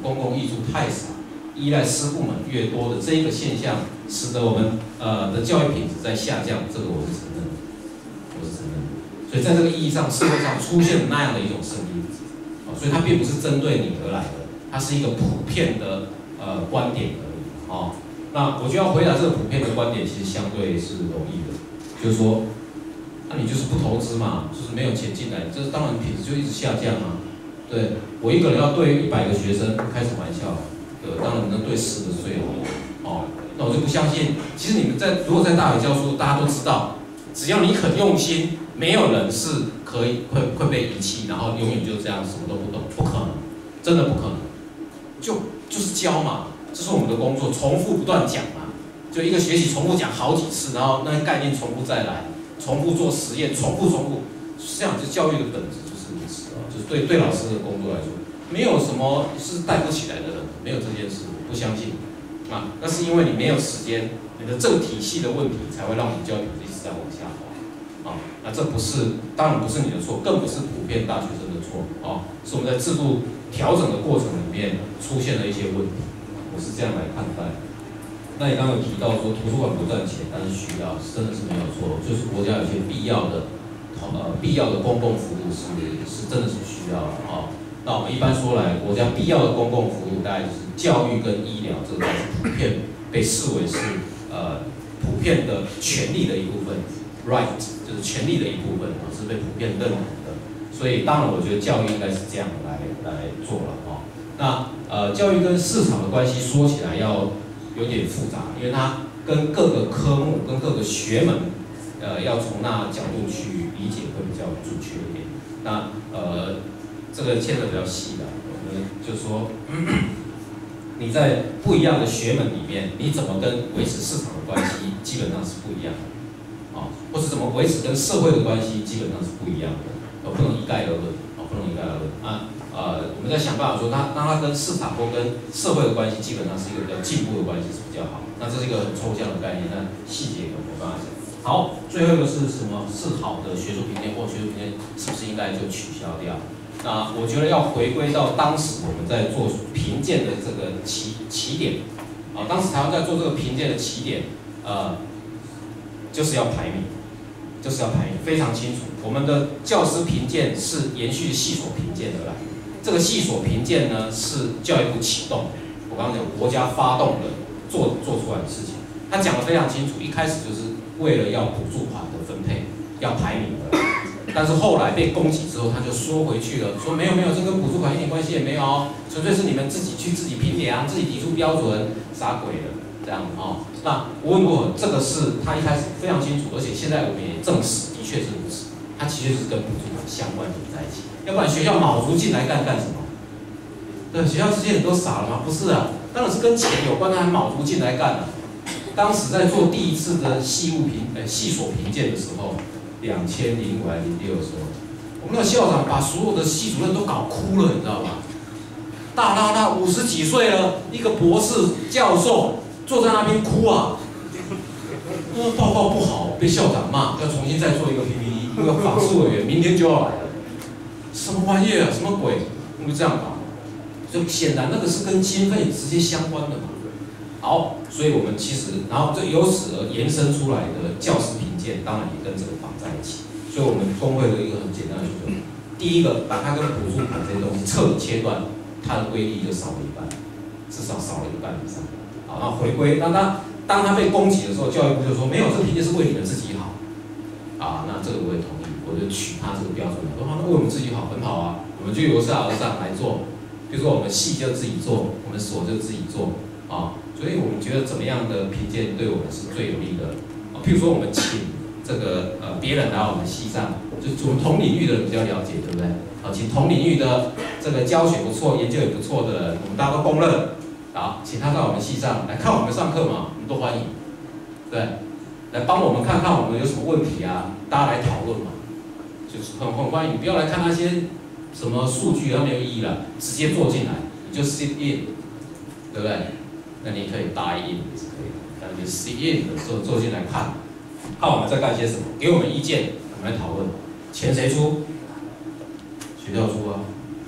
公共益处太少，依赖师部门越多的这一个现象，使得我们呃的教育品质在下降，这个我是承认的，我是承认的。所以在这个意义上，社会上出现了那样的一种声音，哦，所以它并不是针对你而来的，它是一个普遍的呃观点而已，哦。那我就要回答这个普遍的观点，其实相对是容易的，就是说，那你就是不投资嘛，就是没有钱进来，这当然品质就一直下降啊。对我一个人要对一百个学生开什么玩笑？呃，当然能对十个是最好的，哦。那我就不相信，其实你们在如果在大学教书，大家都知道，只要你肯用心，没有人是可以会会被遗弃，然后永远就这样什么都不懂，不可能，真的不可能。就就是教嘛。这是我们的工作，重复不断讲嘛，就一个学期重复讲好几次，然后那个概念重复再来，重复做实验，重复重复，这样就教育的本质就是如此啊，就是对对老师的工作来说，没有什么是带不起来的人，没有这件事，不相信啊，那是因为你没有时间，你的这个体系的问题才会让你教育一直在往下滑啊，那这不是当然不是你的错，更不是普遍大学生的错啊，是我们在制度调整的过程里面出现了一些问题。我是这样来看待。那你刚刚有提到说图书馆不赚钱，但是需要，真的是没有错，就是国家有些必要的，呃，必要的公共服务是是真的是需要的啊。那我们一般说来，国家必要的公共服务大概就是教育跟医疗，这个是普遍被视为是呃普遍的权利的一部分 ，right 就是权利的一部分啊，是被普遍认同的。所以当然，我觉得教育应该是这样来来做了啊。那呃，教育跟市场的关系说起来要有点复杂，因为它跟各个科目、跟各个学门，呃，要从那角度去理解会比较准确一点。那呃，这个牵扯比较细的，我们就说，你在不一样的学门里面，你怎么跟维持市场的关系，基本上是不一样的，啊，或是怎么维持跟社会的关系，基本上是不一样的，呃，不能一概而论，啊，不能一概而论啊。呃，我们在想办法说它，让它跟市场或跟社会的关系，基本上是一个比较进步的关系是比较好。那这是一个很抽象的概念，那细节我没办法讲。好，最后一个是什么？是好的学术评鉴或学术评鉴是不是应该就取消掉？那我觉得要回归到当时我们在做评鉴的这个起起点啊，当时台湾在做这个评鉴的起点，呃，就是要排名。就是要排名非常清楚，我们的教师评鉴是延续系所评鉴而来。这个系所评鉴呢是教育部启动，我刚刚讲国家发动的做做出来的事情，他讲得非常清楚，一开始就是为了要补助款的分配，要排名而来。但是后来被攻击之后，他就缩回去了，说没有没有，这跟补助款一点关系也没有哦，纯粹是你们自己去自己评量，自己提出标准，啥鬼的这样哦。那无论如何，这个是他一开始非常清楚，而且现在我们也证实，的确是如此。它其实是跟补助款相关联在一起，要不然学校卯足劲来干干什么？对，学校这些人都傻了吗？不是啊，当然是跟钱有关，他还卯足劲来干啊。当时在做第一次的系务评，呃，系所评鉴的时候，两千零五还零六的时候，我们的校长把所有的系主任都搞哭了，你知道吧？大拉拉五十几岁了，一个博士教授坐在那边哭啊。那个报告不好，被校长骂，要重新再做一个 P P T， 那个法事委员明天就要来了，什么玩意啊，什么鬼？我们这样搞，就显然那个是跟经费直接相关的嘛。好，所以我们其实，然后这由此而延伸出来的教师评鉴，当然也跟这个绑在一起。所以我们工会的一个很简单的需求，第一个，把它跟补助款这些东西彻底切断，它的威力就少了一半，至少少了一半以上。好，然后回归，当他当他被攻击的时候，教育部就说没有，这评鉴是为你们自己好。啊，那这个我也同意，我就取他这个标准，说那为我们自己好，很好啊，我们就由下而上来做。比如说我们系就自己做，我们所就自己做啊，所以我们觉得怎么样的评鉴对我们是最有利的啊？譬如说我们请这个呃别人来我们系上，就我们同领域的人比较了解，对不对？啊，请同领域的这个教学不错、研究也不错的人，我们大家都公认，啊，请他到我们系上来看我们上课嘛，我们都欢迎，对，来帮我们看看我们有什么问题啊，大家来讨论嘛，就是很很欢迎，不要来看那些什么数据，它没有意义了，直接做进来，你就 sit in， 对不对？那你可以答应也是可以的，但你 sit in 的时候坐进来看，看我们在干些什么，给我们意见，我们来讨论，钱谁出？学校出啊，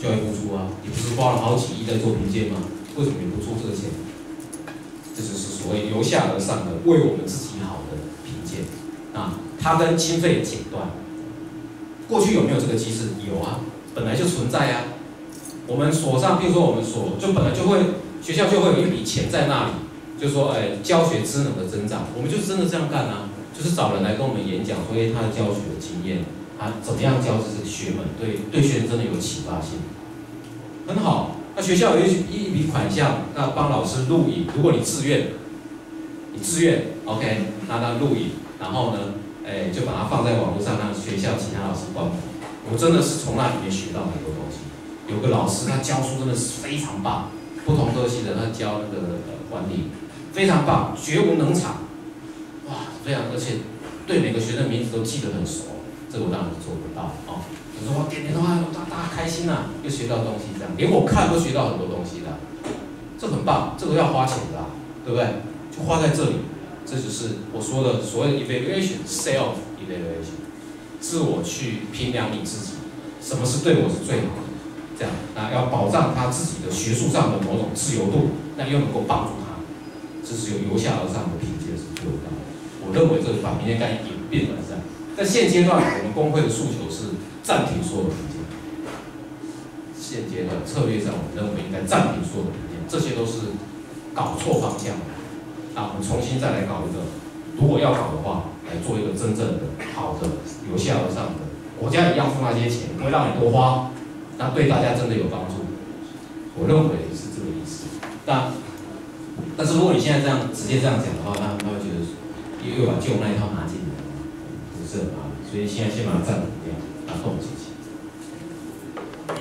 教育部出啊，也不是花了好几亿在做评鉴吗？为什么你不出这个钱？这就是所谓由下而上的为我们自己好的评鉴啊，它跟经费剪断。过去有没有这个机制？有啊，本来就存在啊。我们所上，比如说我们所就本来就会学校就会有一笔钱在那里，就是说，哎，教学职能的增长，我们就是真的这样干啊，就是找人来跟我们演讲，说，哎，他的教学的经验，他怎么样教这个学门，对对学生真的有启发性，很好。那学校有一一笔款项，那帮老师录影，如果你自愿，你自愿 ，OK， 那他录影，然后呢，哎，就把它放在网络上，让学校其他老师观摩。我真的是从那里面学到很多东西。有个老师他教书真的是非常棒，不同科系的他教那个呃管理非常棒，绝无能场，哇，非常而且对每个学生名字都记得很熟，这个我当然做不到哦。我说我点点的话，大大家开心啊，又学到东西这样，连我看都学到很多东西的，这很棒，这个要花钱的、啊，对不对？就花在这里，这就是我说的所谓的 evaluation self evaluation， 自我去评量你自己，什么是对我是最好的。这样，那要保障他自己的学术上的某种自由度，那又能够帮助他，这是由由下而上的评鉴是做到的。我认为这个把评鉴概念演变而上，在现阶段，我们工会的诉求是暂停所有的评鉴。现阶段策略上，我们认为应该暂停所有的评鉴，这些都是搞错方向的。那我们重新再来搞一个，如果要搞的话，来做一个真正的好的由下而上的，国家也要付那些钱，不会让你多花。那对大家真的有帮助，我认为是这个意思。但但是如果你现在这样直接这样讲的话，他他会觉得又又把旧那一套拿进来，不是很麻烦。所以现在先把它暂停掉，把它冻结起来。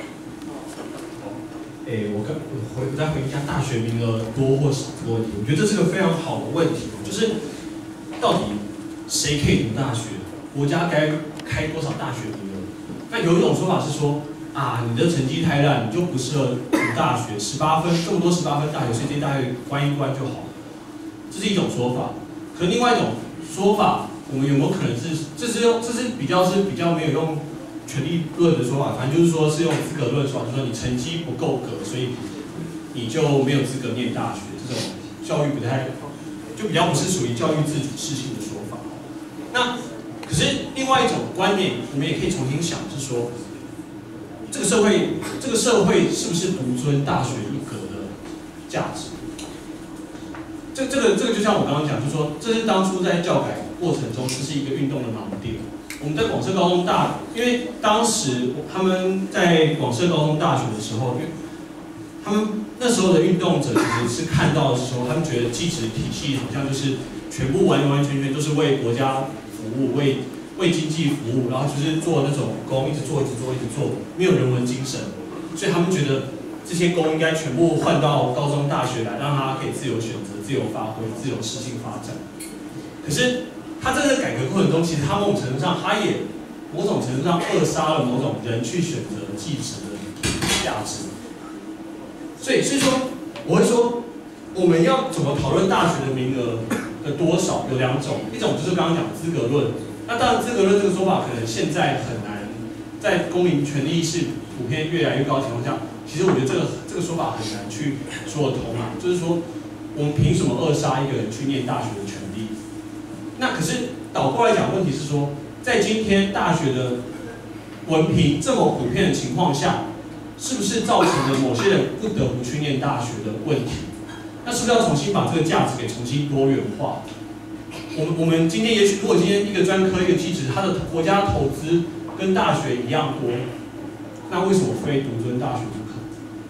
诶，我跟我回我再回应一下大学名额多或少这个问题，我觉得这是个非常好的问题，就是到底谁可以读大学？国家该开多少大学名额？那有一种说法是说。啊，你的成绩太烂，你就不适合读大学。十八分，这么多十八分大学，所以这大学关一关就好了。这是一种说法。可另外一种说法，我们有没有可能是，这是用，这是比较是比较没有用权力论的说法，反正就是说是用资格论说法，就是说你成绩不够格，所以你就没有资格念大学。这种教育不太，就比较不是属于教育自主适性的说法。那可是另外一种观点，我们也可以重新想，是说。这个社会，这个社会是不是独尊大学一格的价值？这、这个、这个就像我刚刚讲，就是说，这是当初在教改过程中，这是一个运动的盲点。我们在广设高中大，因为当时他们在广设高中大学的时候，他们那时候的运动者其实是看到的时候，他们觉得技职体系好像就是全部完完全全都是为国家服务，为。为经济服务，然后就是做那种工，一直做，一直做，一直做，没有人文精神，所以他们觉得这些工应该全部换到高中、大学来，让他可以自由选择、自由发挥、自由适性发展。可是他在这个改革过程中，其实他某种程度上，他也某种程度上扼杀了某种人去选择技职的价值。所以，所以说，我会说，我们要怎么讨论大学的名额的多少？有两种，一种就是刚刚讲的资格论。那当然，资格论这个说法可能现在很难，在公民权利意识普遍越来越高的情况下，其实我觉得这个这个说法很难去说得通啊。就是说，我们凭什么扼杀一个人去念大学的权利？那可是倒过来讲，问题是说，在今天大学的文凭这么普遍的情况下，是不是造成了某些人不得不去念大学的问题？那是不是要重新把这个价值给重新多元化？我们我们今天也许，如果今天一个专科一个技职，它的国家投资跟大学一样多，那为什么非独尊大学不可？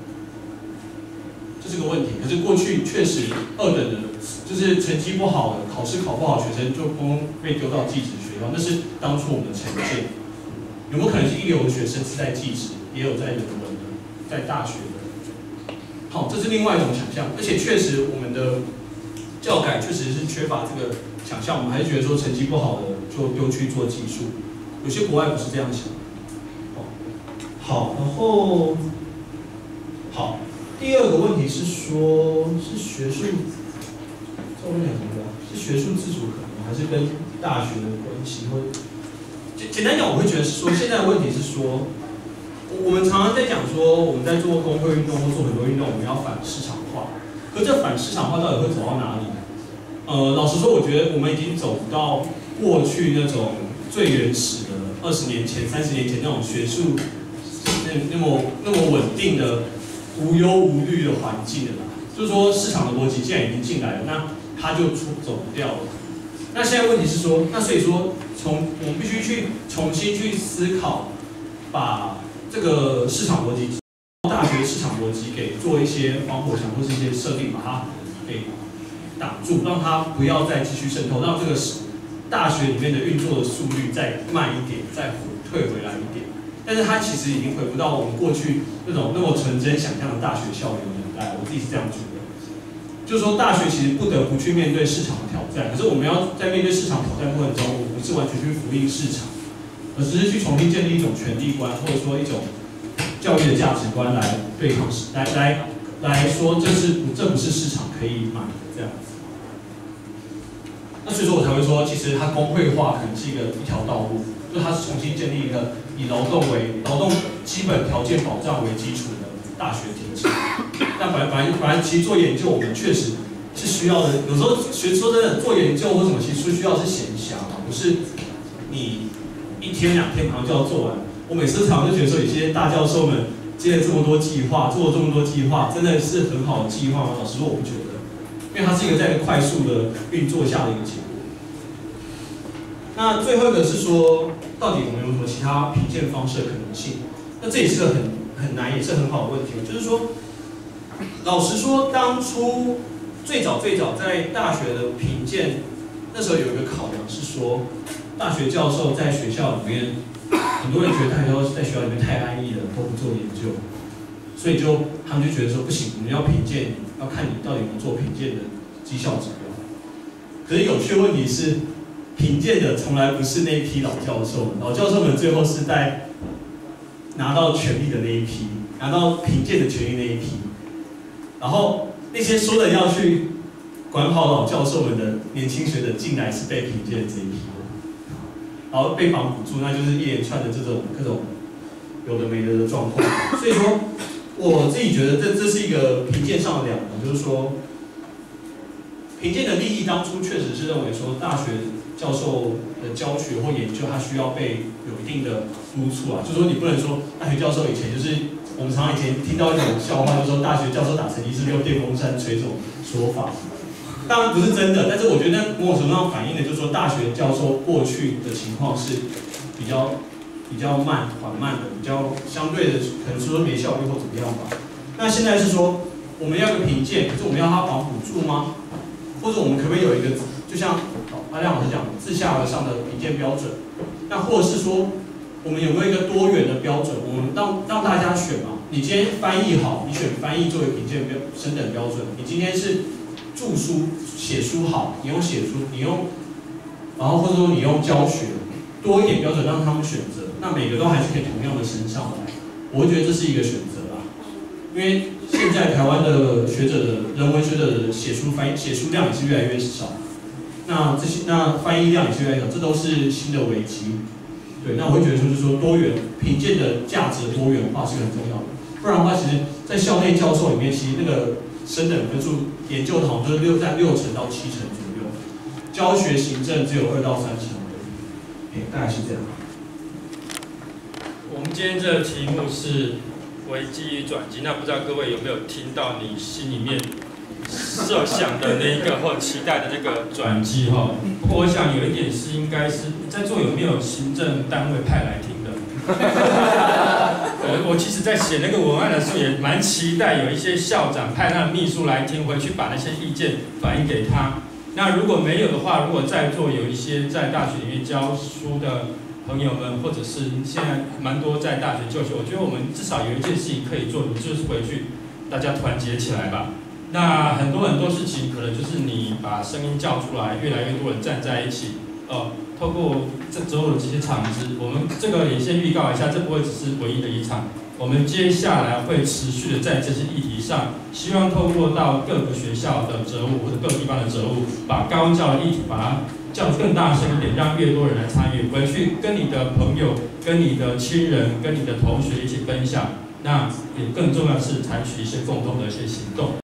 这是个问题。可是过去确实二等的，就是成绩不好的、考试考不好的学生，就光被丢到技职学校，那是当初我们的成见。有没有可能是一流的学生是在技职，也有在人文的，在大学的？好，这是另外一种想象。而且确实我们的教改确实是缺乏这个想象，我们还是觉得说成绩不好的就丢去做技术，有些国外不是这样想。好，然后好，第二个问题是说，是学术，这我们讲什么？是学术自主可能，还是跟大学的关系？或简简单讲，我会觉得是说，现在的问题是说， 我们常常在讲说，我们在做工会运动或做很多运动，我们要反市场化。可这反市场化到底会走到哪里？呃，老实说，我觉得我们已经走不到过去那种最原始的二十年前、三十年前那种学术那那么那么稳定的无忧无虑的环境了啦。就是说，市场的逻辑既然已经进来了，那它就出走不掉了。那现在问题是说，那所以说，从我们必须去重新去思考，把这个市场逻辑、大学市场逻辑给做一些防火墙或是一些设定，把它给挡住，让它不要再继续渗透，让这个大学里面的运作的速率再慢一点，再退回来一点。但是它其实已经回不到我们过去那种那么纯真想象的大学校园年代，我自己是这样觉得。就是说，大学其实不得不去面对市场的挑战，可是我们要在面对市场挑战过程中，我们不是完全去服膺市场，而只是去重新建立一种权力观，或者说一种教育的价值观来对抗市，来来来说，这是这不是市场可以买的这样子。那所以说我才会说，其实它工会化可能是一个一条道路，就是它是重新建立一个以劳动为劳动基本条件保障为基础的大学体制。但反反正反正，其实做研究我们确实是需要的。有时候学说真的做研究或什么，其实需要是闲暇嘛，不是你一天两天马上就要做完。我每次常常就觉得说，有些大教授们接了这么多计划，做了这么多计划，真的是很好的计划吗？老实说，我不觉得，因为它是一个在一个快速的运作下的一个结果。那最后一个是说，到底我们有什么其他评鉴方式的可能性？那这也是个很很难，也是很好的问题，就是说。老实说，当初最早最早在大学的评鉴，那时候有一个考量是说，大学教授在学校里面，很多人觉得大学教授在学校里面太安逸了，都不做研究，所以就他们就觉得说不行，我们要评鉴，要看你到底有没有做评鉴的绩效指标。可是有趣的问题是，评鉴的从来不是那一批老教授们，老教授们最后是在拿到权力的那一批，拿到评鉴的权利那一批。然后那些说的要去管好老教授们的年轻学者，进来是被评鉴的这一批，然后被绑补助，那就是一连串的这种各种有的没的的状况。所以说，我自己觉得这这是一个评鉴上的两难，就是说，评鉴的利益当初确实是认为说，大学教授的教学或研究，它需要被有一定的督促啊，就是说你不能说大学教授以前就是。我们常常以前听到一种笑话，就是说大学教授打成绩是用电风扇吹这种说法，当然不是真的，但是我觉得某种程度上反映的就是说大学教授过去的情况是比较比较慢、缓慢的，比较相对的可能说没效率或怎么样吧。那现在是说我们要有个评鉴，可是我们要他绑补助吗？或者我们可不可以有一个，就像阿亮老师讲，自下而上的评鉴标准？那或者是说？我们有没有一个多元的标准？我们让让大家选嘛。你今天翻译好，你选翻译作为评鉴标升等标准。你今天是著书写书好，你用写书，你用，然后或者说你用教学，多一点标准让他们选择。那每个都还是可以同样的升上来。我会觉得这是一个选择啦。因为现在台湾的学者的人文学者的写书翻译写书量也是越来越少。那这些那翻译量也是越来越少，这都是新的危机。对，那我会觉得说，就是说多元评鉴的价值的多元化是很重要的，不然的话，其实，在校内教授里面，其实那个升等分数研究的好像就是六在六成到七成左右，教学行政只有二到三成而已，哎，大概是这样。 我们今天这个题目是危机与转机，那不知道各位有没有听到你心里面设想的那一个或期待的那个转机哈？不过我想有一点是应该是在座有没有行政单位派来听的？我我其实在写那个文案的时候也蛮期待有一些校长派他的秘书来听，回去把那些意见反映给他。那如果没有的话，如果在座有一些在大学里面教书的朋友们，或者是现在蛮多在大学就学，我觉得我们至少有一件事情可以做，就是回去大家团结起来吧。那很多很多事情，可能就是你把声音叫出来，越来越多人站在一起，哦，透过这所有的这些场子，我们这个也先预告一下，这不会只是唯一的一场，我们接下来会持续的在这些议题上，希望透过到各个学校的责务或者各个地方的责务，把高教的议题把它叫更大声一点，让越多人来参与，回去跟你的朋友、跟你的亲人、跟你的同学一起分享。那也更重要的是采取一些共同的一些行动。